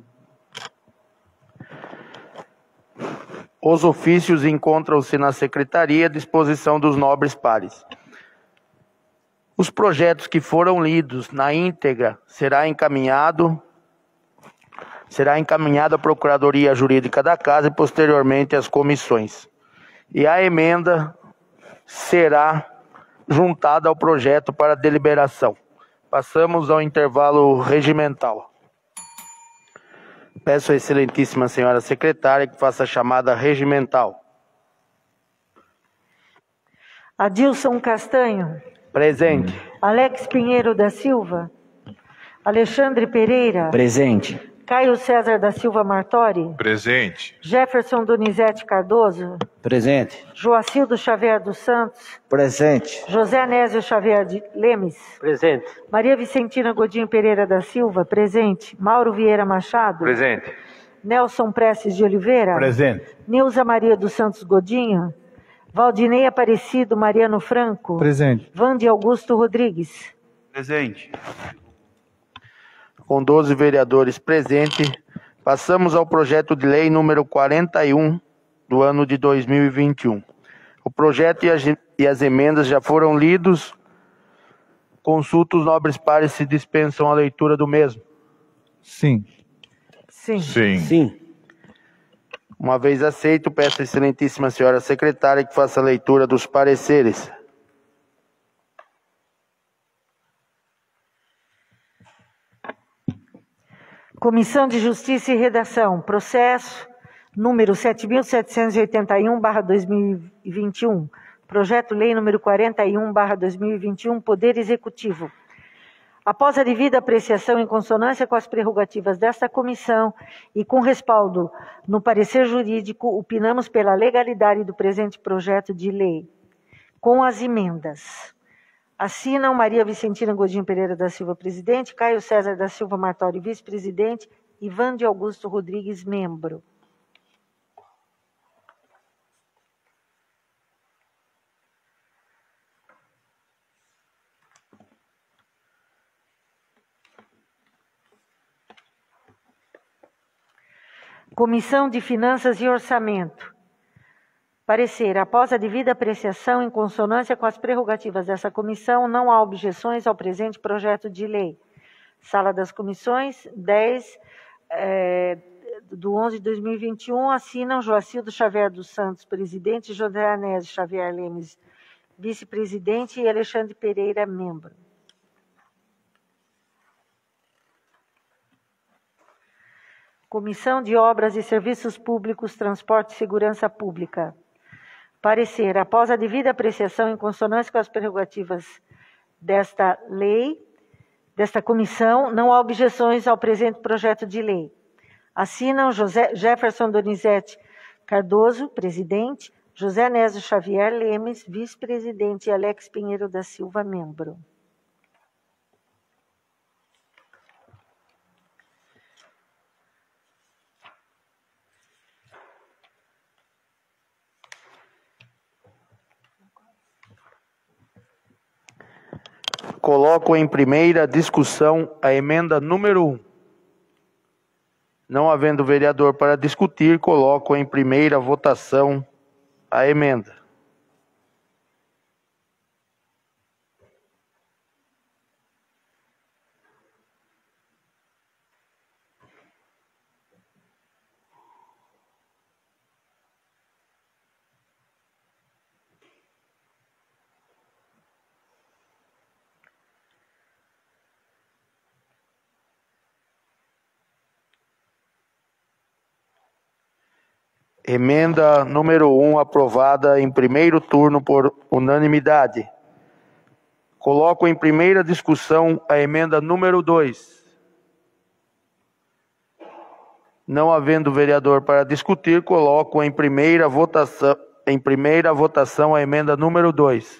Os ofícios encontram-se na secretaria à disposição dos nobres pares. Os projetos que foram lidos na íntegra será encaminhado à Procuradoria Jurídica da Casa e posteriormente às comissões. E a emenda será juntada ao projeto para deliberação. Passamos ao intervalo regimental. Peço à excelentíssima senhora secretária que faça a chamada regimental. Adilson Castanho. Presente. Alex Pinheiro da Silva. Alexandre Pereira. Presente. Caio César da Silva Martori. Presente. Jefferson Donizete Cardoso. Presente. Joacildo Xavier dos Santos. Presente. José Anésio Xavier de Lemes. Presente. Maria Vicentina Godinho Pereira da Silva. Presente. Mauro Vieira Machado. Presente. Nelson Prestes de Oliveira. Presente. Neuza Maria dos Santos Godinho. Valdinei Aparecido Mariano Franco. Presente. Vande Augusto Rodrigues. Presente. Com 12 vereadores presentes, passamos ao projeto de lei número 41 do ano de 2021. O projeto e as emendas já foram lidos. Consulta os nobres pares se dispensam a leitura do mesmo. Sim. Sim. Sim. Sim. Uma vez aceito, peço à excelentíssima senhora secretária que faça a leitura dos pareceres. Comissão de Justiça e Redação, processo número 7.781/2021, projeto-lei número 41/2021, Poder Executivo. Após a devida apreciação em consonância com as prerrogativas desta comissão e com respaldo no parecer jurídico, opinamos pela legalidade do presente projeto de lei, com as emendas. Assinam Maria Vicentina Godinho Pereira da Silva, presidente, Caio César da Silva Martori, vice-presidente, e Vande Augusto Rodrigues, membro. Comissão de Finanças e Orçamento. Parecer, após a devida apreciação em consonância com as prerrogativas dessa comissão, não há objeções ao presente projeto de lei. Sala das Comissões, 10 do 11 de 2021, assinam Joacildo Xavier dos Santos, presidente, José Anésio Xavier Lemes, vice-presidente, e Alexandre Pereira, membro. Comissão de Obras e Serviços Públicos, Transporte e Segurança Pública. Parecer, após a devida apreciação em consonância com as prerrogativas desta lei, desta comissão, não há objeções ao presente projeto de lei. Assinam Jefferson Donizete Cardoso, presidente, José Anésio Xavier Lemes, vice-presidente, e Alex Pinheiro da Silva, membro. Coloco em primeira discussão a emenda número 1. Não havendo vereador para discutir, coloco em primeira votação a emenda. Emenda número 1, aprovada em primeiro turno por unanimidade. Coloco em primeira discussão a emenda número 2. Não havendo vereador para discutir, coloco em primeira votação a emenda número 2.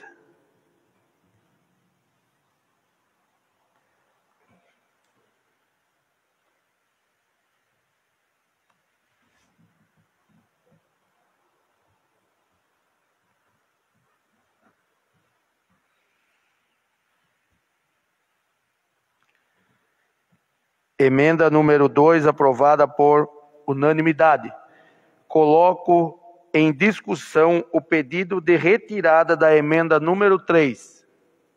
Emenda número 2, aprovada por unanimidade. Coloco em discussão o pedido de retirada da emenda número 3.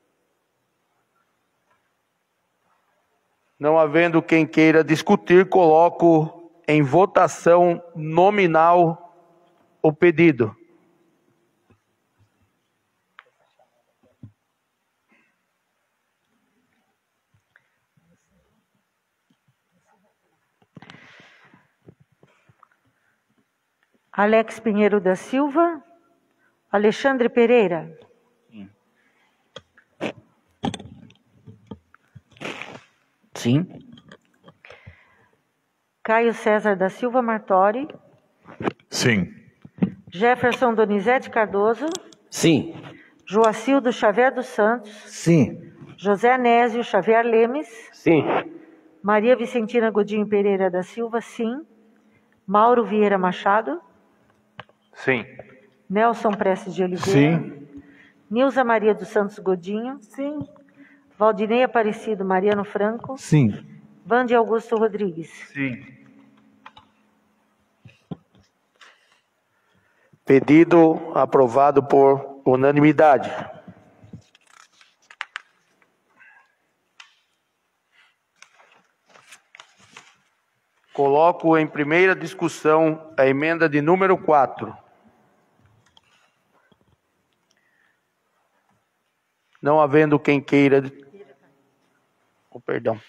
Não havendo quem queira discutir, coloco em votação nominal o pedido. Alex Pinheiro da Silva, Alexandre Pereira. Sim. Caio César da Silva Martori. Sim. Jefferson Donizete Cardoso. Sim. Joacildo Xavier dos Santos. Sim. José Anésio Xavier Lemes. Sim. Maria Vicentina Godinho Pereira da Silva, sim. Mauro Vieira Machado. Sim. Nelson Prestes de Oliveira. Sim. Nilza Maria dos Santos Godinho. Sim. Valdinei Aparecido Mariano Franco. Sim. Vande Augusto Rodrigues. Sim. Pedido aprovado por unanimidade. Coloco em primeira discussão a emenda de número 4. Não havendo quem queira... perdão.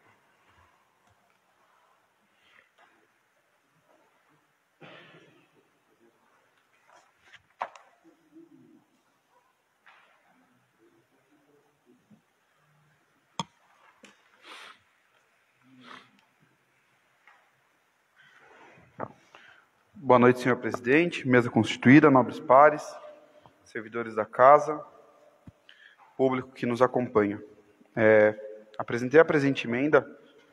Boa noite, senhor presidente, mesa constituída, nobres pares, servidores da casa, público que nos acompanha. Apresentei a presente emenda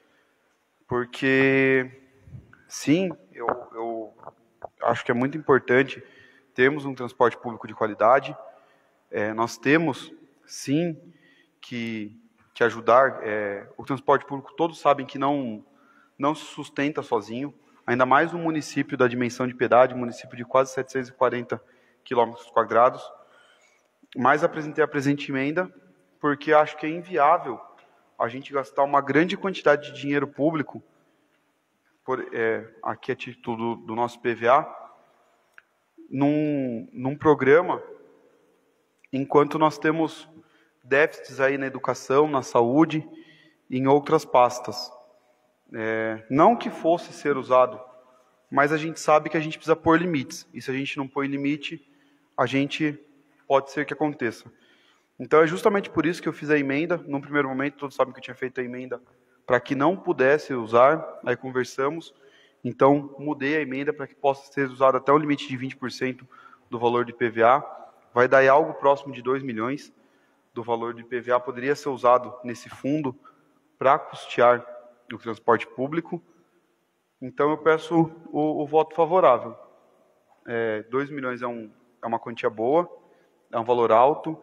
porque, sim, eu acho que é muito importante termos um transporte público de qualidade. Nós temos, sim, que ajudar. O transporte público, todos sabem que não se sustenta sozinho, ainda mais um município da dimensão de Piedade, um município de quase 740 km². Mas apresentei a presente emenda porque acho que é inviável a gente gastar uma grande quantidade de dinheiro público, aqui a título do nosso PVA, num programa, enquanto nós temos déficits aí na educação, na saúde e em outras pastas. Não que fosse ser usado, mas a gente sabe que a gente precisa pôr limites. E se a gente não põe limite, a gente pode ser que aconteça. Então é justamente por isso que eu fiz a emenda. Num primeiro momento, todos sabem que eu tinha feito a emenda para que não pudesse usar, aí conversamos. Então mudei a emenda para que possa ser usado até o limite de 20% do valor de PVA. Vai dar aí algo próximo de 2 milhões do valor de PVA. Poderia ser usado nesse fundo para custear o transporte público. Então eu peço o voto favorável. 2 milhões é uma quantia boa, é um valor alto,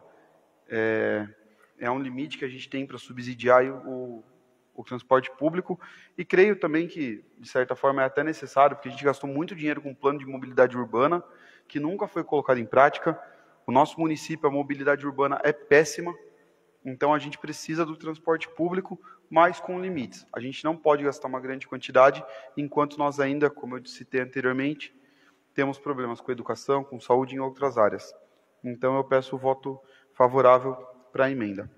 é um limite que a gente tem para subsidiar o transporte público, e creio também que, de certa forma, é até necessário, porque a gente gastou muito dinheiro com o plano de mobilidade urbana, que nunca foi colocado em prática. O nosso município, a mobilidade urbana é péssima, então a gente precisa do transporte público, mas com limites. A gente não pode gastar uma grande quantidade, enquanto nós ainda, como eu citei anteriormente, temos problemas com educação, com saúde e em outras áreas. Então eu peço o voto favorável para a emenda.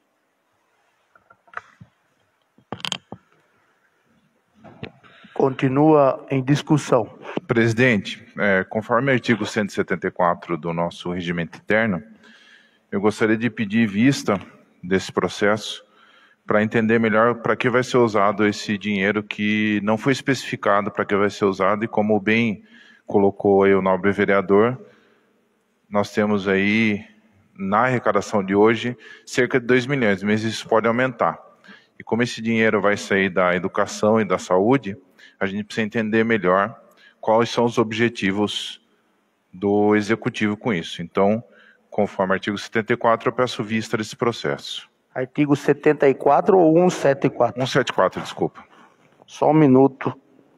Continua em discussão. Presidente, conforme o artigo 174 do nosso regimento interno, eu gostaria de pedir vista desse processo para entender melhor para que vai ser usado esse dinheiro que não foi especificado para que vai ser usado, e como bem colocou aí o nobre vereador, nós temos aí, na arrecadação de hoje, cerca de 2 milhões, mas isso pode aumentar. E como esse dinheiro vai sair da educação e da saúde, a gente precisa entender melhor quais são os objetivos do executivo com isso. Então, conforme o artigo 74, eu peço vista desse processo. Artigo 74 ou 174? 174, desculpa. Só um minuto.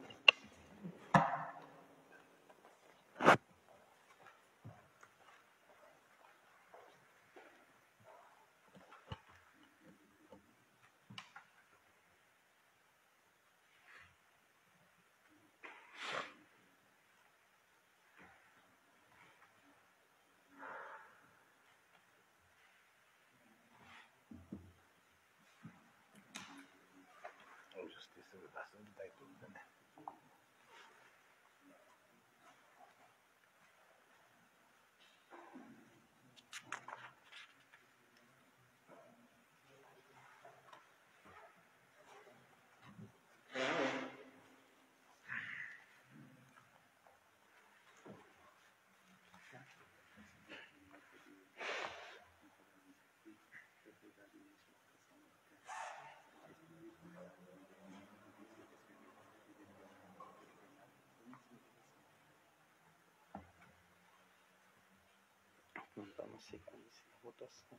Sequência da votação.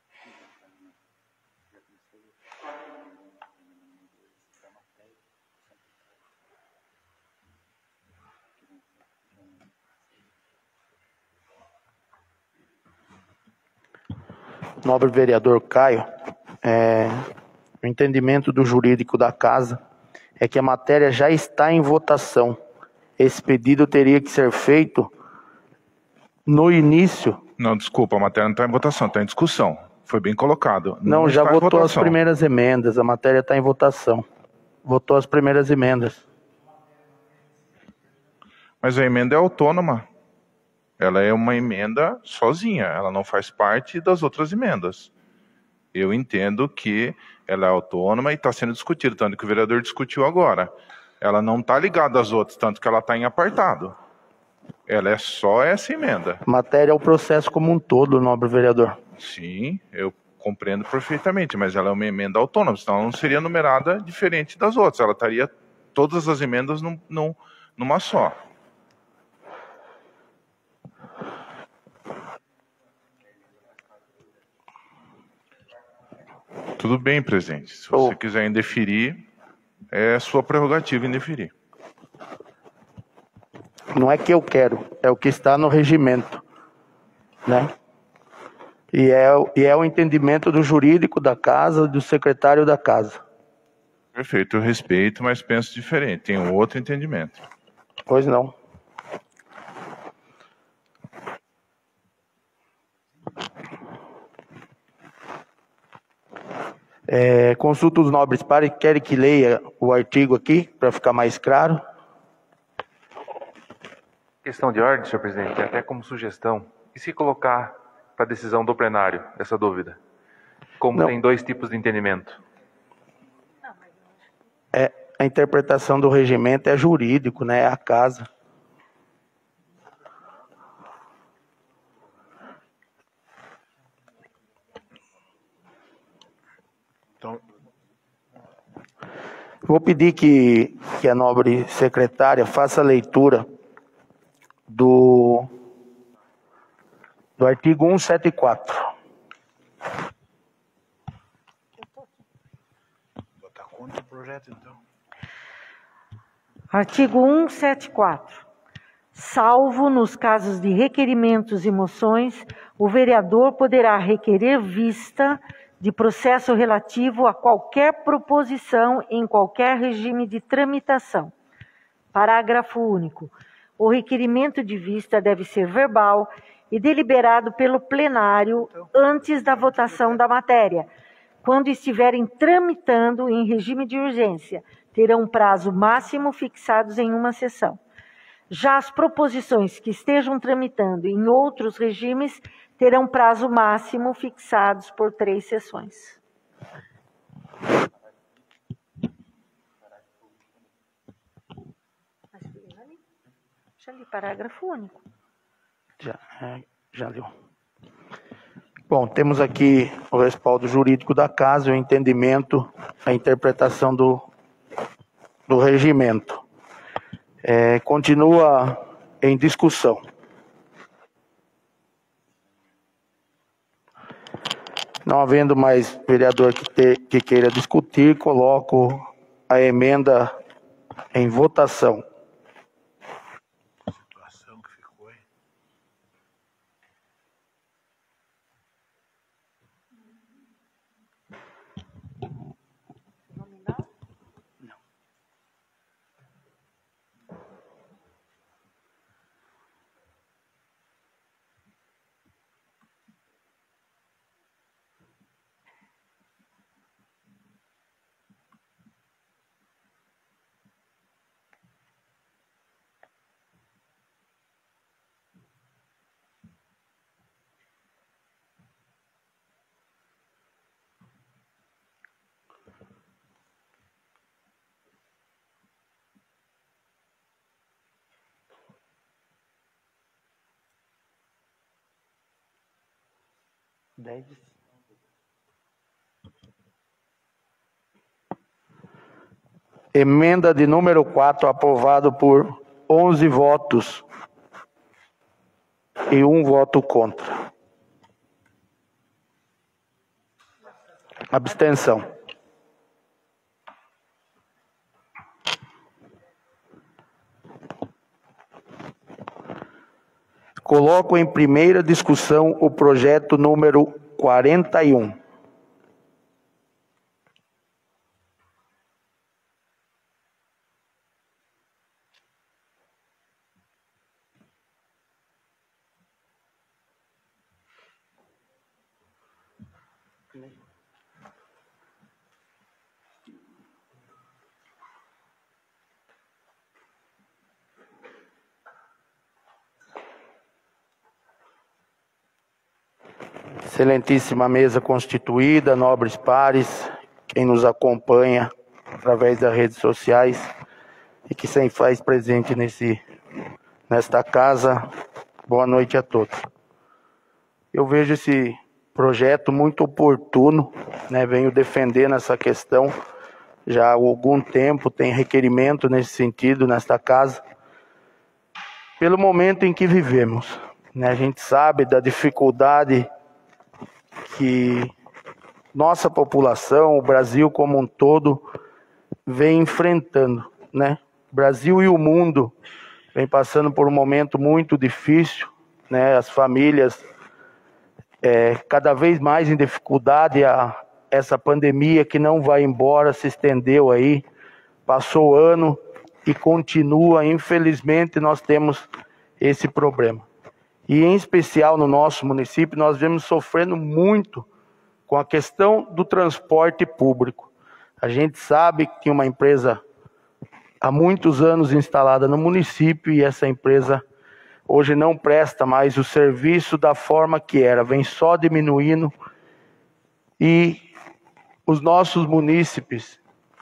Nobre vereador Caio, o entendimento do jurídico da casa é que a matéria já está em votação. Esse pedido teria que ser feito no início. Não, desculpa, a matéria não está em votação, está em discussão. Foi bem colocado. Não, já votou as primeiras emendas, a matéria está em votação. Votou as primeiras emendas. Mas a emenda é autônoma. Ela é uma emenda sozinha, ela não faz parte das outras emendas. Eu entendo que ela é autônoma e está sendo discutida, tanto que o vereador discutiu agora. Ela não está ligada às outras, tanto que ela está em apartado. Ela é só essa emenda. Matéria é o processo como um todo, nobre vereador. Sim, eu compreendo perfeitamente, mas ela é uma emenda autônoma, senão ela não seria numerada diferente das outras. Ela estaria todas as emendas numa só. Tudo bem, presidente. Se você quiser indeferir, é sua prerrogativa indeferir. Não é que eu quero, é o que está no regimento, né? E é o entendimento do jurídico da casa, do secretário da casa. Perfeito, eu respeito, mas penso diferente. Tem um outro entendimento. Pois não. Consulta os nobres pares, querem que leia o artigo aqui, para ficar mais claro? Questão de ordem, senhor presidente, até como sugestão. E se colocar para decisão do plenário essa dúvida? Como Não. Tem dois tipos de entendimento. A interpretação do regimento é jurídico, né? É a casa. Então, vou pedir que a nobre secretária faça a leitura do artigo 174. Botar contra o projeto, então. Artigo 174. Salvo nos casos de requerimentos e moções, o vereador poderá requerer vista de processo relativo a qualquer proposição em qualquer regime de tramitação. Parágrafo único. O requerimento de vista deve ser verbal e deliberado pelo plenário antes da votação da matéria. Quando estiverem tramitando em regime de urgência, terão prazo máximo fixados em uma sessão. Já as proposições que estejam tramitando em outros regimes terão prazo máximo fixados por 3 sessões. ali, parágrafo único. Já leu. Bom, temos aqui o respaldo jurídico da casa, o entendimento, a interpretação do regimento. Continua em discussão. Não havendo mais vereador que queira discutir, coloco a emenda em votação. A situação que ficou aí. Não. Emenda de número 4, aprovado por 11 votos e 1 voto contra. Abstenção. Coloco em primeira discussão o projeto número 41. Excelentíssima mesa constituída, nobres pares, quem nos acompanha através das redes sociais e que sempre faz presente nesta casa, boa noite a todos. Eu vejo esse projeto muito oportuno, né? Venho defendendo essa questão já há algum tempo, tem requerimento nesse sentido nesta casa, pelo momento em que vivemos, né? A gente sabe da dificuldade que nossa população, o Brasil como um todo, vem enfrentando, né? O Brasil e o mundo vem passando por um momento muito difícil, né? As famílias cada vez mais em dificuldade, essa pandemia que não vai embora, se estendeu aí, passou ano e continua, infelizmente nós temos esse problema. E em especial no nosso município, nós vemos sofrendo muito com a questão do transporte público. A gente sabe que uma empresa há muitos anos instalada no município e essa empresa hoje não presta mais o serviço da forma que era, vem só diminuindo. E os nossos munícipes,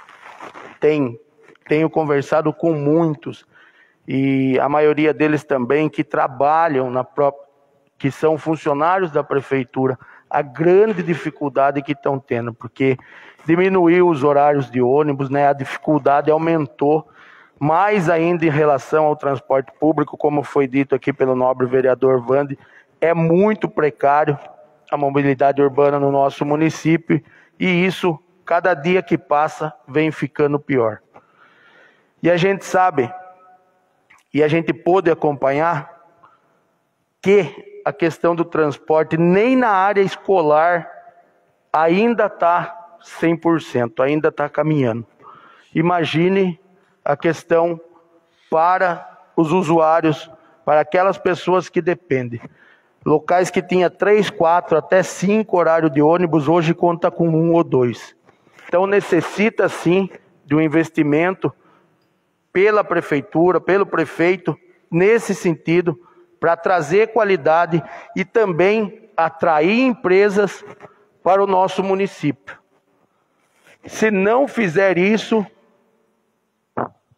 tenho conversado com muitos, e a maioria deles também que trabalham que são funcionários da prefeitura, a grande dificuldade que estão tendo, porque diminuiu os horários de ônibus, né? A dificuldade aumentou, mais ainda em relação ao transporte público, como foi dito aqui pelo nobre vereador Vande, é muito precário a mobilidade urbana no nosso município, e isso, cada dia que passa, vem ficando pior. E a gente sabe, e a gente pôde acompanhar, que a questão do transporte, nem na área escolar, ainda está 100%, ainda está caminhando. Imagine a questão para os usuários, para aquelas pessoas que dependem. Locais que tinha 3, 4, até 5 horários de ônibus, hoje conta com 1 ou 2. Então necessita sim de um investimento pela prefeitura, pelo prefeito, nesse sentido, para trazer qualidade e também atrair empresas para o nosso município. Se não fizer isso,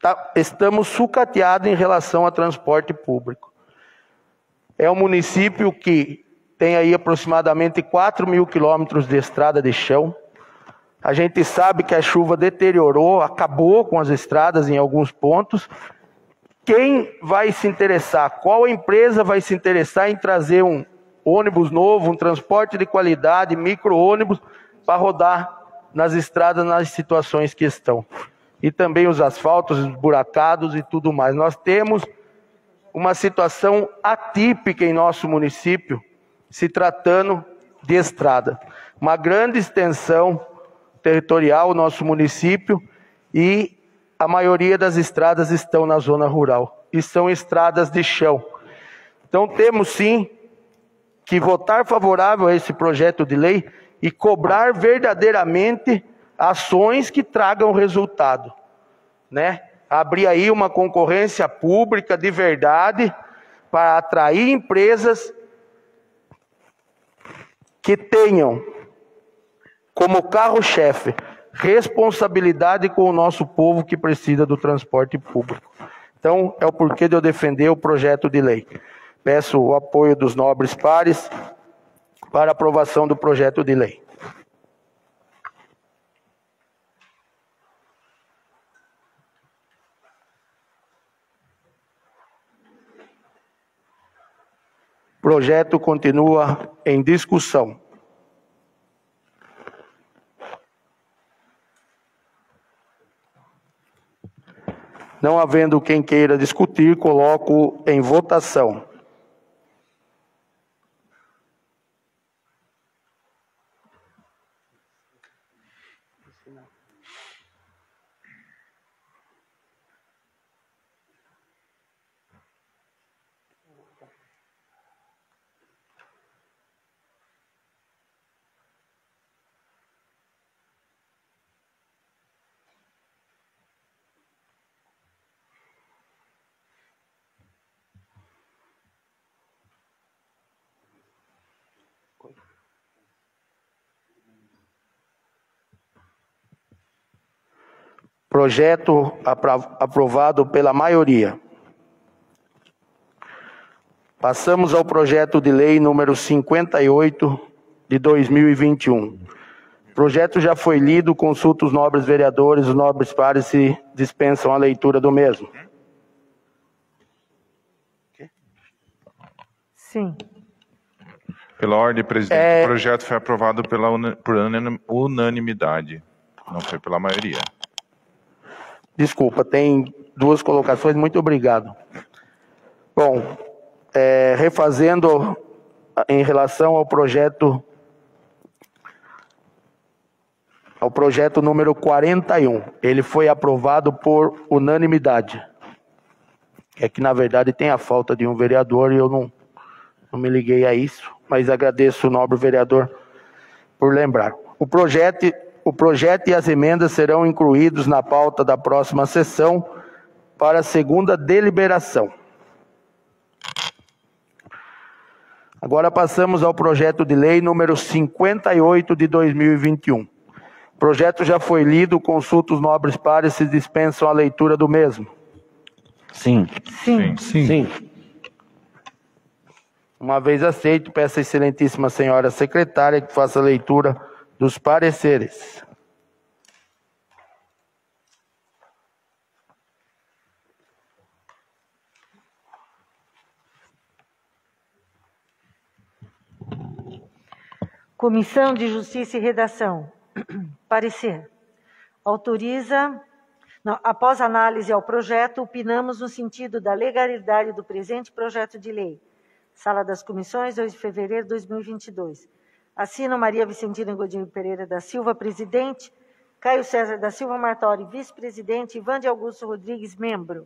estamos sucateados em relação a transporte público. É um município que tem aí aproximadamente 4.000 quilômetros de estrada de chão. A gente sabe que a chuva deteriorou, acabou com as estradas em alguns pontos. Quem vai se interessar? Qual empresa vai se interessar em trazer um ônibus novo, um transporte de qualidade, micro-ônibus, para rodar nas estradas, nas situações que estão? E também os asfaltos esburacados e tudo mais. Nós temos uma situação atípica em nosso município, se tratando de estrada. Uma grande extensão territorial, nosso município, e a maioria das estradas estão na zona rural. E são estradas de chão. Então temos sim que votar favorável a esse projeto de lei e cobrar verdadeiramente ações que tragam resultado, né? Abrir aí uma concorrência pública de verdade para atrair empresas que tenham como carro-chefe responsabilidade com o nosso povo que precisa do transporte público. Então, é o porquê de eu defender o projeto de lei. Peço o apoio dos nobres pares para a aprovação do projeto de lei. O projeto continua em discussão. Não havendo quem queira discutir, coloco em votação. Projeto aprovado pela maioria. Passamos ao projeto de lei número 58 de 2021. O projeto já foi lido, consulto os nobres vereadores, os nobres pares se dispensam a leitura do mesmo. Sim. Pela ordem, presidente, o projeto foi aprovado por unanimidade, não foi pela maioria. Desculpa, tem duas colocações, muito obrigado. Bom, refazendo em relação ao projeto número 41, ele foi aprovado por unanimidade. É que, na verdade, tem a falta de um vereador e eu não me liguei a isso, mas agradeço o nobre vereador por lembrar. O projeto e as emendas serão incluídos na pauta da próxima sessão para a segunda deliberação. Agora passamos ao projeto de lei número 58 de 2021. O projeto já foi lido, consulto os nobres pares se dispensam a leitura do mesmo. Sim. Sim. Sim. Uma vez aceito, peço à excelentíssima senhora secretária que faça a leitura dos pareceres. Comissão de Justiça e Redação. Parecer. Autoriza. Não, após análise ao projeto, opinamos no sentido da legalidade do presente projeto de lei. Sala das Comissões, 2 de fevereiro de 2022. Assinam Maria Vicentina Godinho Pereira da Silva, presidente. Caio César da Silva Martori, vice-presidente. Ivan de Augusto Rodrigues, membro.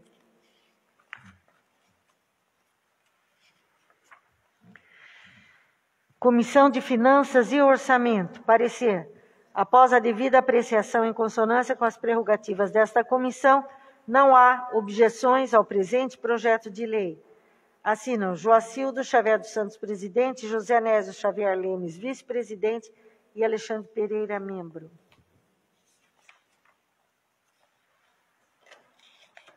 Comissão de Finanças e Orçamento. Parecer. Após a devida apreciação em consonância com as prerrogativas desta comissão, não há objeções ao presente projeto de lei. Assinam Joacildo Xavier dos Santos, presidente, José Anésio Xavier Lemes, vice-presidente, e Alexandre Pereira, membro.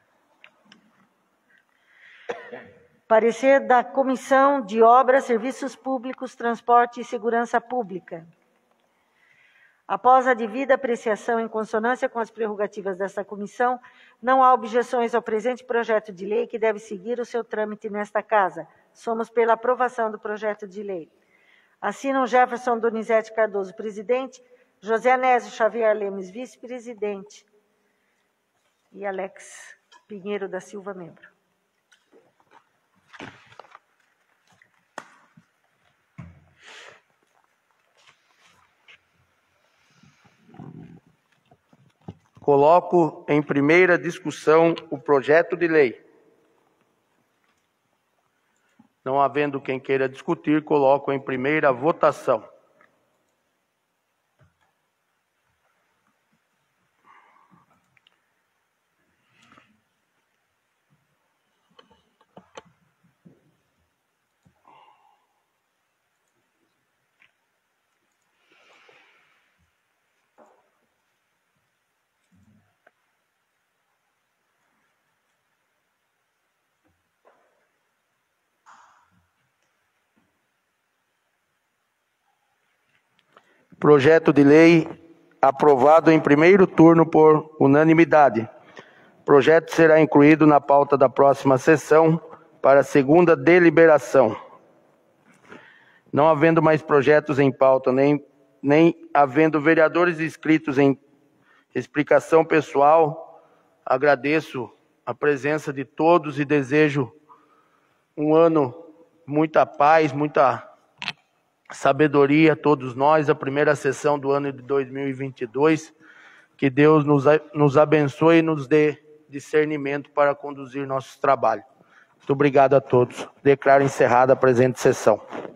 Parecer da Comissão de Obras, Serviços Públicos, Transporte e Segurança Pública. Após a devida apreciação em consonância com as prerrogativas desta comissão, não há objeções ao presente projeto de lei que deve seguir o seu trâmite nesta Casa. Somos pela aprovação do projeto de lei. Assinam Jefferson Donizete Cardoso, presidente, José Anésio Xavier Lemes, vice-presidente, e Alex Pinheiro da Silva, membro. Coloco em primeira discussão o projeto de lei. Não havendo quem queira discutir, coloco em primeira votação. Projeto de lei aprovado em primeiro turno por unanimidade. O projeto será incluído na pauta da próxima sessão para a segunda deliberação. Não havendo mais projetos em pauta, nem havendo vereadores inscritos em explicação pessoal, agradeço a presença de todos e desejo um ano muita paz, muita sabedoria a todos nós, a primeira sessão do ano de 2022, que Deus nos abençoe e nos dê discernimento para conduzir nossos trabalhos. Muito obrigado a todos. Declaro encerrada a presente sessão.